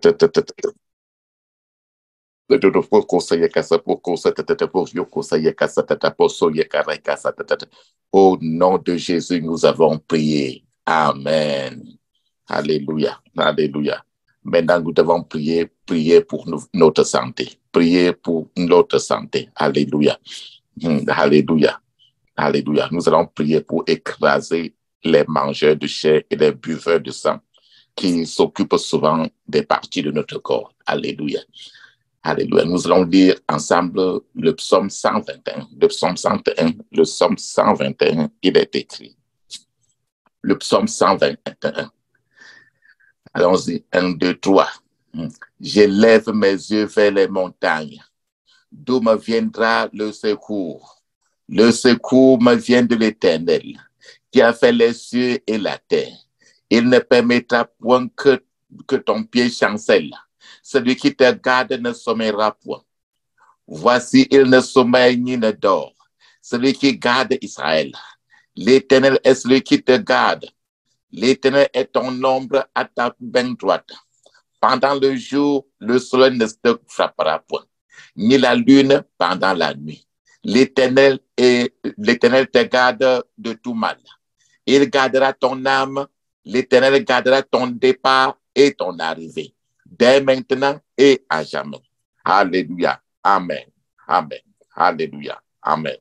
Au nom de Jésus, nous avons prié. Amen. Alléluia. Alléluia. Maintenant, nous devons prier pour notre santé. Prier pour notre santé. Alléluia. Alléluia. Alléluia. Nous allons prier pour écraser les mangeurs de chair et les buveurs de sang qui s'occupent souvent des parties de notre corps. Alléluia. Alléluia. Nous allons lire ensemble le psaume 121. Le psaume 121, le psaume 121, il est écrit. Le psaume 121. Allons-y. 1, 2, 3. J'élève mes yeux vers les montagnes. D'où me viendra le secours? Le secours me vient de l'Éternel, qui a fait les cieux et la terre. Il ne permettra point que ton pied chancelle. Celui qui te garde ne sommeillera point. Voici, il ne sommeille ni ne dort. Celui qui garde Israël. L'Éternel est celui qui te garde. L'Éternel est ton ombre à ta main droite. Pendant le jour, le soleil ne te frappera point, ni la lune pendant la nuit. L'Éternel te garde de tout mal. Il gardera ton âme. L'Éternel gardera ton départ et ton arrivée, dès maintenant et à jamais. Alléluia. Amen. Amen. Alléluia. Amen.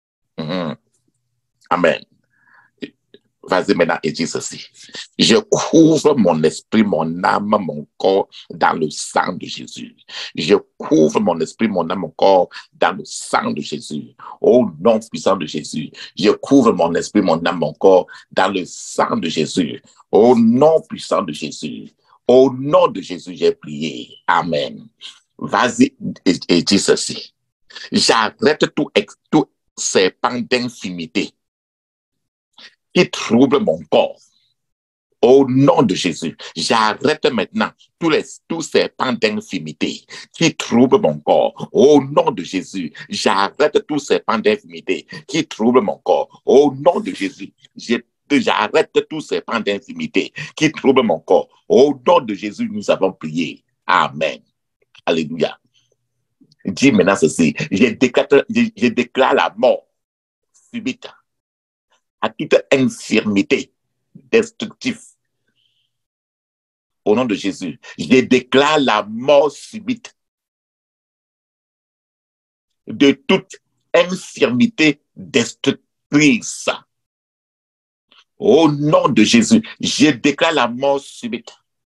Amen. Vas-y maintenant et dis ceci. Je couvre mon esprit, mon âme, mon corps dans le sang de Jésus. Je couvre mon esprit, mon âme, mon corps dans le sang de Jésus. Au nom puissant de Jésus. Je couvre mon esprit, mon âme, mon corps dans le sang de Jésus. Au nom puissant de Jésus. Au nom de Jésus, j'ai prié. Amen. Vas-y et dis ceci. J'arrête tout serpent d'infimité qui trouble mon corps. Au nom de Jésus, j'arrête maintenant tous serpents d'infimité qui troublent mon corps. Au nom de Jésus, j'arrête tous serpents d'infimité qui troublent mon corps. Au nom de Jésus, j'arrête tous serpents d'infimité qui troublent mon corps. Au nom de Jésus, nous avons prié. Amen. Alléluia. Dis maintenant ceci. Je déclare la mort subite à toute infirmité destructive. Au nom de Jésus, je déclare la mort subite de toute infirmité destructrice. Au nom de Jésus, je déclare la mort subite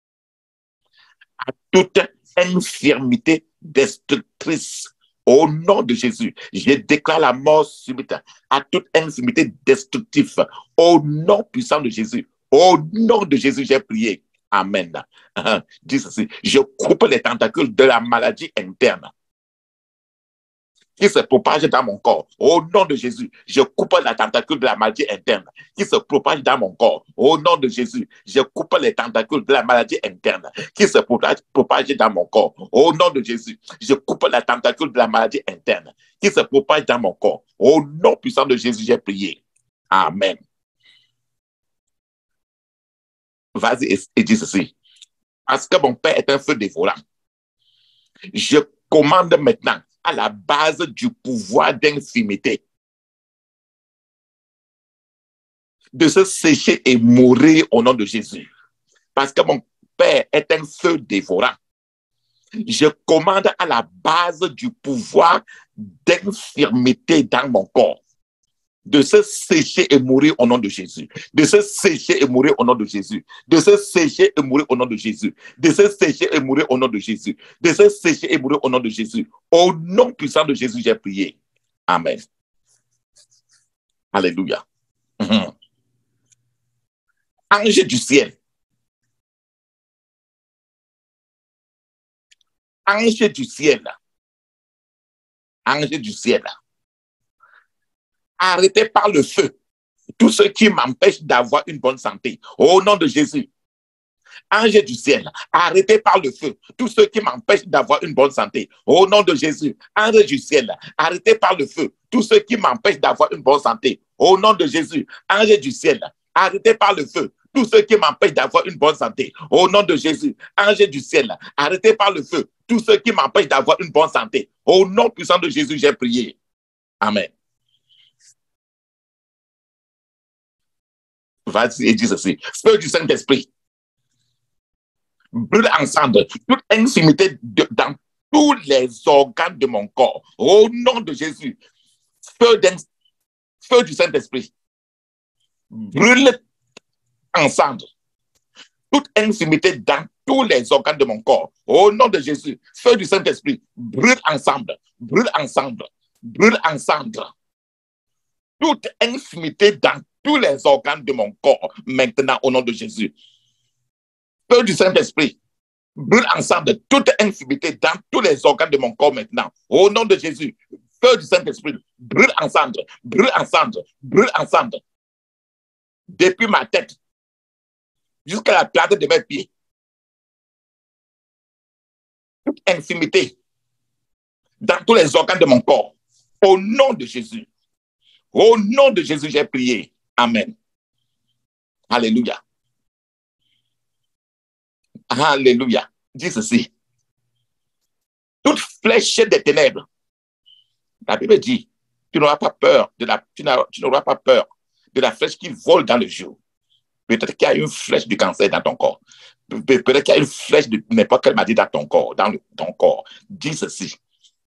à toute infirmité destructrice. Au nom de Jésus, je déclare la mort subite à toute infirmité destructive. Au nom puissant de Jésus, au nom de Jésus, j'ai prié. Amen. Dis ceci, je coupe les tentacules de la maladie interne qui se propage dans mon corps. Au nom de Jésus, je coupe la tentacule de la maladie interne qui se propage dans mon corps. Au nom de Jésus, je coupe les tentacules de la maladie interne qui se propage dans mon corps. Au nom de Jésus, je coupe la tentacule de la maladie interne qui se propage dans mon corps. Au nom puissant de Jésus, j'ai prié. Amen. Vas-y et dis ceci. Parce que mon Père est un feu dévorant, je commande maintenant à la base du pouvoir d'infimité de se sécher et mourir au nom de Jésus. Parce que mon Père est un feu dévorant. Je commande à la base du pouvoir d'infirmité dans mon corps de se sécher et mourir au nom de Jésus. De se sécher et mourir au nom de Jésus. De se sécher et mourir au nom de Jésus. De se sécher et mourir au nom de Jésus. De se sécher et mourir au nom de Jésus. Au nom puissant de Jésus, j'ai prié. Amen. Alléluia. Ange du ciel. Ange du ciel. Ange du ciel. Arrêtez par le feu tout ce qui m'empêche d'avoir une bonne santé. Au nom de Jésus. Ange du ciel, arrêtez par le feu tout ce qui m'empêche d'avoir une bonne santé. Au nom de Jésus. Ange du ciel, arrêtez par le feu tout ce qui m'empêche d'avoir une bonne santé. Au nom de Jésus. Ange du ciel, arrêtez par le feu tous ceux qui m'empêchent d'avoir une bonne santé. Au nom de Jésus, ange du ciel, arrêtez par le feu tous ceux qui m'empêchent d'avoir une bonne santé. Au nom puissant de Jésus, j'ai prié. Amen. Vas-y et dis ceci. Feu du Saint-Esprit, brûle ensemble toute infimité dans tous les organes de mon corps. Au nom de Jésus, feu du Saint-Esprit, brûle ensemble toute infimité dans tous les organes de mon corps. Au nom de Jésus, feu du Saint-Esprit, brûle ensemble, brûle ensemble, brûle ensemble. Toute infimité dans tous les organes de mon corps, maintenant, au nom de Jésus. Feu du Saint-Esprit, brûle ensemble toute infimité dans tous les organes de mon corps maintenant. Au nom de Jésus, feu du Saint-Esprit, brûle ensemble, brûle ensemble, brûle ensemble. Depuis ma tête jusqu'à la plante de mes pieds. Toute infimité dans tous les organes de mon corps. Au nom de Jésus. Au nom de Jésus, j'ai prié. Amen. Alléluia. Alléluia. Dis ceci. Toute flèche des ténèbres. La Bible dit, tu n'auras pas peur tu n'auras pas peur de la flèche qui vole dans le jour. Peut-être qu'il y a une flèche du cancer dans ton corps. Peut-être qu'il y a une flèche de n'importe quelle maladie dans ton corps, ton corps. Dis ceci.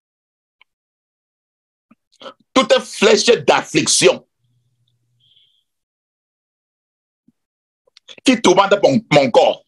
Toute flèche d'affliction qui tourmente mon corps,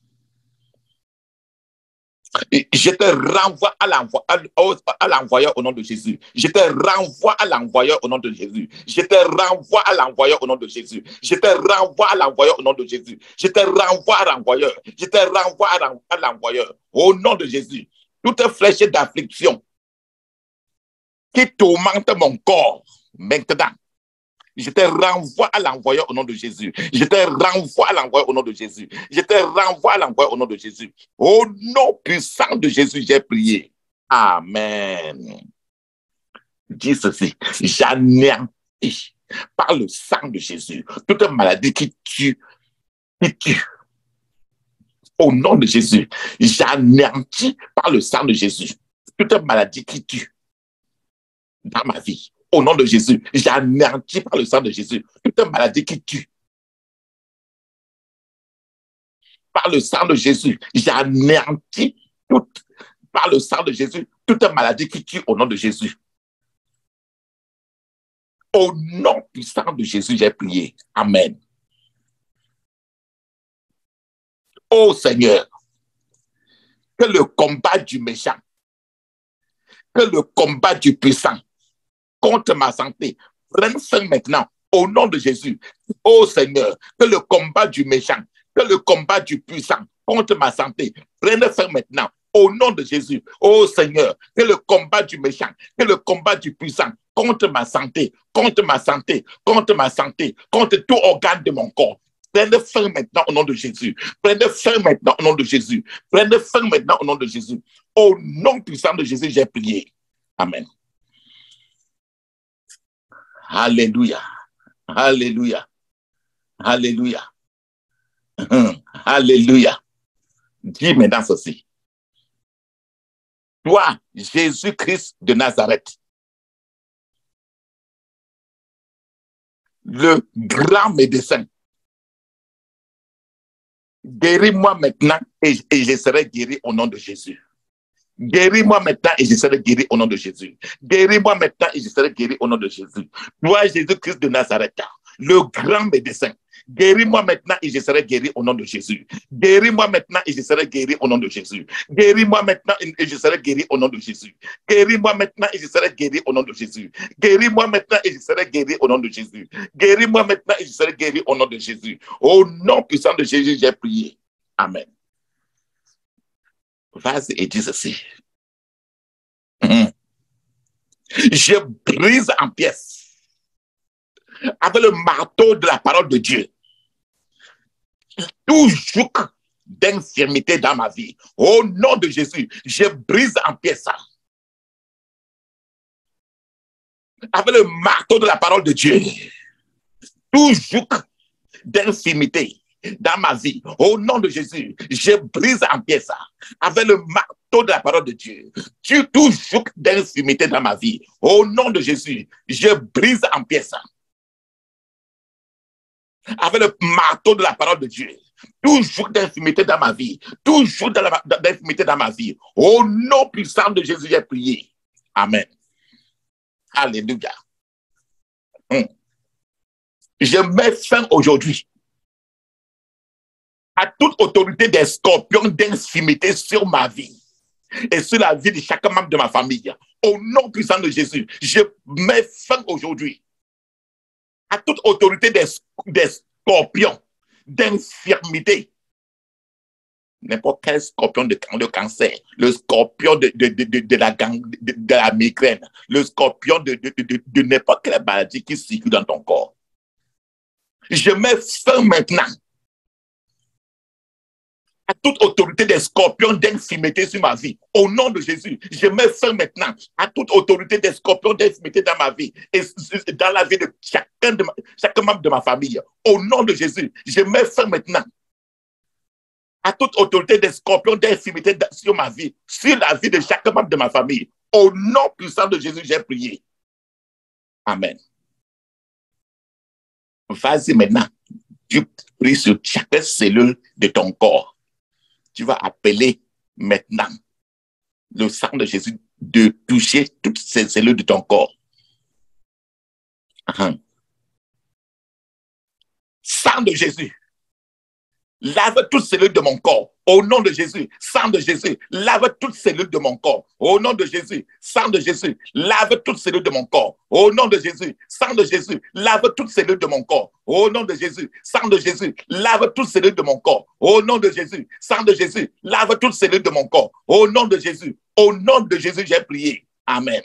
je te renvoie à l'envoyeur au nom de Jésus. Je te renvoie à l'envoyeur au nom de Jésus. Je te renvoie à l'envoyeur au nom de Jésus. Je te renvoie à l'envoyeur au nom de Jésus. Je te renvoie à l'envoyeur. Je te renvoie à l'envoyeur au nom de Jésus. Toute flèche d'affliction qui tourmente mon corps maintenant, je te renvoie à l'envoyeur au nom de Jésus. Je te renvoie à l'envoyeur au nom de Jésus. Je te renvoie à l'envoyeur au nom de Jésus. Au nom puissant de Jésus, j'ai prié. Amen. Dis ceci. J'anéantis par le sang de Jésus toute maladie qui tue. Au nom de Jésus, j'anéantis par le sang de Jésus toute maladie qui tue dans ma vie. Au nom de Jésus, j'anéantis par le sang de Jésus toute maladie qui tue. Par le sang de Jésus, j'anéantis par le sang de Jésus toute maladie qui tue au nom de Jésus. Au nom puissant de Jésus, j'ai prié. Amen. Ô Seigneur, que le combat du méchant, que le combat du puissant contre ma santé prenne fin maintenant au nom de Jésus. Ô Seigneur, que le combat du méchant, que le combat du puissant contre ma santé prenne fin maintenant au nom de Jésus. Ô Seigneur, que le combat du méchant, que le combat du puissant contre ma santé, contre ma santé, contre ma santé, contre tout organe de mon corps. Prenez fin maintenant au nom de Jésus. Prenez fin maintenant au nom de Jésus. Prenez fin maintenant au nom de Jésus. Au nom puissant de Jésus, j'ai prié. Amen. Alléluia. Alléluia. Alléluia. Alléluia. Dis maintenant ceci. Toi, Jésus-Christ de Nazareth, le grand médecin, guéris-moi maintenant et je serai guéri au nom de Jésus. Guéris-moi maintenant et je serai guéri au nom de Jésus. Guéris-moi maintenant et je serai guéri au nom de Jésus. Toi, Jésus-Christ de Nazareth, le grand médecin, guéris-moi maintenant et je serai guéri au nom de Jésus. Guéris-moi maintenant et je serai guéri au nom de Jésus. Guéris-moi maintenant et je serai guéri au nom de Jésus. Guéris-moi maintenant et je serai guéri au nom de Jésus. Guéris-moi maintenant et je serai guéri au nom de Jésus. Guéris-moi maintenant et je serai guéri au nom de Jésus. Au nom puissant de Jésus, j'ai prié. Amen. Vas-y et dis ceci. Je brise en pièces avec le marteau de la parole de Dieu tout joug d'infirmité dans ma vie. Au nom de Jésus, je brise en pièces ça. Avec le marteau de la parole de Dieu, tout joug d'infirmité dans ma vie. Au nom de Jésus, je brise en pièces ça. Avec le marteau de la parole de Dieu. Tu tout joug d'infimité dans ma vie. Au nom de Jésus, je brise en pièces ça. Avec le marteau de la parole de Dieu. Tout joug d'infimité dans ma vie. Tout joug d'infimité dans ma vie. Au nom puissant de Jésus, j'ai prié. Amen. Alléluia. Je mets fin aujourd'hui à toute autorité des scorpions d'infimité sur ma vie et sur la vie de chaque membre de ma famille. Au nom puissant de Jésus, je mets fin aujourd'hui à toute autorité des scorpions d'infirmité. N'importe quel scorpion de cancer, le scorpion de la migraine, le scorpion de n'importe quelle maladie qui circule dans ton corps. Je mets fin maintenant à toute autorité des scorpions d'infimité sur ma vie. Au nom de Jésus, je mets fin maintenant à toute autorité des scorpions d'infimité dans ma vie et dans la vie de chaque membre de ma famille. Au nom de Jésus, je mets fin maintenant à toute autorité des scorpions d'infimité sur ma vie, sur la vie de chaque membre de ma famille. Au nom puissant de Jésus, j'ai prié. Amen. Vas-y maintenant, tu pries sur chaque cellule de ton corps. Tu vas appeler maintenant le sang de Jésus de toucher toutes ces cellules de ton corps. Sang de Jésus, lave toutes cellules de mon corps. Au nom de Jésus, sang de Jésus, lave toutes cellules de mon corps. Au nom de Jésus, sang de Jésus, lave toutes cellules de mon corps. Au nom de Jésus, sang de Jésus, lave toutes cellules de mon corps. Au nom de Jésus, sang de Jésus, lave toutes cellules de mon corps. Au nom de Jésus, sang de Jésus, lave toutes cellules de mon corps. Au nom de Jésus, j'ai prié. Amen.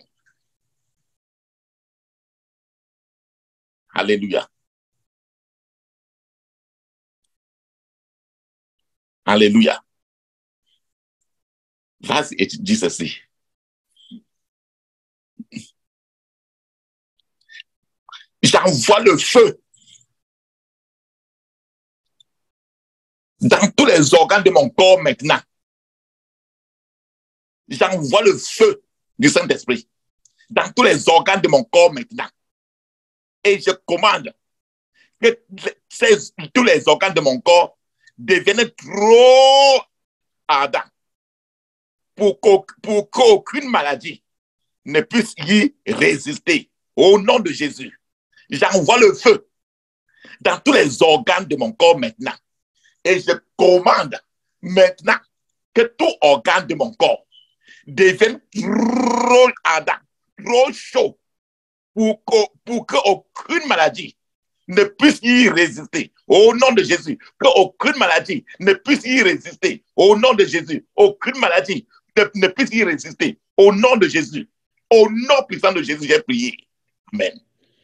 Alléluia. Alléluia. Vas-y et tu dis ceci. J'envoie le feu dans tous les organes de mon corps maintenant. J'envoie le feu du Saint-Esprit dans tous les organes de mon corps maintenant. Et je commande que tous les organes de mon corps deviennent trop ardents pour qu'aucune maladie ne puisse y résister. Au nom de Jésus, j'envoie le feu dans tous les organes de mon corps maintenant. Et je commande maintenant que tout organe de mon corps devienne trop ardent, trop chaud pour qu'aucune maladie ne puisse y résister. Au nom de Jésus, qu'aucune maladie ne puisse y résister. Au nom de Jésus, aucune maladie ne puisse y résister. Au nom de Jésus, au nom puissant de Jésus, j'ai prié. Amen.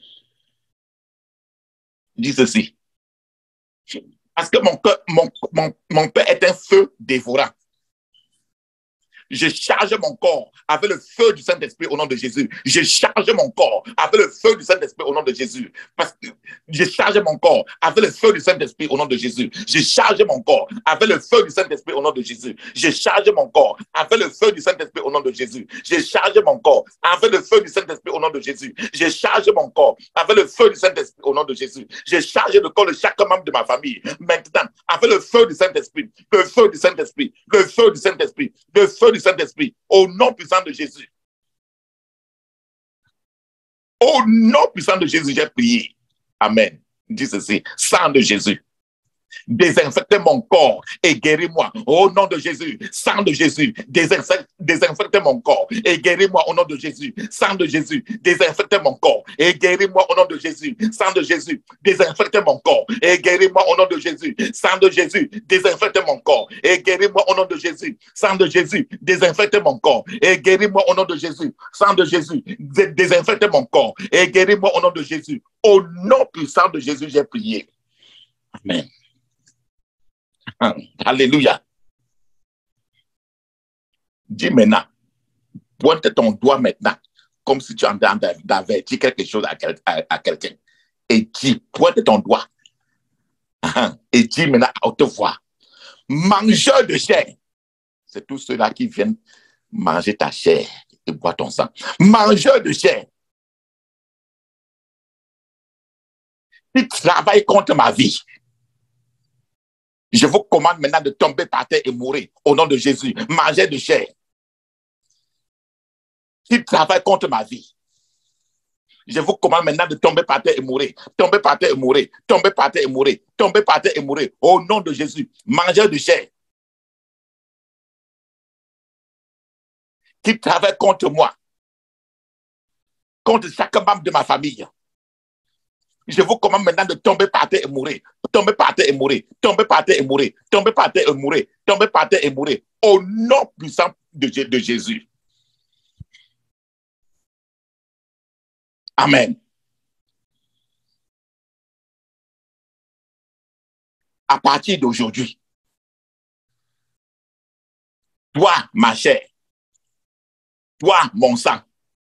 Dis ceci. Parce que mon Père est un feu dévorant. Je charge mon corps avec le feu du Saint-Esprit au nom de Jésus. Je charge mon corps avec le feu du Saint-Esprit au nom de Jésus. Parce que je charge mon corps avec le feu du Saint-Esprit au nom de Jésus. Je charge mon corps avec le feu du Saint-Esprit au nom de Jésus. Je charge mon corps avec le feu du Saint-Esprit au nom de Jésus. Je charge mon corps avec le feu du Saint-Esprit au nom de Jésus. Je charge mon corps avec le feu du Saint-Esprit au nom de Jésus. Je charge le corps de chaque membre de ma famille. Maintenant, avec le feu du Saint-Esprit, le feu du Saint-Esprit, le feu du Saint-Esprit, le feu du Saint-Esprit, au nom puissant de Jésus. Au nom puissant de Jésus, j'ai prié. Amen. Dis ceci, sang de Jésus. Désinfectez mon corps et guéris-moi au nom de Jésus. Sang de Jésus, désinfectez mon corps et guéris-moi au nom de Jésus. Sang de Jésus, désinfectez mon corps et guéris-moi au nom de Jésus. Sang de Jésus, désinfectez mon corps et guéris-moi au nom de Jésus. Sang de Jésus, désinfectez mon corps et guéris-moi au nom de Jésus. Sang de Jésus, désinfectez mon corps et guéris-moi au nom de Jésus. Sang de Jésus, désinfectez mon corps et guéris-moi au nom de Jésus. Au nom puissant de Jésus, j'ai prié. Amen. Alléluia. Dis maintenant, pointe ton doigt maintenant, comme si tu es en train d'avertir quelque chose à quelqu'un. Et dis, pointe ton doigt. Et dis maintenant à haute voix, mangeur de chair, c'est tous ceux-là qui viennent manger ta chair et boire ton sang. Mangeur de chair, qui travaille contre ma vie, je vous commande maintenant de tomber par terre et mourir au nom de Jésus. Mangeur de chair, qui travaille contre ma vie, je vous commande maintenant de tomber par terre et mourir. Tomber par terre et mourir. Tomber par terre et mourir. Tomber par terre et mourir. Au nom de Jésus. Mangeur de chair. Qui travaille contre moi. Contre chaque membre de ma famille. Je vous commande maintenant de tomber par terre et mourir. Tomber par terre et mourir. Tomber par terre et mourir. Tomber par terre et mourir. Tomber par terre et mourir. Au nom puissant de Jésus. Amen. À partir d'aujourd'hui, toi, ma chair, toi, mon sang,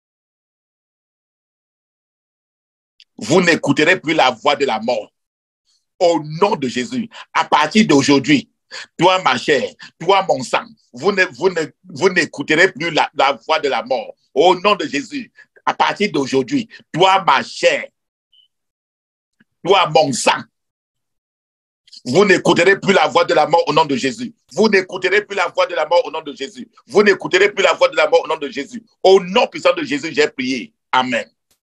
vous n'écouterez plus la voix de la mort. Au nom de Jésus, à partir d'aujourd'hui, toi, ma chair, toi, mon sang, vous n'écouterez plus la voix de la mort. Au nom de Jésus, à partir d'aujourd'hui, toi, ma chair, toi, mon sang, vous n'écouterez plus la voix de la mort au nom de Jésus. Vous n'écouterez plus la voix de la mort au nom de Jésus. Vous n'écouterez plus la voix de la mort au nom de Jésus. Au nom puissant de Jésus, j'ai prié. Amen.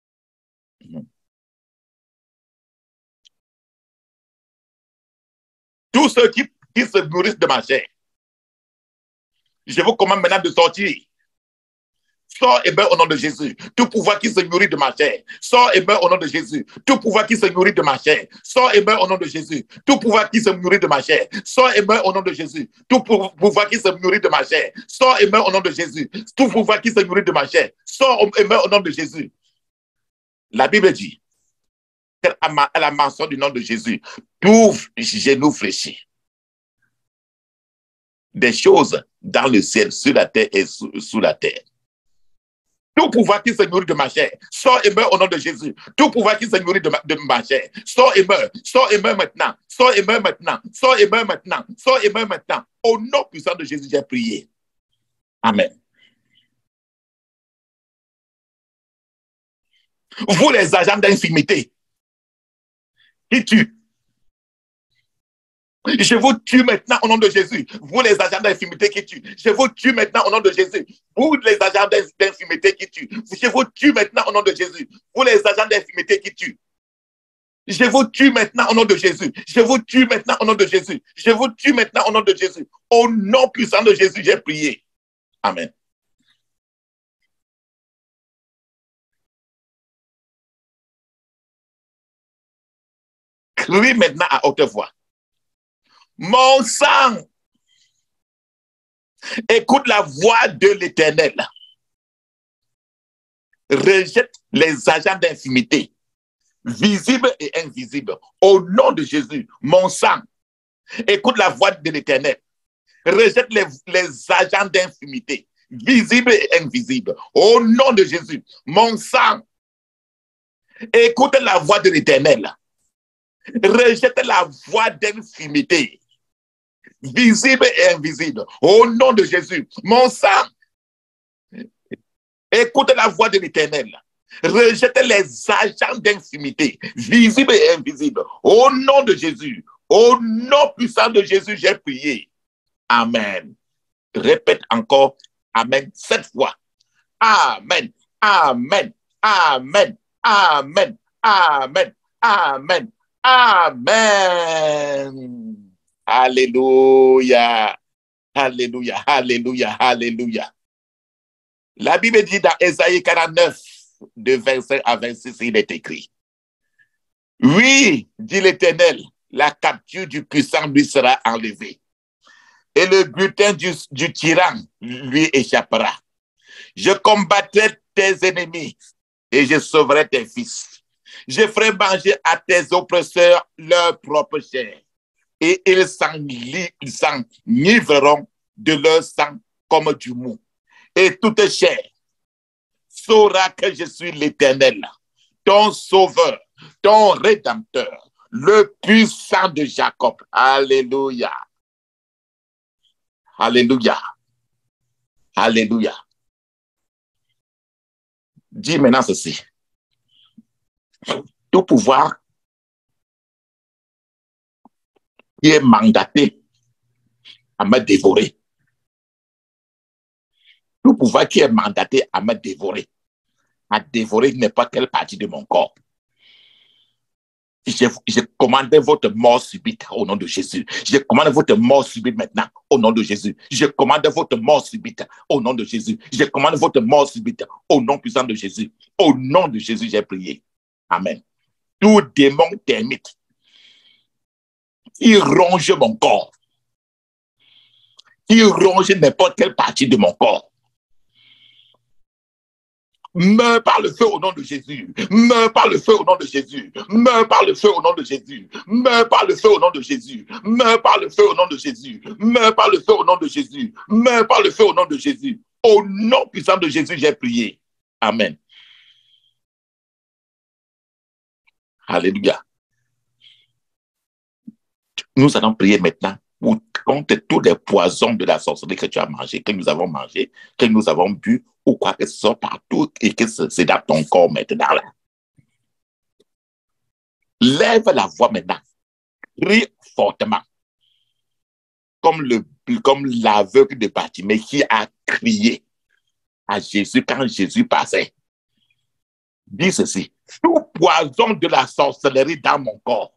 Tous ceux qui se nourrissent de ma chair, je vous commande maintenant de sortir. Sors et meurs au nom de Jésus. Tout pouvoir qui se nourrit de ma chair. Sors et meurs au nom de Jésus. Tout pouvoir qui se nourrit de ma chair. Sors et meurs au nom de Jésus. Tout pouvoir qui se nourrit de ma chair. Sors et meurs au nom de Jésus. Tout pouvoir qui se nourrit de ma chair. Sors et meurs au nom de Jésus. Tout pouvoir qui se nourrit de ma chair. Sors et meurs au nom de Jésus. La Bible dit, à la mention du nom de Jésus, tout genou fléchit. Des choses dans le ciel, sur la terre et sous la terre. Tout pouvoir qui se nourrit de ma chair, sors et meurs au nom de Jésus. Tout pouvoir qui se nourrit de ma chair, sors et meurs maintenant, sors et meurs maintenant, sors et meurs maintenant, sors et meurs maintenant. Au nom puissant de Jésus, j'ai prié. Amen. Vous les agents d'infimité qui tuent, je vous tue maintenant au nom de Jésus. Vous les agents d'infimité qui tuent, je vous tue maintenant au nom de Jésus. Vous les agents d'infimité qui tuent, je vous tue maintenant au nom de Jésus. Vous les agents d'infimité qui tuent, je vous tue maintenant au nom de Jésus. Je vous tue maintenant au nom de Jésus. Je vous tue maintenant au nom de Jésus. Au nom puissant de Jésus, j'ai prié. Amen. Crie maintenant à haute voix. Mon sang, écoute la voix de l'Éternel. Rejette les agents d'infimité, visibles et invisibles. Au nom de Jésus, mon sang, écoute la voix de l'Éternel. Rejette les agents d'infimité, visibles et invisibles. Au nom de Jésus, mon sang, écoute la voix de l'Éternel. Rejette la voix d'infimité, visible et invisible. Au nom de Jésus, mon sang, écoute la voix de l'Éternel. Rejette les agents d'infimité, visibles et invisibles. Au nom de Jésus, au nom puissant de Jésus, j'ai prié. Amen. Répète encore Amen 7 fois. Amen, amen, amen, amen, amen, amen, amen. Alléluia, alléluia, alléluia, alléluia. La Bible dit dans Ésaïe 49, de 25 à 26, il est écrit. Oui, dit l'Éternel, la capture du puissant lui sera enlevée. Et le butin du tyran lui échappera. Je combattrai tes ennemis et je sauverai tes fils. Je ferai manger à tes oppresseurs leur propre chair. Et ils s'enivreront de leur sang comme du mou. Et toute chair saura que je suis l'Éternel, ton sauveur, ton rédempteur, Le puissant de Jacob. Alléluia. Alléluia. Alléluia. Dis maintenant ceci. Tout pouvoir qui est mandaté à me dévorer. Tout pouvoir qui est mandaté à me dévorer. À dévorer n'importe quelle partie de mon corps. Je commande votre mort subite au nom de Jésus. Je commande votre mort subite maintenant au nom de Jésus. Je commande votre mort subite au nom de Jésus. Je commande votre mort subite au nom puissant de Jésus. Au nom de Jésus, j'ai prié. Amen. Tout démon termite qui ronge mon corps, qui ronge n'importe quelle partie de mon corps, meurs par le feu au nom de Jésus. Meurs par le feu au nom de Jésus. Meurs par le feu au nom de Jésus. Meurs par le feu au nom de Jésus. Meurs par le feu au nom de Jésus. Meurs par le feu au nom de Jésus. Meurs par le feu au nom de Jésus. Au nom puissant de Jésus, j'ai prié. Amen. Alléluia. Nous allons prier maintenant contre tous les poisons de la sorcellerie que tu as mangé, que nous avons mangé, que nous avons bu, ou quoi que ce soit partout, et que c'est dans ton corps maintenant. Là. Lève la voix maintenant. Crie fortement. Comme l'aveugle de Bartimée qui a crié à Jésus quand Jésus passait. Dis ceci. Tout poison de la sorcellerie dans mon corps.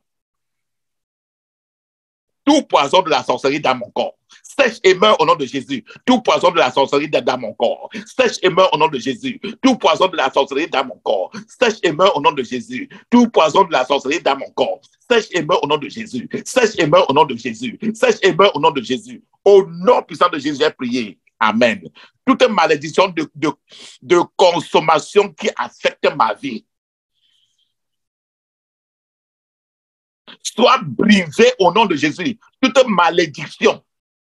Tout poison de la sorcellerie dans mon corps. Sèche et meurs au nom de Jésus. Tout poison de la sorcellerie dans mon corps. Sèche et meurs au nom de Jésus. Tout poison de la sorcellerie dans mon corps. Sèche et meurs au nom de Jésus. Tout poison de la sorcellerie dans mon corps. Sèche et meurs au nom de Jésus. Sèche et meurs au nom de Jésus. Sèche et meurs au nom de Jésus. Au nom puissant de Jésus, j'ai prié. Amen. Toute malédiction de consommation qui affecte ma vie, soit brisée au nom de Jésus. Toute malédiction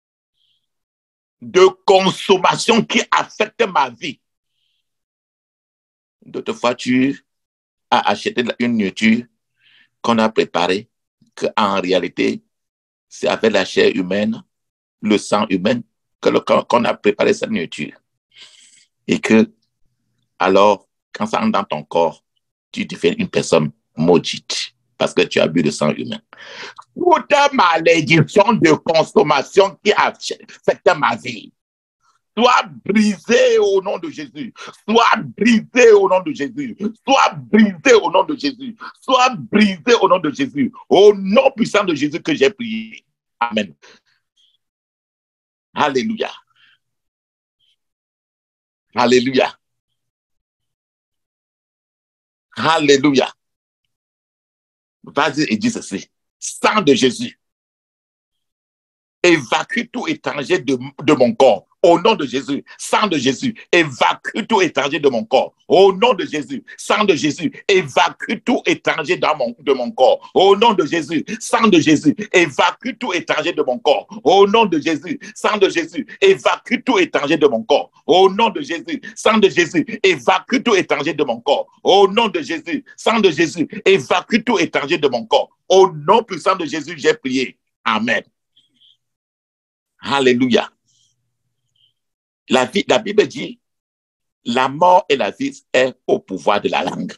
de consommation qui affecte ma vie. D'autres fois, tu as acheté une nourriture qu'on a préparée, qu'en réalité, c'est avec la chair humaine, le sang humain, qu'on a préparé cette nourriture. Et que, alors, quand ça entre dans ton corps, tu deviens une personne maudite parce que tu as bu le sang humain. Toute malédiction de consommation qui affecte ma vie, soit brisé au nom de Jésus. Soit brisé au nom de Jésus. Soit brisé au nom de Jésus. Soit brisé au nom de Jésus. Au nom puissant de Jésus que j'ai prié. Amen. Alléluia. Alléluia. Alléluia. Vas-y et dis ceci. Sang de Jésus, évacue tout étranger de mon corps. Au nom de Jésus, sang de Jésus, évacue tout étranger de mon corps. Au nom de Jésus, sang de Jésus, évacue tout étranger de mon corps. Au nom de Jésus, sang de Jésus, évacue tout étranger de mon corps. Au nom de Jésus, sang de Jésus, évacue tout étranger de mon corps. Au nom de Jésus, sang de Jésus, évacue tout étranger de mon corps. Au nom de Jésus, sang de Jésus, évacue tout étranger de mon corps. Au nom puissant de Jésus, j'ai prié. Amen. Alléluia. La Bible dit, la mort et la vie est au pouvoir de la langue.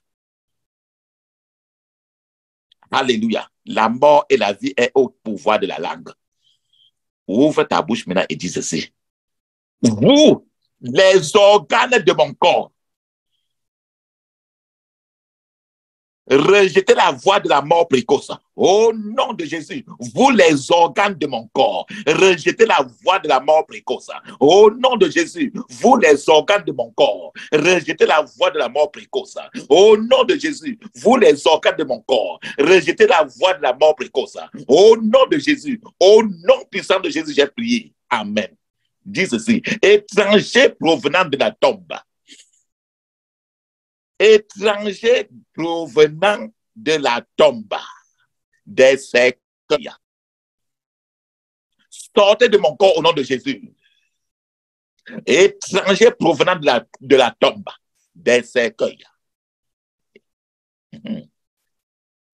Alléluia. La mort et la vie est au pouvoir de la langue. Ouvre ta bouche maintenant et dis ceci. Vous, les organes de mon corps, rejetez la voix de la mort précoce. Au nom de Jésus, vous les organes de mon corps, rejetez la voix de la mort précoce. Au nom de Jésus, vous les organes de mon corps, rejetez la voix de la mort précoce. Au nom de Jésus, vous les organes de mon corps, rejetez la voix de la mort précoce. Au nom de Jésus, au nom puissant de Jésus, j'ai prié. Amen. Dis ceci, étranger provenant de la tombe. Étranger provenant de la tombe, des cercueils. Sortez de mon corps au nom de Jésus. Étranger provenant de la tombe, des cercueils.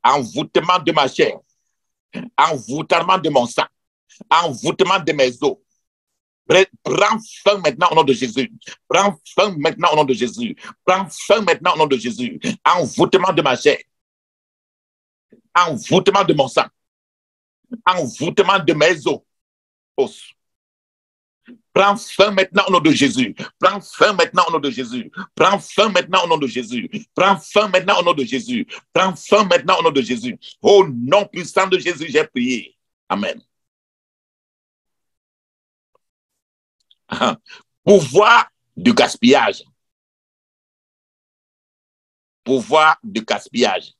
envoûtement de ma chair, envoûtement de mon sang, envoûtement de mes os. Prends fin maintenant au nom de Jésus. Prends fin maintenant au nom de Jésus. Prends fin maintenant au nom de Jésus. Envoûtement de ma chair, envoûtement de mon sang, envoûtement de mes os. Prends fin maintenant au nom de Jésus. Prends fin maintenant au nom de Jésus. Prends fin maintenant au nom de Jésus. Prends fin maintenant au nom de Jésus. Prends fin maintenant au nom de Jésus. Au nom puissant de Jésus, j'ai prié. Amen. Pouvoir de gaspillage. Pouvoir de gaspillage.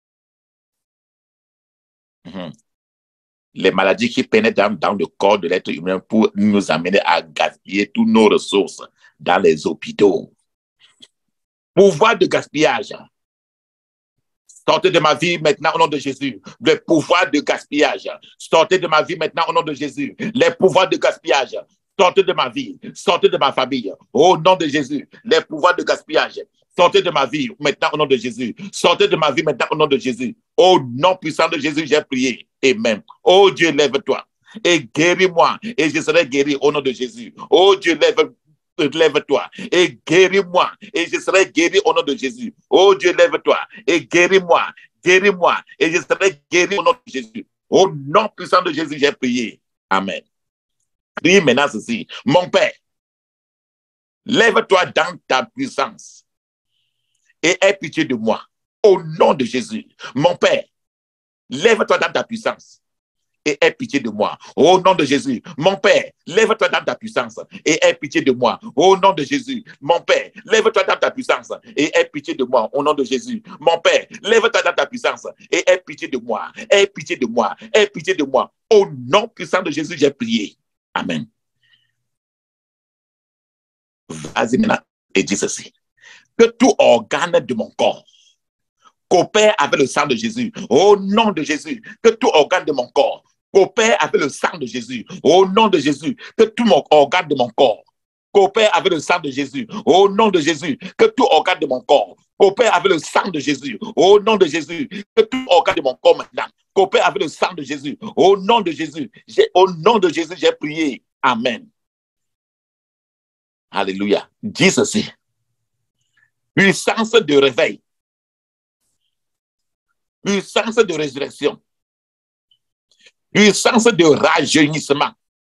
Les maladies qui pénètrent dans le corps de l'être humain pour nous amener à gaspiller toutes nos ressources dans les hôpitaux. Pouvoir de gaspillage. Sortez de ma vie maintenant au nom de Jésus. Le pouvoir de gaspillage. Sortez de ma vie maintenant au nom de Jésus. Les pouvoirs de gaspillage. Sortez de ma vie. Sortez de ma famille. Au nom de Jésus. Les pouvoirs de gaspillage. Sortez de ma vie maintenant au nom de Jésus. Sortez de ma vie maintenant au nom de Jésus. Au nom puissant de Jésus, j'ai prié. Amen. Oh Dieu, lève-toi et guéris-moi et je serai guéri au nom de Jésus. Oh Dieu, lève-toi et guéris-moi et je serai guéri au nom de Jésus. Oh Dieu, lève-toi et guéris-moi et je serai guéri au nom de Jésus. Au nom puissant de Jésus, j'ai prié. Amen. Prie maintenant ceci. Mon Père, lève-toi dans ta puissance et aie pitié de moi. Au nom de Jésus. Mon Père, lève-toi dans ta puissance et aie pitié de moi. Au nom de Jésus. Mon Père, lève-toi dans ta puissance et aie pitié de moi. Au nom de Jésus. Mon Père, lève-toi dans ta puissance et aie pitié de moi. Au nom de Jésus. Mon Père, lève-toi dans ta puissance et aie pitié de moi. Aie pitié de moi. Aie pitié de moi. Au nom puissant de Jésus, j'ai prié. Amen. Vas-y maintenant et dis ceci. Que tout organe de mon corps coopère avec le sang de Jésus. Au nom de Jésus. Que tout organe de mon corps coopère avec le sang de Jésus. Au nom de Jésus. Que tout organe de mon corps coopère avec le sang de Jésus. Au nom de Jésus. Que tout organe de mon corps coopère avec le sang de Jésus. Au nom de Jésus. Que tout organe de mon corps maintenant coopère avec le sang de Jésus. Au nom de Jésus. Au nom de Jésus, j'ai prié. Amen. Alléluia. Dis ceci. Puissance de réveil. Puissance de résurrection. Puissance de rajeunissement.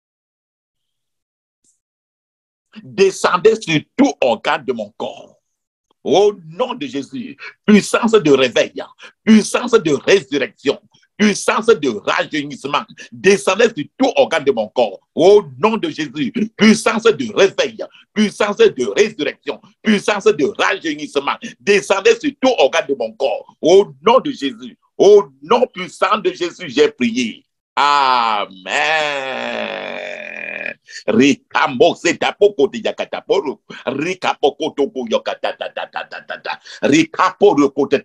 Descendez sur tout organe de mon corps. Au nom de Jésus. Puissance de réveil. Puissance de résurrection. Puissance de rajeunissement. Descendez sur tout organe de mon corps. Au nom de Jésus. Puissance de réveil. Puissance de résurrection. Puissance de rajeunissement. Descendez sur tout organe de mon corps. Au nom de Jésus. Au nom puissant de Jésus, j'ai prié. Amen. Rikamose tapoko de yakataporo. Rikapoko toko yakatatatata. Rikaporo kote.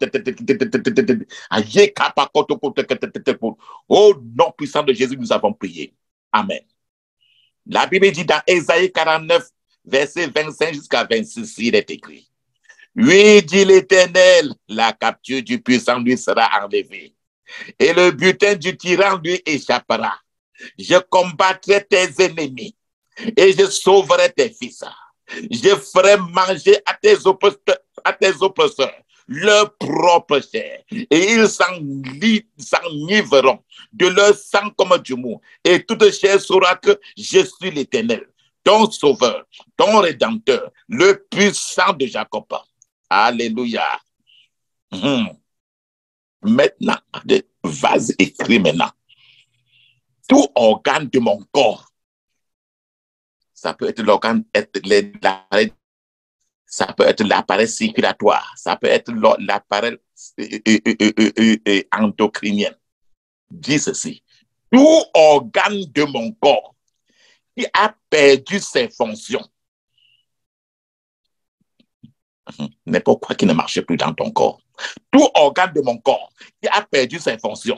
Au nom puissant de Jésus, nous avons prié. Amen. La Bible dit dans Ésaïe 49, verset 25 jusqu'à 26, il est écrit. Oui, dit l'Éternel, la capture du puissant lui sera enlevée et le butin du tyran lui échappera. Je combattrai tes ennemis et je sauverai tes fils. Je ferai manger à tes oppresseurs leur propre chair et ils s'enivreront de leur sang comme du mou et toute chair saura que je suis l'Éternel, ton sauveur, ton rédempteur, le puissant de Jacob. Alléluia. Maintenant, vas-y, écris maintenant. Tout organe de mon corps, ça peut être l'organe, ça peut être l'appareil circulatoire, ça peut être l'appareil endocrinien. Dis ceci. Tout organe de mon corps qui a perdu ses fonctions, n'importe quoi qui ne marche plus dans ton corps. Tout organe de mon corps qui a perdu ses fonctions,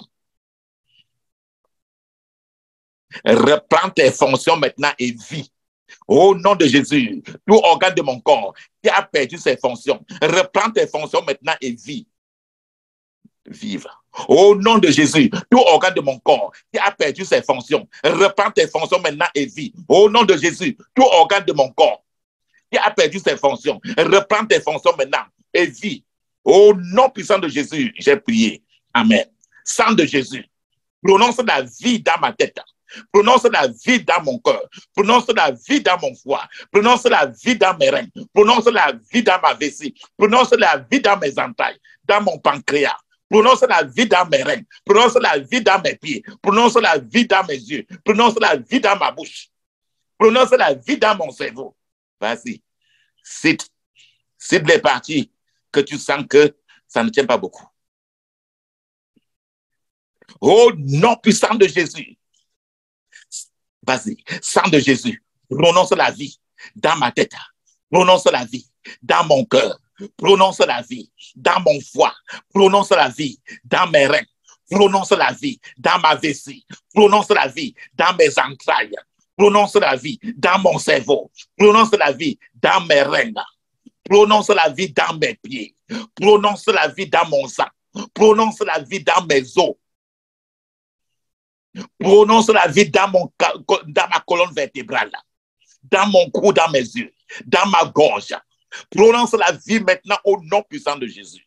reprends tes fonctions maintenant et vis. Au nom de Jésus, tout organe de mon corps qui a perdu ses fonctions, reprends tes fonctions maintenant et vis. vive. Au nom de Jésus, tout organe de mon corps qui a perdu ses fonctions, reprends tes fonctions maintenant et vis. Au nom de Jésus, tout organe de mon corps qui a perdu ses fonctions, reprends tes fonctions maintenant et vis. Au nom puissant de Jésus, j'ai prié. Amen. Sang de Jésus, prononce la vie dans ma tête. Prononce la vie dans mon cœur. Prononce la vie dans mon foie. Prononce la vie dans mes reins. Prononce la vie dans ma vessie. Prononce la vie dans mes entrailles, dans mon pancréas. Prononce la vie dans mes reins. Prononce la vie dans mes pieds. Prononce la vie dans mes yeux. Prononce la vie dans ma bouche. Prononce la vie dans mon cerveau. Vas-y. Cite les parties que tu sens que ça ne tient pas beaucoup. Au nom puissant de Jésus. Vas-y, sang de Jésus, prononce la vie dans ma tête, prononce la vie dans mon cœur, prononce la vie dans mon foie, prononce la vie dans mes reins, prononce la vie dans ma vessie, prononce la vie dans mes entrailles, prononce la vie dans mon cerveau, prononce la vie dans mes reins, prononce la vie dans mes pieds, prononce la vie dans mon sang, prononce la vie dans mes os. Prononce la vie dans ma colonne vertébrale, dans mon cou, dans mes yeux, dans ma gorge. Prononce la vie maintenant au nom puissant de Jésus.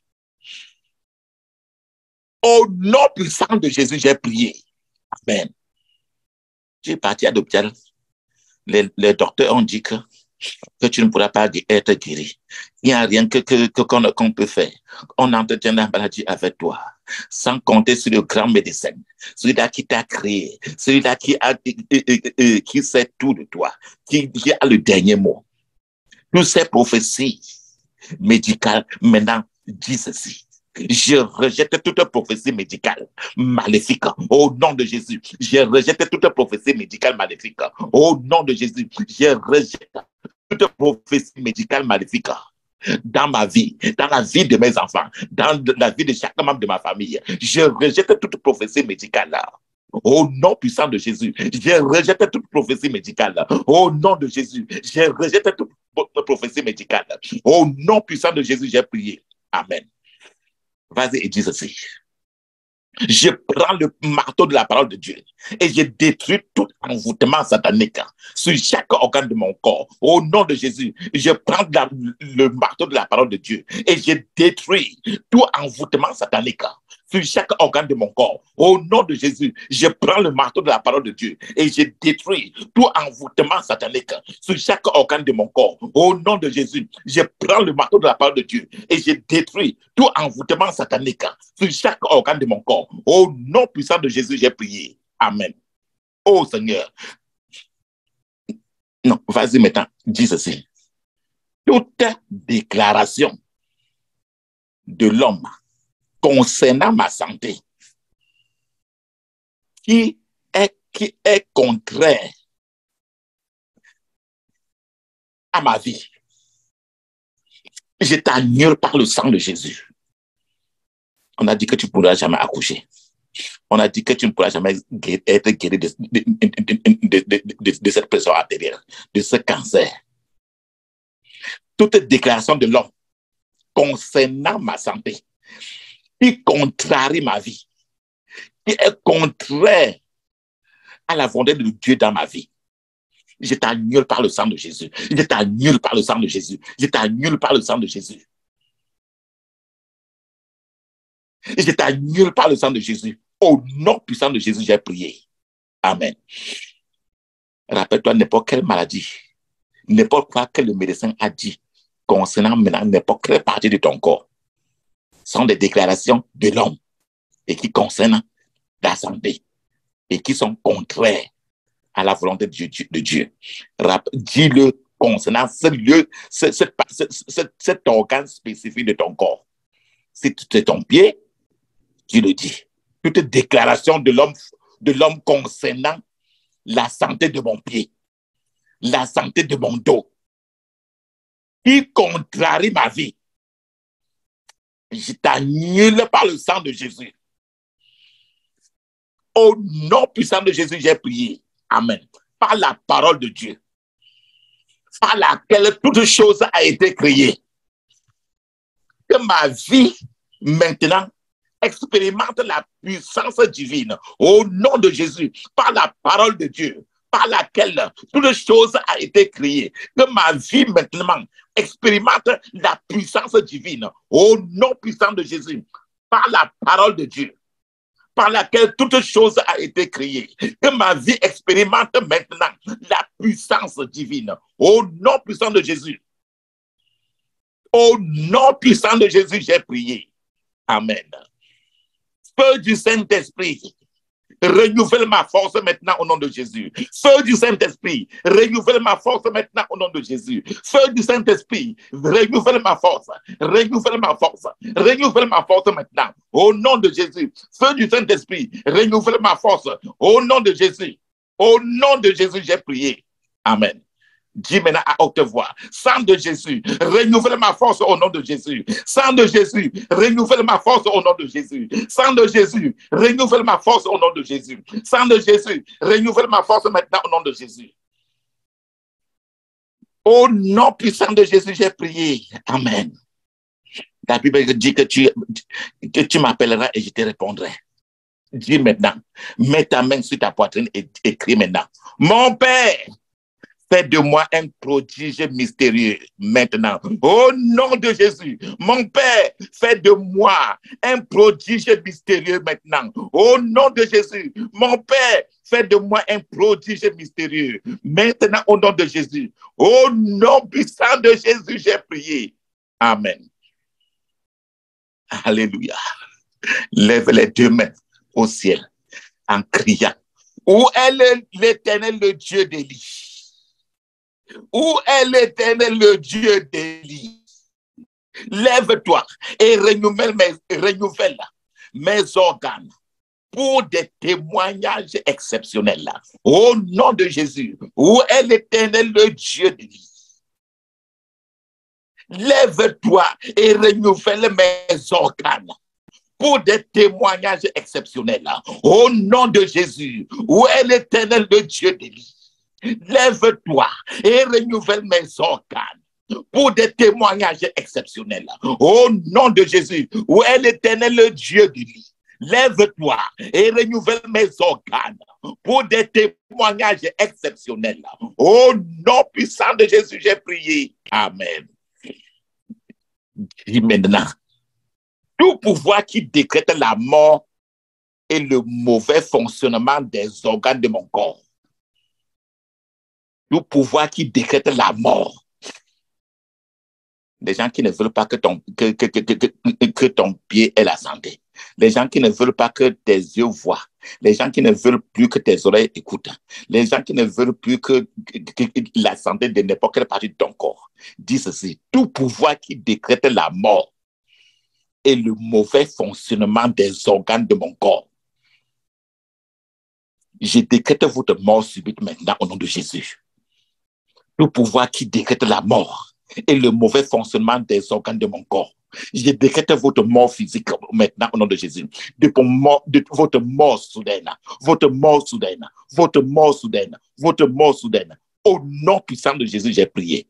Au nom puissant de Jésus, j'ai prié. Amen. J'ai parti à l'hôpital. Les docteurs ont dit que tu ne pourras pas être guéri. Il n'y a rien qu'on peut faire. On entretient la maladie avec toi, sans compter sur le grand médecin, celui-là qui t'a créé, celui-là qui sait tout de toi, qui a le dernier mot. Toutes ces prophéties médicales, maintenant, disent ceci. Je rejette toute prophétie médicale maléfique au nom de Jésus. Je rejette toute prophétie médicale maléfique au nom de Jésus. Je rejette toute prophétie médicale maléfique dans ma vie, dans la vie de mes enfants, dans la vie de chaque membre de ma famille. Je rejette toute prophétie médicale au nom puissant de Jésus. Je rejette toute prophétie médicale au nom de Jésus. Je rejette toute prophétie médicale au nom puissant de Jésus. J'ai prié. Amen. Vas-y et dis ceci. Je prends le marteau de la parole de Dieu et je détruis tout envoûtement satanique sur chaque organe de mon corps. Au nom de Jésus, je prends le marteau de la parole de Dieu et je détruis tout envoûtement satanique sur chaque organe de mon corps. Au nom de Jésus, je prends le marteau de la parole de Dieu et je détruis tout envoûtement satanique sur chaque organe de mon corps. Au nom de Jésus, je prends le marteau de la parole de Dieu et je détruis tout envoûtement satanique sur chaque organe de mon corps. Au nom puissant de Jésus, j'ai prié. Amen. Oh Seigneur. Non, vas-y maintenant, dis ceci. Toute déclaration de l'homme concernant ma santé qui est contraire à ma vie, je t'annule par le sang de Jésus. On a dit que tu ne pourras jamais accoucher. On a dit que tu ne pourras jamais être guéri de cette pression artérielle, de ce cancer. Toute déclaration de l'homme concernant ma santé qui contrarie ma vie, qui est contraire à la volonté de Dieu dans ma vie, je t'annule par le sang de Jésus. Je t'annule par le sang de Jésus. Je t'annule par le sang de Jésus. Je t'annule par le sang de Jésus. Au nom puissant de Jésus, j'ai prié. Amen. Rappelle-toi n'importe quelle maladie, n'importe quoi que le médecin a dit concernant maintenant n'importe quelle partie de ton corps sont des déclarations de l'homme et qui concernent ta santé et qui sont contraires à la volonté de Dieu. Dis-le concernant cet organe spécifique de ton corps. Si c'est ton pied, tu le dis. Toute déclaration de l'homme concernant la santé de mon pied, la santé de mon dos, qui contrarie ma vie, je t'annule par le sang de Jésus. Au nom puissant de Jésus, j'ai prié. Amen. Par la parole de Dieu, par laquelle toute chose a été créée. Que ma vie, maintenant, expérimente la puissance divine au nom de Jésus, par la parole de Dieu, par laquelle toute chose a été créée. Que ma vie maintenant expérimente la puissance divine au nom puissant de Jésus, par la parole de Dieu, par laquelle toute chose a été créée. Que ma vie expérimente maintenant la puissance divine au nom puissant de Jésus. Au nom puissant de Jésus, j'ai prié. Amen. Feu du Saint-Esprit, renouvelle ma force maintenant au nom de Jésus. Feu du Saint-Esprit, renouvelle ma force maintenant au nom de Jésus. Feu du Saint-Esprit, renouvelle ma force. Renouvelle ma force. Renouvelle ma force maintenant au nom de Jésus. Feu du Saint-Esprit, renouvelle ma force au nom de Jésus. Au nom de Jésus, j'ai prié. Amen. Dis maintenant à haute voix, sang de Jésus, renouvelle ma force au nom de Jésus. Sang de Jésus, renouvelle ma force au nom de Jésus. Sang de Jésus, renouvelle ma force au nom de Jésus. Sang de Jésus, renouvelle ma force maintenant au nom de Jésus. Au nom puissant de Jésus, j'ai prié. Amen. La Bible dit que tu m'appelleras et je te répondrai. Dis maintenant, mets ta main sur ta poitrine et écris maintenant. Mon Père, fais de moi un prodige mystérieux maintenant. Au nom de Jésus, mon Père, fais de moi un prodige mystérieux maintenant. Au nom de Jésus, mon Père, fais de moi un prodige mystérieux maintenant au nom de Jésus. Au nom puissant de Jésus, j'ai prié. Amen. Alléluia. Lève les deux mains au ciel en criant. Où est l'Éternel, le Dieu d'Élie? Où est l'Éternel, le Dieu d'Élie? Lève-toi et renouvelle mes organes pour des témoignages exceptionnels. Au nom de Jésus, où est l'Éternel, le Dieu d'Élie? Lève-toi et renouvelle mes organes pour des témoignages exceptionnels. Au nom de Jésus, où est l'Éternel, le Dieu d'Élie? Lève-toi et renouvelle mes organes pour des témoignages exceptionnels. Au nom de Jésus, où est l'Éternel, le Dieu d'Élie? Lève-toi et renouvelle mes organes pour des témoignages exceptionnels. Au nom puissant de Jésus, j'ai prié. Amen. Dis maintenant, tout pouvoir qui décrète la mort et le mauvais fonctionnement des organes de mon corps, tout pouvoir qui décrète la mort. Les gens qui ne veulent pas que ton pied ait la santé. Les gens qui ne veulent pas que tes yeux voient. Les gens qui ne veulent plus que tes oreilles écoutent. Les gens qui ne veulent plus que la santé de n'importe quelle partie de ton corps. Dis ceci, tout pouvoir qui décrète la mort et le mauvais fonctionnement des organes de mon corps. Je décrète votre mort subite maintenant au nom de Jésus. Tout pouvoir qui décrète la mort et le mauvais fonctionnement des organes de mon corps. Je décrète votre mort physique maintenant au nom de Jésus. De votre mort soudaine, votre mort soudaine, votre mort soudaine, votre mort soudaine. Au nom puissant de Jésus, j'ai prié.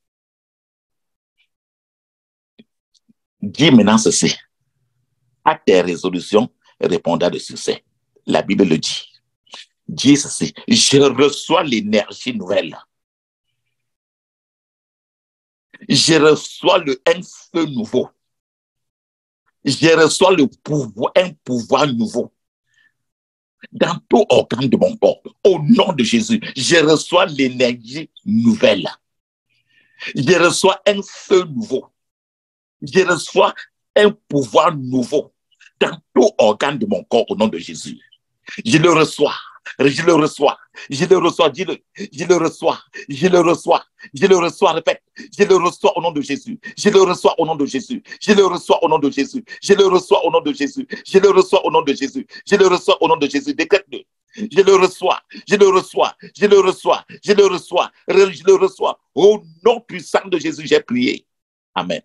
Dis maintenant ceci. À tes résolutions répondra de succès. La Bible le dit. Dis ceci. Je reçois l'énergie nouvelle. Je reçois un feu nouveau. Je reçois un pouvoir nouveau dans tout organe de mon corps. Au nom de Jésus, je reçois l'énergie nouvelle. Je reçois un feu nouveau. Je reçois un pouvoir nouveau dans tout organe de mon corps au nom de Jésus. Je le reçois. Je le reçois, je le reçois, dis-le, je le reçois, je le reçois, je le reçois, répète, je le reçois au nom de Jésus, je le reçois au nom de Jésus, je le reçois au nom de Jésus, je le reçois au nom de Jésus, je le reçois au nom de Jésus, je le reçois au nom de Jésus, décrète-le, je le reçois, je le reçois, je le reçois, je le reçois, je le reçois, au nom puissant de Jésus, j'ai prié. Amen.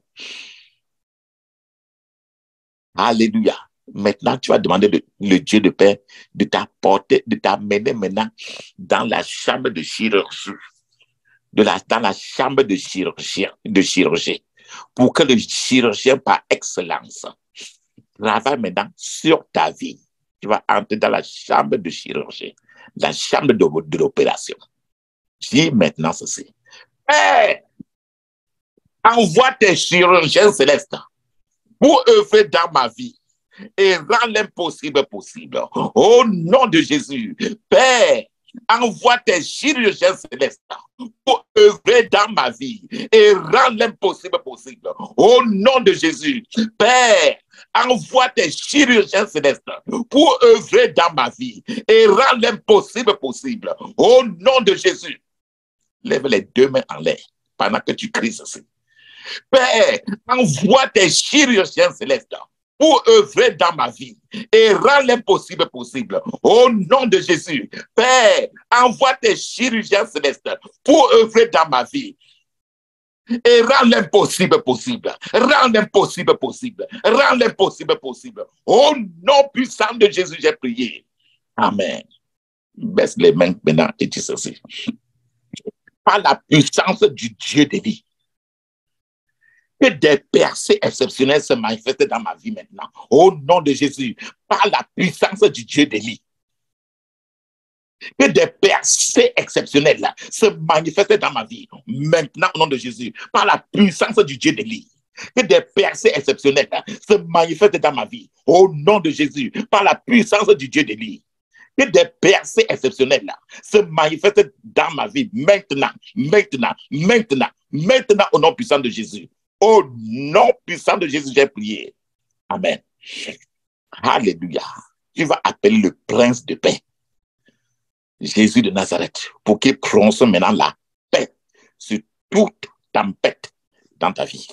Alléluia. Maintenant, tu vas demander le Dieu de paix de t'apporter, de t'amener maintenant dans la chambre de chirurgie, dans la chambre de chirurgie, pour que le chirurgien par excellence travaille maintenant sur ta vie. Tu vas entrer dans la chambre de chirurgie, la chambre de l'opération. Dis maintenant ceci. Père, envoie tes chirurgiens célestes pour œuvrer dans ma vie et rend l'impossible possible. Au nom de Jésus, Père, envoie tes chirurgiens célestes pour œuvrer dans ma vie et rend l'impossible possible. Au nom de Jésus, Père, envoie tes chirurgiens célestes pour œuvrer dans ma vie et rend l'impossible possible. Au nom de Jésus, lève les deux mains en l'air pendant que tu cries ceci. Père, envoie tes chirurgiens célestes pour œuvrer dans ma vie et rend l'impossible possible. Au nom de Jésus, Père, envoie tes chirurgiens célestes pour œuvrer dans ma vie et rend l'impossible possible. Rend l'impossible possible. Rend l'impossible possible. Au nom puissant de Jésus, j'ai prié. Amen. Baisse les mains maintenant et dis ceci. Par la puissance du Dieu de vie, que des percées exceptionnelles se manifestent dans ma vie maintenant. Au nom de Jésus, par la puissance du Dieu d'Élie. Que des percées exceptionnelles se manifestent dans ma vie maintenant au nom de Jésus, par la puissance du Dieu d'Élie. Que des percées exceptionnelles se manifestent dans ma vie au nom de Jésus, par la puissance du Dieu d'Élie. Que des percées exceptionnelles se manifestent dans ma vie maintenant, maintenant, maintenant, maintenant au nom puissant de Jésus. Au nom puissant de Jésus, j'ai prié. Amen. Alléluia. Tu vas appeler le prince de paix, Jésus de Nazareth, pour qu'il prononce maintenant la paix sur toute tempête dans ta vie.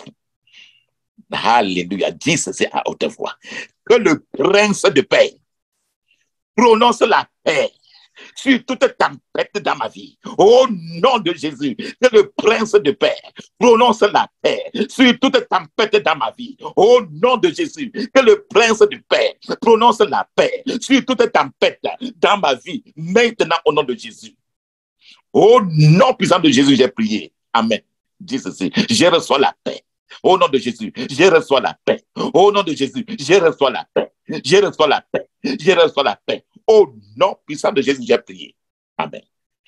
Alléluia. Dis ceci à haute voix. Que le prince de paix prononce la paix sur toute tempête dans ma vie. Au nom de Jésus, que le prince de paix prononce la paix sur toute tempête dans ma vie. Au nom de Jésus, que le prince de paix prononce la paix sur toute tempête dans ma vie. Maintenant, au nom de Jésus. Au nom puissant de Jésus, j'ai prié. Amen. Dis ceci. Je reçois la paix. Au nom de Jésus, je reçois la paix. Au nom de Jésus, je reçois la paix. Je reçois la paix. Je reçois la paix. Au nom puissant de Jésus, j'ai prié. Amen.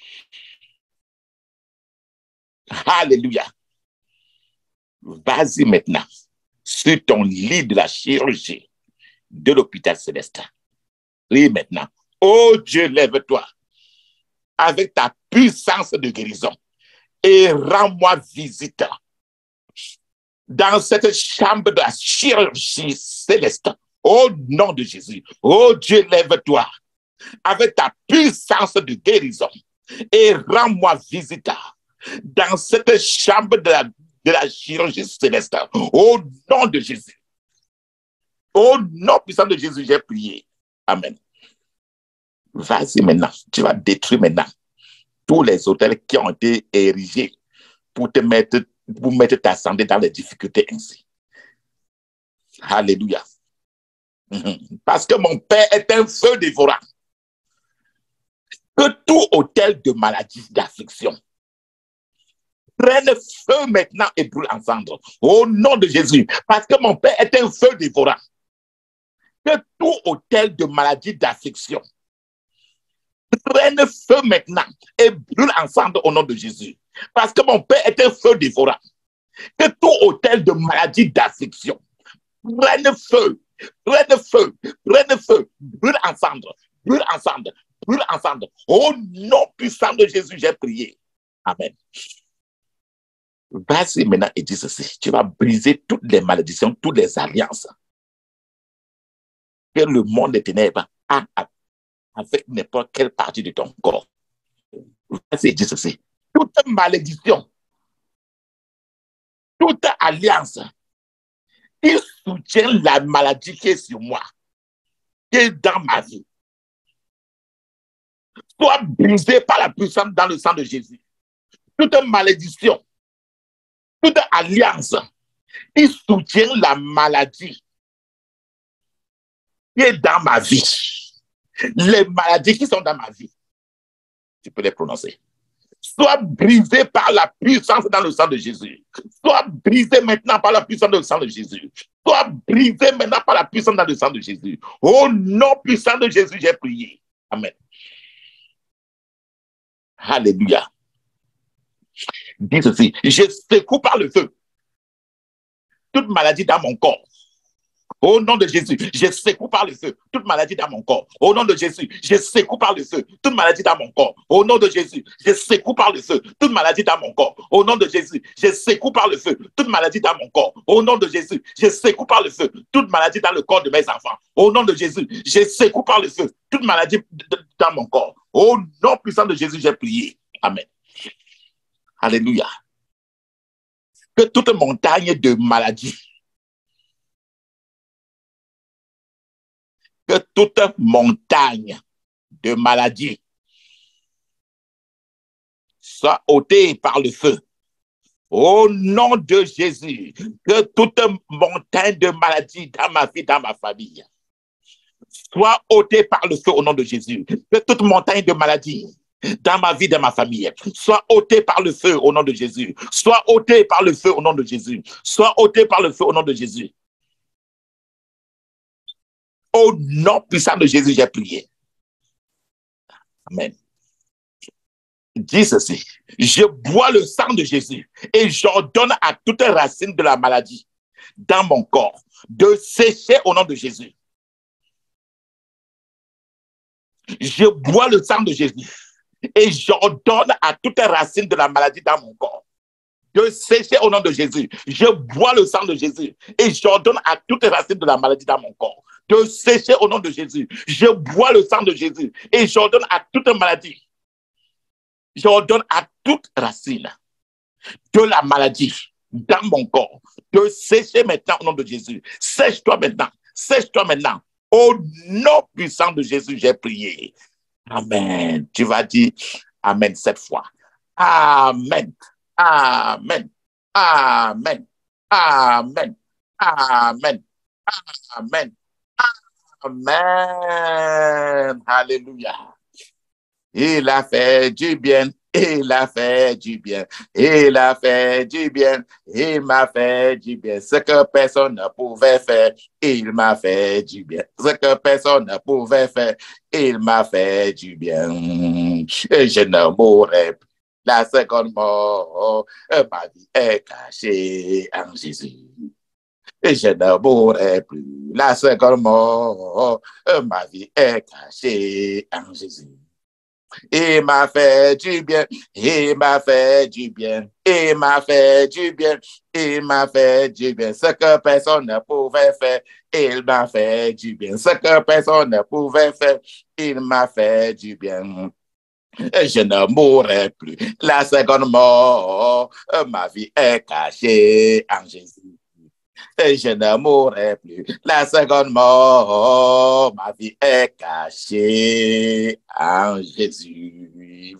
Alléluia. Vas-y maintenant sur ton lit de la chirurgie de l'hôpital céleste. Prie maintenant. Oh Dieu, lève-toi avec ta puissance de guérison et rends-moi visite dans cette chambre de la chirurgie céleste. Au nom de Jésus. Oh Dieu, lève-toi avec ta puissance de guérison et rends-moi visite dans cette chambre de la chirurgie céleste. Au nom de Jésus. Au nom puissant de Jésus, j'ai prié. Amen. Vas-y maintenant. Tu vas détruire maintenant tous les hôtels qui ont été érigés pour mettre ta santé dans les difficultés ainsi. Alléluia. Parce que mon Père est un feu dévorant. Que tout hôtel de maladie, d'affliction, prenne feu maintenant et brûle en cendres. Au nom de Jésus. Parce que mon Père est un feu dévorant. Que tout hôtel de maladie, d'affliction, prenne feu maintenant et brûle en cendres au nom de Jésus. Parce que mon Père est un feu dévorant. Que tout hôtel de maladie, d'affliction, prenne feu, prenne feu, prenne feu, brûle en cendres, brûle en cendres, brûle en cendres. Au nom puissant de Jésus, j'ai prié. Amen. Vas-y maintenant et dis ceci. Tu vas briser toutes les malédictions, toutes les alliances que le monde des ténèbres a avec n'importe quelle partie de ton corps. Vas-y et dis ceci. Toute malédiction, toute alliance qui soutient la maladie qui est sur moi, qui est dans ma vie, soit brisée par la puissance dans le sang de Jésus. Toute malédiction, toute alliance qui soutient la maladie qui est dans ma vie, les maladies qui sont dans ma vie, tu peux les prononcer. soit brisé par la puissance dans le sang de Jésus. Soit brisé maintenant par la puissance dans le sang de Jésus. Soit brisé maintenant par la puissance dans le sang de Jésus. Au nom puissant de Jésus, j'ai prié. Amen. Alléluia. Dis ceci, je secoue par le feu toute maladie dans mon corps. Au nom de Jésus, je secoue par le feu toute maladie dans mon corps. Au nom de Jésus, je secoue par le feu toute maladie dans mon corps. Au nom de Jésus, je secoue par le feu toute maladie dans mon corps. Au nom de Jésus, je secoue par le feu toute maladie dans mon corps. Au nom de Jésus, je secoue par le feu toute maladie dans le corps de mes enfants. Au nom de Jésus, je secoue par le feu toute maladie dans mon corps. Au nom puissant de Jésus, j'ai prié. Amen. Alléluia. Que toute montagne de maladie, que toute montagne de maladie soit ôtée par le feu. Au nom de Jésus, que toute montagne de maladie dans ma vie, dans ma famille, soit ôtée par le feu au nom de Jésus. Que toute montagne de maladie dans ma vie, dans ma famille, soit ôtée par le feu au nom de Jésus. Soit ôtée par le feu au nom de Jésus. Soit ôtée par le feu au nom de Jésus. Au nom puissant de Jésus, j'ai prié. Amen. Dis ceci, je bois le sang de Jésus et j'ordonne à toute racine de la maladie dans mon corps de sécher au nom de Jésus. Je bois le sang de Jésus et j'ordonne à toute racine de la maladie dans mon corps de sécher au nom de Jésus. Je bois le sang de Jésus et j'ordonne à toute racine de la maladie dans mon corps de sécher au nom de Jésus. Je bois le sang de Jésus et j'ordonne à toute maladie. J'ordonne à toute racine de la maladie dans mon corps de sécher maintenant au nom de Jésus. Sèche-toi maintenant. Sèche-toi maintenant. Au nom puissant de Jésus, j'ai prié. Amen. Tu vas dire Amen 7 fois. Amen. Amen. Amen. Amen. Amen. Amen. Amen. Alléluia. Il a fait du bien. Il a fait du bien. Il a fait du bien. Il m'a fait du bien. Ce que personne ne pouvait faire, il m'a fait du bien. Ce que personne ne pouvait faire, il m'a fait du bien. Et je ne mourrai plus. La seconde mort, ma vie est cachée en Jésus. Et je ne mourrai plus. La seconde mort, ma vie est cachée en Jésus. Il m'a fait du bien, il m'a fait du bien, il m'a fait du bien, il m'a fait du bien. Ce que personne ne pouvait faire, il m'a fait du bien. Ce que personne ne pouvait faire, il m'a fait du bien. Et je ne mourrai plus. La seconde mort, ma vie est cachée en Jésus. Et je ne mourrai plus. La seconde mort, ma vie est cachée en Jésus.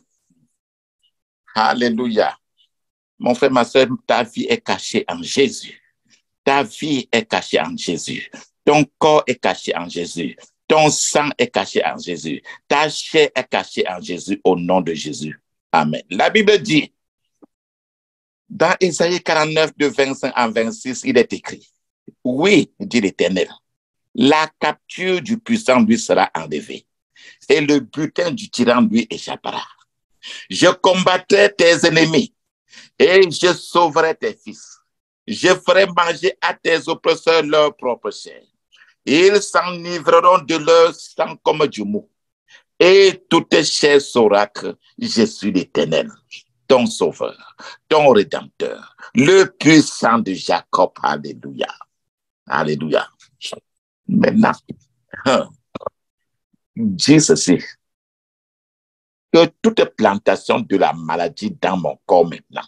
Alléluia. Mon frère, ma soeur, ta vie est cachée en Jésus. Ta vie est cachée en Jésus. Ton corps est caché en Jésus. Ton sang est caché en Jésus. Ta chair est cachée en Jésus au nom de Jésus. Amen. La Bible dit, dans Ésaïe 49, de 25 à 26, il est écrit, oui, dit l'Éternel, la capture du puissant lui sera enlevée et le butin du tyran lui échappera. Je combattrai tes ennemis et je sauverai tes fils. Je ferai manger à tes oppresseurs leur propre chair. Ils s'enivreront de leur sang comme du mou. Et toute chair saura que je suis l'Éternel, ton sauveur, ton rédempteur, le puissant de Jacob. Alléluia. Alléluia. Maintenant, dis ceci, que toute plantation de la maladie dans mon corps maintenant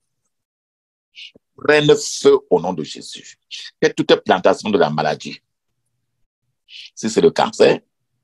prenne feu au nom de Jésus. Que toute plantation de la maladie, si c'est le cancer,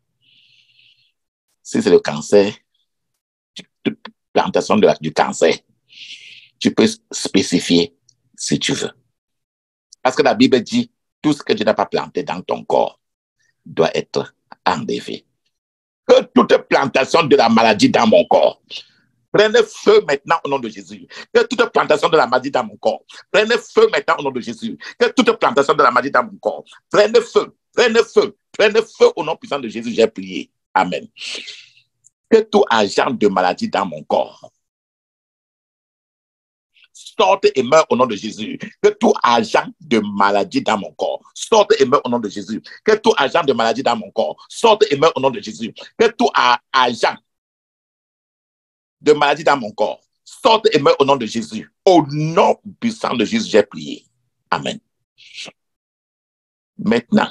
toute plantation du cancer, tu peux spécifier si tu veux. Parce que la Bible dit, tout ce que Dieu n'a pas planté dans ton corps doit être enlevé. Que toute plantation de la maladie dans mon corps Prenez feu maintenant au nom de Jésus. Que toute plantation de la maladie dans mon corps. Prenez feu maintenant au nom de Jésus. Que toute plantation de la maladie dans mon corps. Prenez feu. Prenez feu. Prenez feu au nom puissant de Jésus. J'ai prié. Amen. Que tout agent de maladie dans mon corps sorte et meurt au nom de Jésus. Que tout agent de maladie dans mon corps sorte et meurt au nom de Jésus. Que tout agent de maladie dans mon corps sorte et meurt au nom de Jésus. Que tout agent de maladie dans mon corps sorte et meurt au nom de Jésus. Au nom puissant de Jésus, j'ai prié. Amen. Maintenant,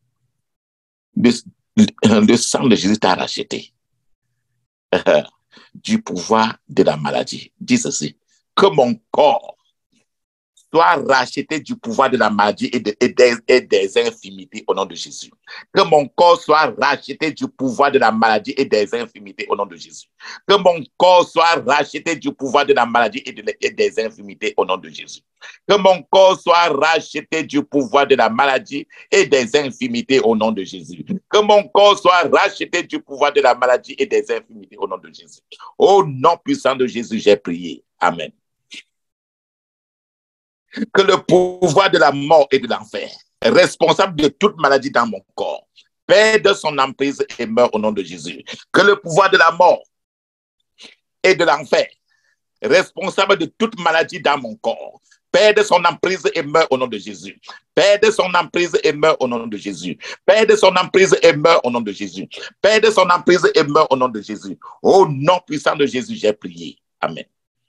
le sang de Jésus t'a racheté du pouvoir de la maladie. Dis ceci, que mon corps soit racheté du pouvoir de la maladie et des infirmités au nom de Jésus. Que mon corps soit racheté du pouvoir de la maladie et des infirmités au nom de Jésus. Que mon corps soit racheté du pouvoir de la maladie et des infirmités au nom de Jésus. Que mon corps soit racheté du pouvoir de la maladie et des infirmités au nom de Jésus. Que mon corps soit racheté du pouvoir de la maladie et des infirmités au nom de Jésus. Au nom puissant de Jésus, j'ai prié. Amen. Que le pouvoir de la mort et de l'enfer, responsable de toute maladie dans mon corps, perde son emprise et meurt au nom de Jésus. Que le pouvoir de la mort et de l'enfer, responsable de toute maladie dans mon corps, perde son emprise et meurt au nom de Jésus. Perde son emprise et meurt au nom de Jésus. Perde son emprise et meurt au nom de Jésus. Perde son emprise et meurt au nom de Jésus. Au nom puissant de Jésus, j'ai prié. Amen.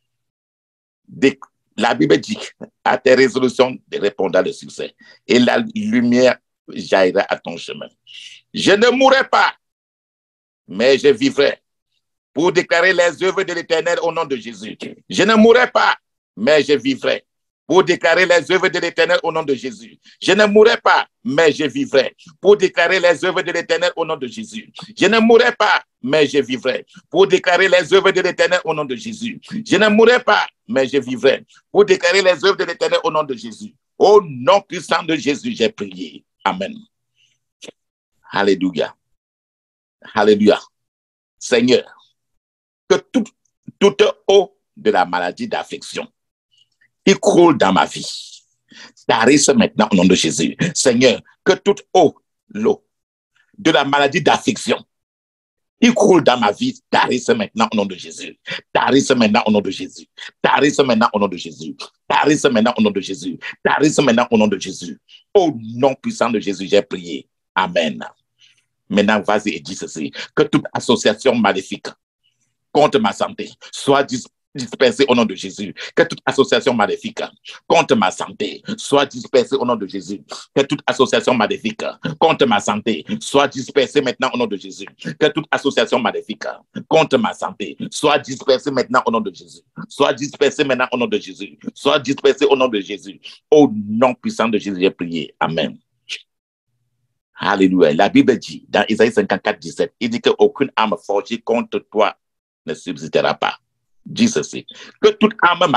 La Bible dit, à tes résolutions répondra le succès, et la lumière jaillira à ton chemin. Je ne mourrai pas, mais je vivrai pour déclarer les œuvres de l'Éternel au nom de Jésus. Je ne mourrai pas, mais je vivrai pour déclarer les œuvres de l'Éternel au nom de Jésus. Je ne mourrai pas, mais je vivrai pour déclarer les œuvres de l'Éternel au nom de Jésus. Je ne mourrai pas, mais je vivrai pour déclarer les œuvres de l'Éternel au nom de Jésus. Je ne mourrai pas, mais je vivrai pour déclarer les œuvres de l'Éternel au nom de Jésus. Au nom puissant de Jésus, j'ai prié. Amen. Alléluia. Alléluia. Seigneur, que toute eau de la maladie d'affection qui coule dans ma vie tarisse maintenant au nom de Jésus. Seigneur, que toute l'eau de la maladie d'affection qui coule dans ma vie tarisse maintenant au nom de Jésus. Tarisse maintenant au nom de Jésus. Tarisse maintenant au nom de Jésus. Tarisse maintenant au nom de Jésus. Tarisse maintenant au nom de Jésus. Au nom puissant de Jésus, j'ai prié. Amen. Maintenant, vas-y et dis ceci. Que toute association maléfique contre ma santé soit dispersée au nom de Jésus. Que toute association maléfique contre ma santé soit dispersée au nom de Jésus. Que toute association maléfique contre ma santé soit dispersée maintenant au nom de Jésus. Que toute association maléfique contre ma santé soit dispersée maintenant au nom de Jésus. Soit dispersée maintenant au nom de Jésus. Soit dispersée au nom de Jésus. Au nom puissant de Jésus, j'ai prié. Amen. Alléluia. La Bible dit, dans Isaïe 54, 17, il dit qu'aucune arme forgée contre toi ne subsistera pas. Dis ceci, que toute arme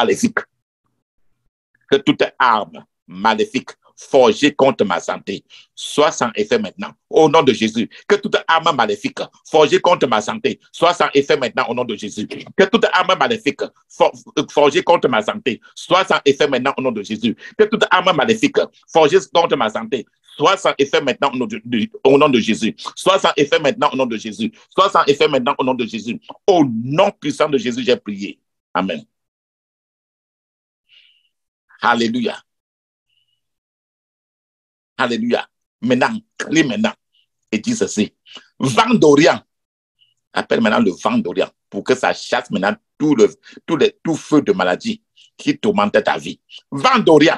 maléfique forgée contre ma santé soit sans effet maintenant, au nom de Jésus. Que toute arme maléfique forgée contre ma santé soit sans effet maintenant, au nom de Jésus. Que toute arme maléfique forgée contre ma santé soit sans effet maintenant, au nom de Jésus. Que toute arme maléfique forgée contre ma santé soit sans effet maintenant au nom de Jésus. Soit sans effet maintenant au nom de Jésus. Soit sans effet maintenant au nom de Jésus. Au nom puissant de Jésus, j'ai prié. Amen. Alléluia. Alléluia. Maintenant, crie maintenant et dis ceci. Vent d'Orient. Appelle maintenant le vent d'Orient pour que ça chasse maintenant tout feu de maladie qui tourmente ta vie. Vent d'Orient.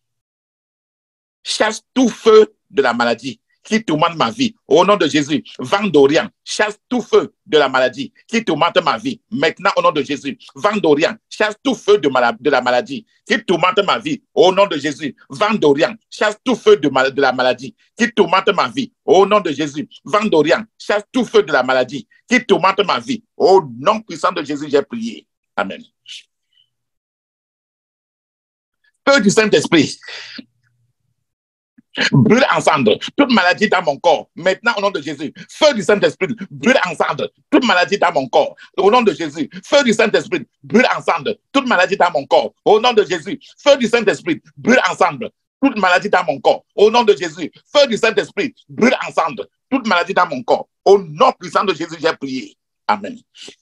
Chasse tout feu de la maladie qui tourmente ma vie. Au nom de Jésus, vent d'Orient, chasse tout feu de la maladie qui tourmente ma vie. Maintenant, au nom de Jésus, vent d'Orient, chasse tout feu de la maladie qui tourmente ma vie. Au nom de Jésus, vent d'Orient, chasse tout feu de la maladie qui tourmente ma vie. Au nom de Jésus, vent d'Orient, chasse tout feu de la maladie qui tourmente ma vie. Au nom puissant de Jésus, j'ai prié. Amen. Feu du Saint-Esprit. brûle ensemble toute maladie dans mon corps. Maintenant, au nom de Jésus, feu du Saint-Esprit, brûle ensemble toute maladie dans mon corps. Au nom de Jésus, feu du Saint-Esprit, brûle ensemble toute maladie dans mon corps. Au nom de Jésus, feu du Saint-Esprit, brûle ensemble toute maladie dans mon corps. Au nom de Jésus, feu du Saint-Esprit, brûle ensemble toute maladie dans mon corps. Au nom puissant de Jésus, j'ai prié. Amen.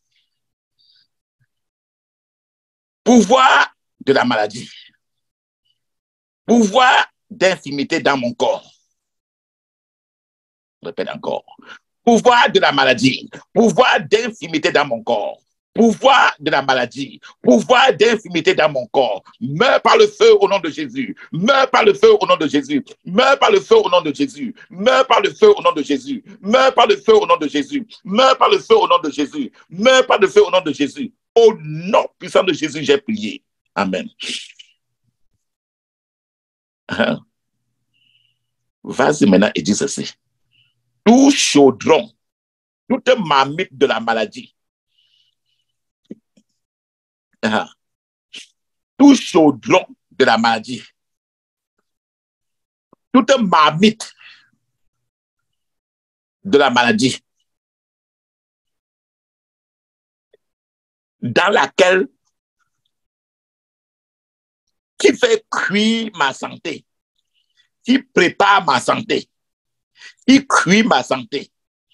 Pouvoir de la maladie. Pouvoir d'infimité dans mon corps. Je répète encore. Pouvoir de la maladie. Pouvoir d'infimité dans mon corps. Pouvoir de la maladie. Pouvoir d'infimité dans mon corps. Meurs par le feu au nom de Jésus. Meurs par le feu au nom de Jésus. Meurs par le feu au nom de Jésus. Meurs par le feu au nom de Jésus. Meurs par le feu au nom de Jésus. Meurs par le feu au nom de Jésus. Meurs par le feu au nom de Jésus. Au nom puissant de Jésus, j'ai prié. Amen. Vas-y maintenant et dis ceci. Tout chaudron, toute marmite de la maladie, tout chaudron de la maladie, toute marmite de la maladie, dans laquelle qui fait cuire ma santé, qui prépare ma santé, qui cuit ma santé,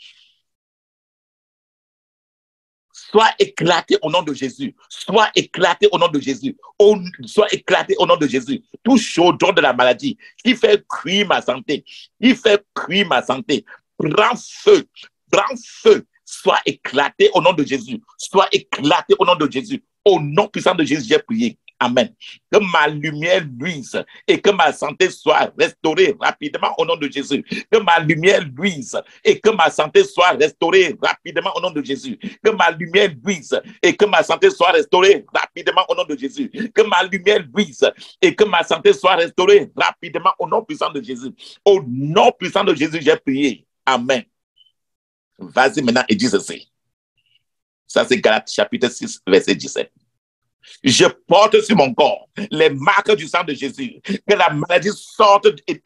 soit éclaté au nom de Jésus, soit éclaté au nom de Jésus, soit éclaté au nom de Jésus. Tout chaudron de la maladie qui fait cuire ma santé, qui fait cuire ma santé, prends feu, soit éclaté au nom de Jésus, soit éclaté au nom de Jésus. Au nom puissant de Jésus, j'ai prié. Amen. Que ma lumière luise et que ma santé soit restaurée rapidement au nom de Jésus. Que ma lumière luise et que ma santé soit restaurée rapidement au nom de Jésus. Que ma lumière luise et que ma santé soit restaurée rapidement au nom de Jésus. Que ma lumière luise et que ma santé soit restaurée rapidement au nom puissant de Jésus. Au nom puissant de Jésus, j'ai prié. Amen. Vas-y maintenant et dis ceci. Ça, c'est Galates chapitre 6, verset 17. Je porte sur mon corps les marques du sang de Jésus. Que la maladie sorte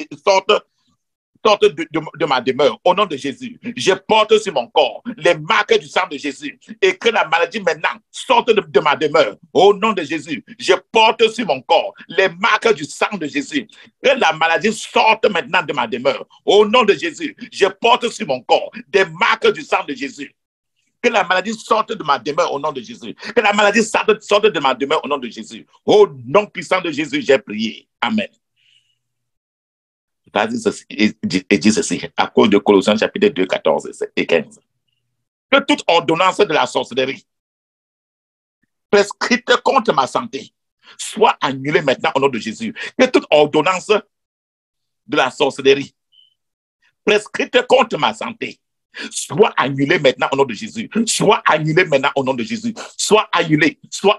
de ma demeure. Au nom de Jésus, je porte sur mon corps les marques du sang de Jésus. Et que la maladie maintenant sorte de ma demeure. Au nom de Jésus, je porte sur mon corps les marques du sang de Jésus. Que la maladie sorte maintenant de ma demeure. Au nom de Jésus, je porte sur mon corps des marques du sang de Jésus. Que la maladie sorte de ma demeure au nom de Jésus. Que la maladie sorte de ma demeure au nom de Jésus. Au nom puissant de Jésus, j'ai prié. Amen. Vas-y et dis ceci, à cause de Colossiens chapitre 2, 14 et 15. Que toute ordonnance de la sorcellerie prescrite contre ma santé soit annulée maintenant au nom de Jésus. Que toute ordonnance de la sorcellerie prescrite contre ma santé soit annulé maintenant au nom de Jésus. Soit annulé maintenant au nom de Jésus. Soit annulé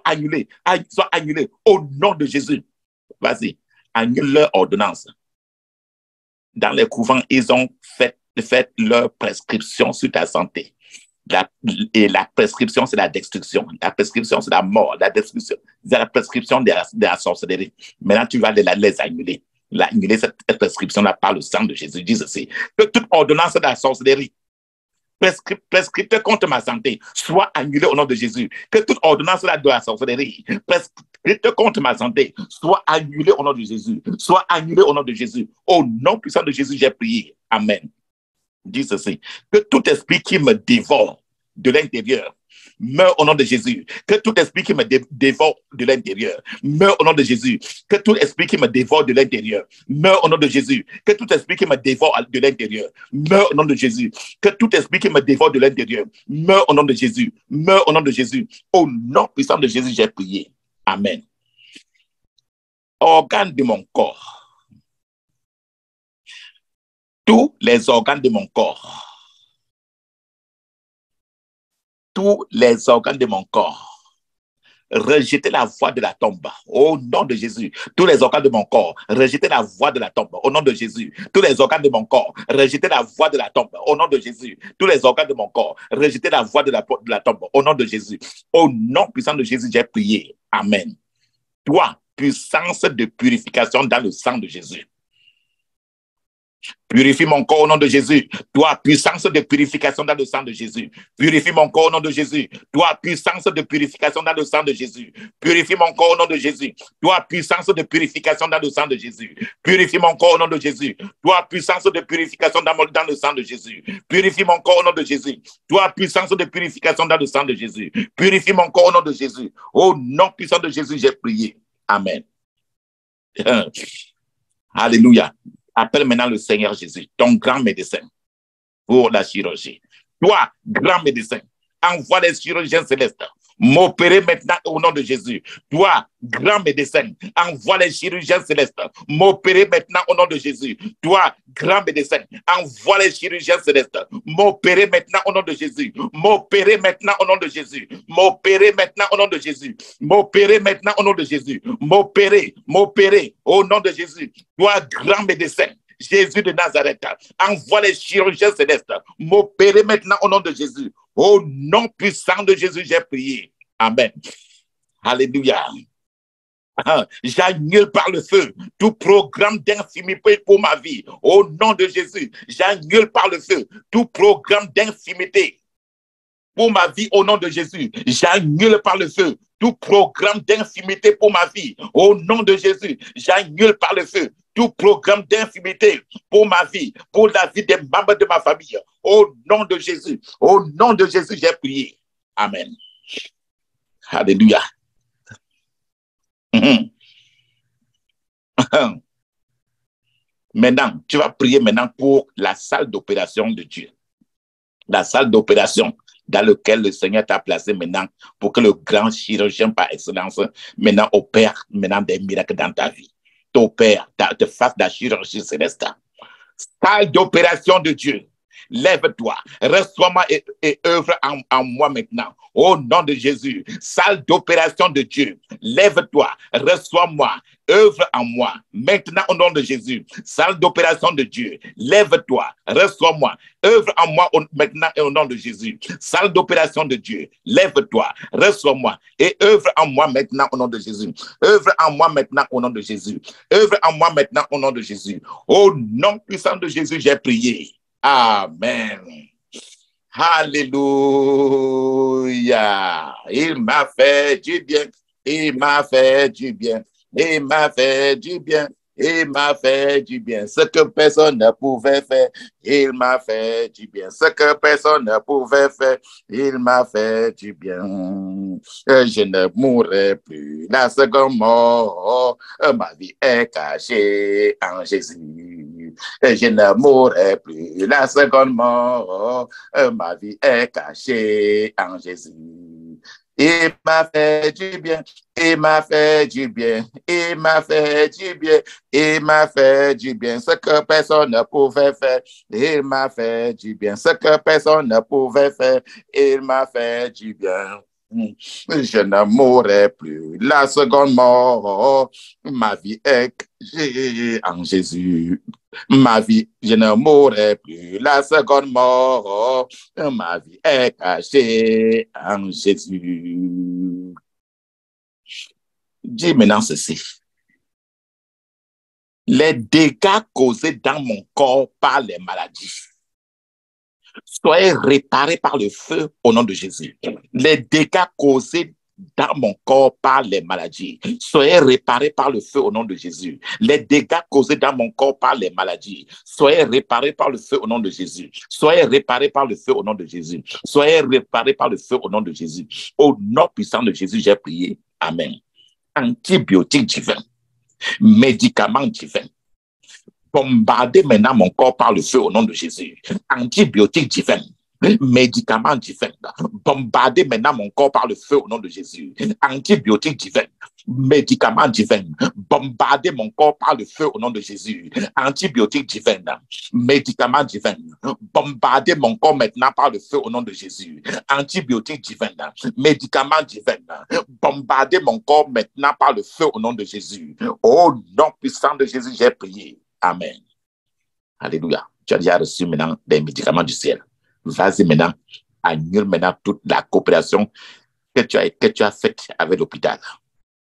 au nom de Jésus. Vas-y, annule leur ordonnance. Dans les couvents, ils ont fait leur prescription sur ta santé. Et la prescription, c'est la destruction. La prescription, c'est la mort. La destruction, c'est la prescription de la sorcellerie. Maintenant, tu vas les annuler. Annuler cette prescription-là par le sang de Jésus. Dis ceci. Que toute ordonnance de la sorcellerie prescrite contre ma santé soit annulée au nom de Jésus. Que toute ordonnance de la sorcellerie prescrite contre ma santé soit annulée au nom de Jésus. Soit annulée au nom de Jésus. Au nom puissant de Jésus, j'ai prié. Amen. Dis ceci. Que tout esprit qui me dévore de l'intérieur meurt au nom de Jésus. Que tout esprit qui me dévore de l'intérieur meurt au nom de Jésus. Que tout esprit qui me dévore de l'intérieur meurt au nom de Jésus. Que tout esprit qui me dévore de l'intérieur meurt au nom de Jésus. Que tout esprit qui me dévore de l'intérieur meurt au nom de Jésus. Meurt au nom de Jésus. Au nom puissant de Jésus, j'ai prié. Amen. Organes de mon corps. Tous les organes de mon corps. Tous les organes de mon corps, rejetez la voix de la tombe au nom de Jésus. Tous les organes de mon corps, rejetez la voix de la tombe au nom de Jésus. Tous les organes de mon corps, rejetez la voix de la tombe au nom de Jésus. Tous les organes de mon corps, rejetez la voix de la tombe au nom de Jésus. Au nom puissant de Jésus, j'ai prié. Amen. Toi, puissance de purification dans le sang de Jésus. Purifie mon corps au nom de Jésus. Toi, puissance de purification dans le sang de Jésus. Purifie mon corps au nom de Jésus. Toi, puissance de purification dans le sang de Jésus. Purifie mon corps au nom de Jésus. Toi, puissance de purification dans le sang de Jésus. Purifie mon corps au nom de Jésus. Toi, puissance de purification dans le sang de Jésus. Purifie mon corps au nom de Jésus. Toi, puissance de purification dans le sang de Jésus. Purifie mon corps au nom de Jésus. Au nom puissant de Jésus, j'ai prié. Amen. Alléluia. Appelle maintenant le Seigneur Jésus, ton grand médecin, pour la chirurgie. Toi, grand médecin, envoie les chirurgiens célestes m'opérer maintenant au nom de Jésus. Toi, grand médecin, envoie les chirurgiens célestes m'opérer maintenant au nom de Jésus. Toi, grand médecin, envoie les chirurgiens célestes m'opérer maintenant au nom de Jésus. M'opérer maintenant au nom de Jésus. M'opérer maintenant au nom de Jésus. M'opérer maintenant au nom de Jésus. M'opérer au nom de Jésus. Toi, grand médecin, Jésus de Nazareth, envoie les chirurgiens célestes m'opérer maintenant au nom de Jésus. Au nom puissant de Jésus, j'ai prié. Amen. Alléluia. J'annule par le feu tout programme d'infimité pour ma vie. Au nom de Jésus, j'annule par le feu tout programme d'infimité pour ma vie au nom de Jésus. J'annule par le feu tout programme d'infimité pour ma vie au nom de Jésus. J'annule par le feu tout programme d'infimité pour ma vie, pour la vie des membres de ma famille. Au nom de Jésus, j'ai prié. Amen. Alléluia. Maintenant, tu vas prier maintenant pour la salle d'opération de Dieu. La salle d'opération dans laquelle le Seigneur t'a placé maintenant pour que le grand chirurgien par excellence maintenant opère maintenant des miracles dans ta vie. T'opère, te fasse la chirurgie céleste. Salle d'opération de Dieu. Lève-toi, reçois-moi et œuvre en moi maintenant. Au nom de Jésus, salle d'opération de Dieu. Lève-toi, reçois-moi, œuvre en moi. Maintenant, au nom de Jésus, salle d'opération de Dieu. Lève-toi, reçois-moi, œuvre en moi maintenant et au nom de Jésus. Salle d'opération de Dieu. Lève-toi, reçois-moi et œuvre en moi maintenant au nom de Jésus. Œuvre en moi maintenant au nom de Jésus. Œuvre en moi maintenant au nom de Jésus. Au nom puissant de Jésus, j'ai prié. Amen. Alléluia. Il m'a fait du bien. Il m'a fait du bien. Il m'a fait du bien. Il m'a fait du bien. Ce que personne ne pouvait faire. Il m'a fait du bien. Ce que personne ne pouvait faire. Il m'a fait du bien. Je ne mourrai plus. La seconde mort. Ma vie est cachée en Jésus. Je ne mourrai plus. La seconde mort. Ma vie est cachée en Jésus. Il m'a fait du bien, il m'a fait du bien, il m'a fait du bien, il m'a fait du bien, ce que personne ne pouvait faire, il m'a fait du bien, ce que personne ne pouvait faire, il m'a fait du bien. Je ne mourrai plus. La seconde mort, ma vie est en Jésus. Ma vie, je ne mourrai plus. La seconde mort, ma vie est cachée en Jésus. Dis maintenant ceci. Les dégâts causés dans mon corps par les maladies, soyez réparés par le feu au nom de Jésus. Les dégâts causés dans mon corps par les maladies, soyez réparés par le feu au nom de Jésus. Les dégâts causés dans mon corps par les maladies, soyez réparés par le feu au nom de Jésus. Soyez réparés par le feu au nom de Jésus. Soyez réparés par le feu au nom de Jésus. Au nom puissant de Jésus, j'ai prié. Amen. Antibiotiques divins, médicaments divins, bombardez maintenant mon corps par le feu au nom de Jésus. Antibiotiques divins, médicaments divins, bombardez maintenant mon corps par le feu au nom de Jésus. Antibiotiques divins, médicaments divins, bombardez mon corps par le feu au nom de Jésus. Antibiotiques divins, médicaments divins, bombardez mon corps maintenant par le feu au nom de Jésus. Antibiotiques divins, médicaments divins, bombardez mon corps maintenant par le feu au nom de Jésus. Au nom puissant de Jésus, j'ai prié. Amen. Alléluia. Tu as déjà reçu maintenant des médicaments du ciel. Vas-y maintenant, annule maintenant toute la coopération que tu as faite avec l'hôpital.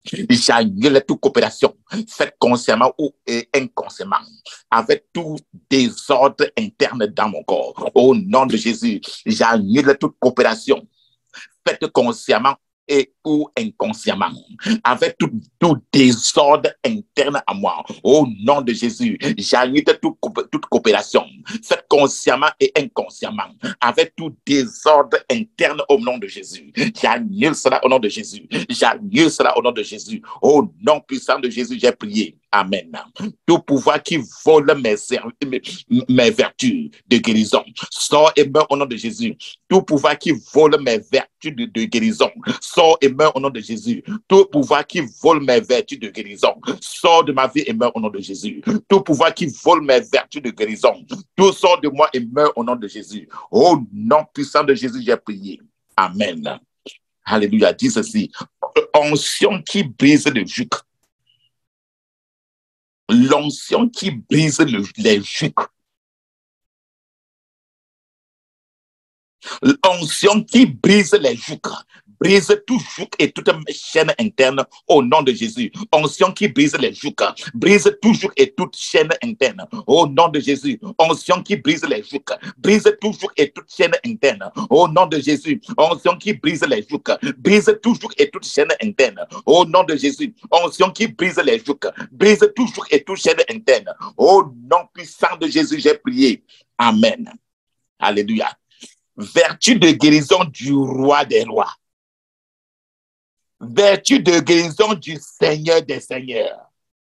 J'annule toute coopération, faite consciemment ou inconsciemment, avec tout désordre interne dans mon corps. Au nom de Jésus, j'annule toute coopération, faite consciemment et ou inconsciemment, avec tout désordre interne à moi. Au nom de Jésus, j'annule toute coopération, faite consciemment et inconsciemment, avec tout désordre interne au nom de Jésus. J'annule cela au nom de Jésus. J'annule cela au nom de Jésus. Au nom puissant de Jésus, j'ai prié. Amen. Tout pouvoir qui vole mes vertus de guérison, sort et meurt au nom de Jésus. Tout pouvoir qui vole mes vertus de guérison, sort et meurt au nom de Jésus. Tout pouvoir qui vole mes vertus de guérison, sort de ma vie et meurt au nom de Jésus. Tout pouvoir qui vole mes vertus de guérison, tout sort de moi et meurt au nom de Jésus. Au nom puissant de Jésus, j'ai prié. Amen. Alléluia. Dis ceci. Onction qui brise le joug. L'onction qui brise les jougs. L'onction qui brise les jougs. Brise tout joug et toute chaîne interne au nom de Jésus. Onction qui brise les jougs. Brise tout joug et toute chaîne interne au nom de Jésus. Onction qui brise les jougs. Brise tout joug et toute chaîne interne au nom de Jésus. Onction qui brise les jougs. Brise tout joug et toute chaîne interne au nom de Jésus. Onction qui brise les jougs. Brise tout joug et toute chaîne interne au nom puissant de Jésus. J'ai prié. Amen. Alléluia. Vertu de guérison du roi des rois. Vertu de guérison du Seigneur des seigneurs.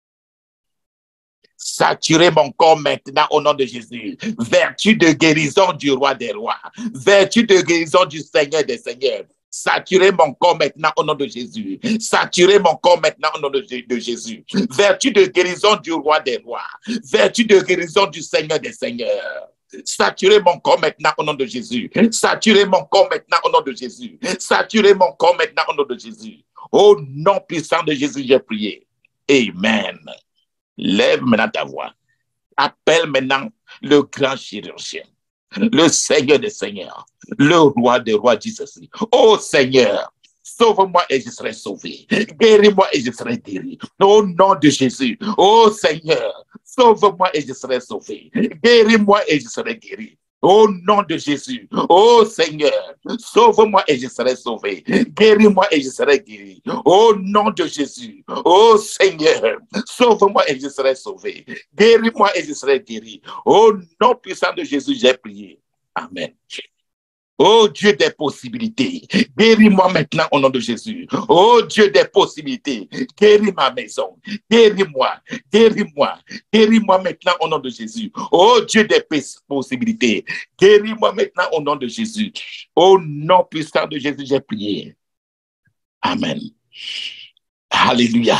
Saturez mon corps maintenant au nom de Jésus. Vertu de guérison du roi des rois. Vertu de guérison du Seigneur des seigneurs. Saturez mon corps maintenant au nom de Jésus. Saturez mon corps maintenant au nom de Jésus. Vertu de guérison du roi des rois. Vertu de guérison du Seigneur des seigneurs. Saturez mon corps maintenant au nom de Jésus. Saturez mon corps maintenant au nom de Jésus. Saturez mon corps maintenant au nom de Jésus. Au nom puissant de Jésus, j'ai prié. Amen. Lève maintenant ta voix. Appelle maintenant le grand chirurgien, le Seigneur des seigneurs, le roi des rois, dit ceci. Ô Seigneur, sauve-moi et je serai sauvé. Guéris-moi et je serai guéri. Au nom de Jésus. Ô Seigneur, sauve-moi et je serai sauvé. Guéris-moi et je serai guéri. Au nom de Jésus. Ô Seigneur, sauve-moi et je serai sauvé. Guéris-moi et je serai guéri. Au nom de Jésus. Ô Seigneur, sauve-moi et je serai sauvé. Guéris-moi et je serai guéri. Au nom puissant de Jésus, j'ai prié. Amen. Oh Dieu des possibilités, guéris-moi maintenant au nom de Jésus. Oh Dieu des possibilités, guéris ma maison, guéris-moi, guéris-moi, guéris-moi maintenant au nom de Jésus. Oh Dieu des possibilités, guéris-moi maintenant au nom de Jésus. Au nom puissant de Jésus, j'ai prié. Amen. Alléluia.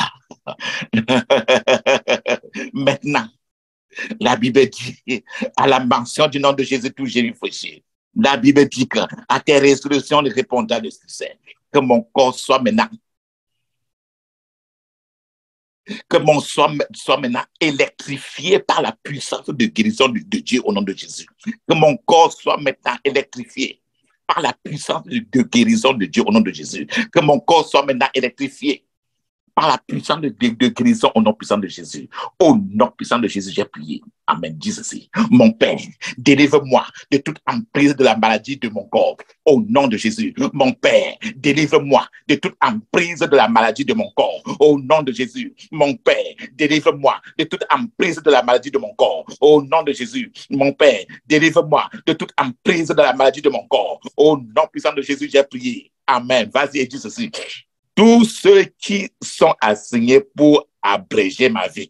Maintenant, la Bible dit, à la mention du nom de Jésus, tout génie fléchit. La Bible dit qu'à tes résolutions, il répondra de succès. Que mon corps soit maintenant, soit maintenant électrifié par la puissance de guérison de Dieu au nom de Jésus. Que mon corps soit maintenant électrifié par la puissance de guérison de Dieu au nom de Jésus. Que mon corps soit maintenant électrifié par la puissance de guérison au nom puissant de Jésus. Au nom puissant de Jésus, j'ai prié. Amen. Dis ceci. Mon Père, délivre-moi de toute emprise de la maladie de mon corps. Au nom de Jésus. Mon Père, délivre-moi de toute emprise de la maladie de mon corps. Au nom de Jésus. Mon Père, délivre-moi de toute emprise de la maladie de mon corps. Au nom de Jésus. Mon Père, délivre-moi de toute emprise de la maladie de mon corps. Au nom puissant de Jésus, j'ai prié. Amen. Vas-y et dis ceci. Tous ceux qui sont assignés pour abréger ma vie,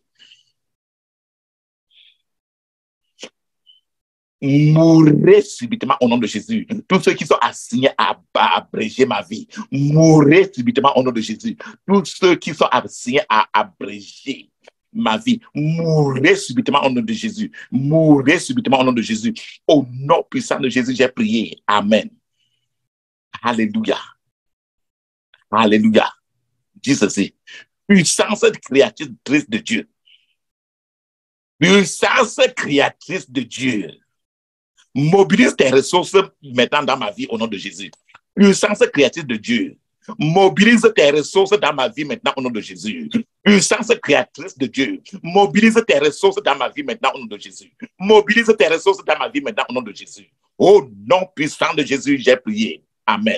mourrez subitement au nom de Jésus. Tous ceux qui sont assignés à abréger ma vie, mourrez subitement au nom de Jésus. Tous ceux qui sont assignés à abréger ma vie, mourrez subitement au nom de Jésus. Mourrez subitement au nom de Jésus. Au nom puissant de Jésus, j'ai prié. Amen. Alléluia. Alléluia. Dis ceci. Puissance créatrice de Dieu. Puissance créatrice de Dieu. Mobilise tes ressources maintenant dans ma vie au nom de Jésus. Puissance créatrice de Dieu. Mobilise tes ressources dans ma vie maintenant au nom de Jésus. Puissance créatrice de Dieu. Mobilise tes ressources dans ma vie maintenant au nom de Jésus. Mobilise tes ressources dans ma vie maintenant au nom de Jésus. Au nom puissant de Jésus, j'ai prié. Amen.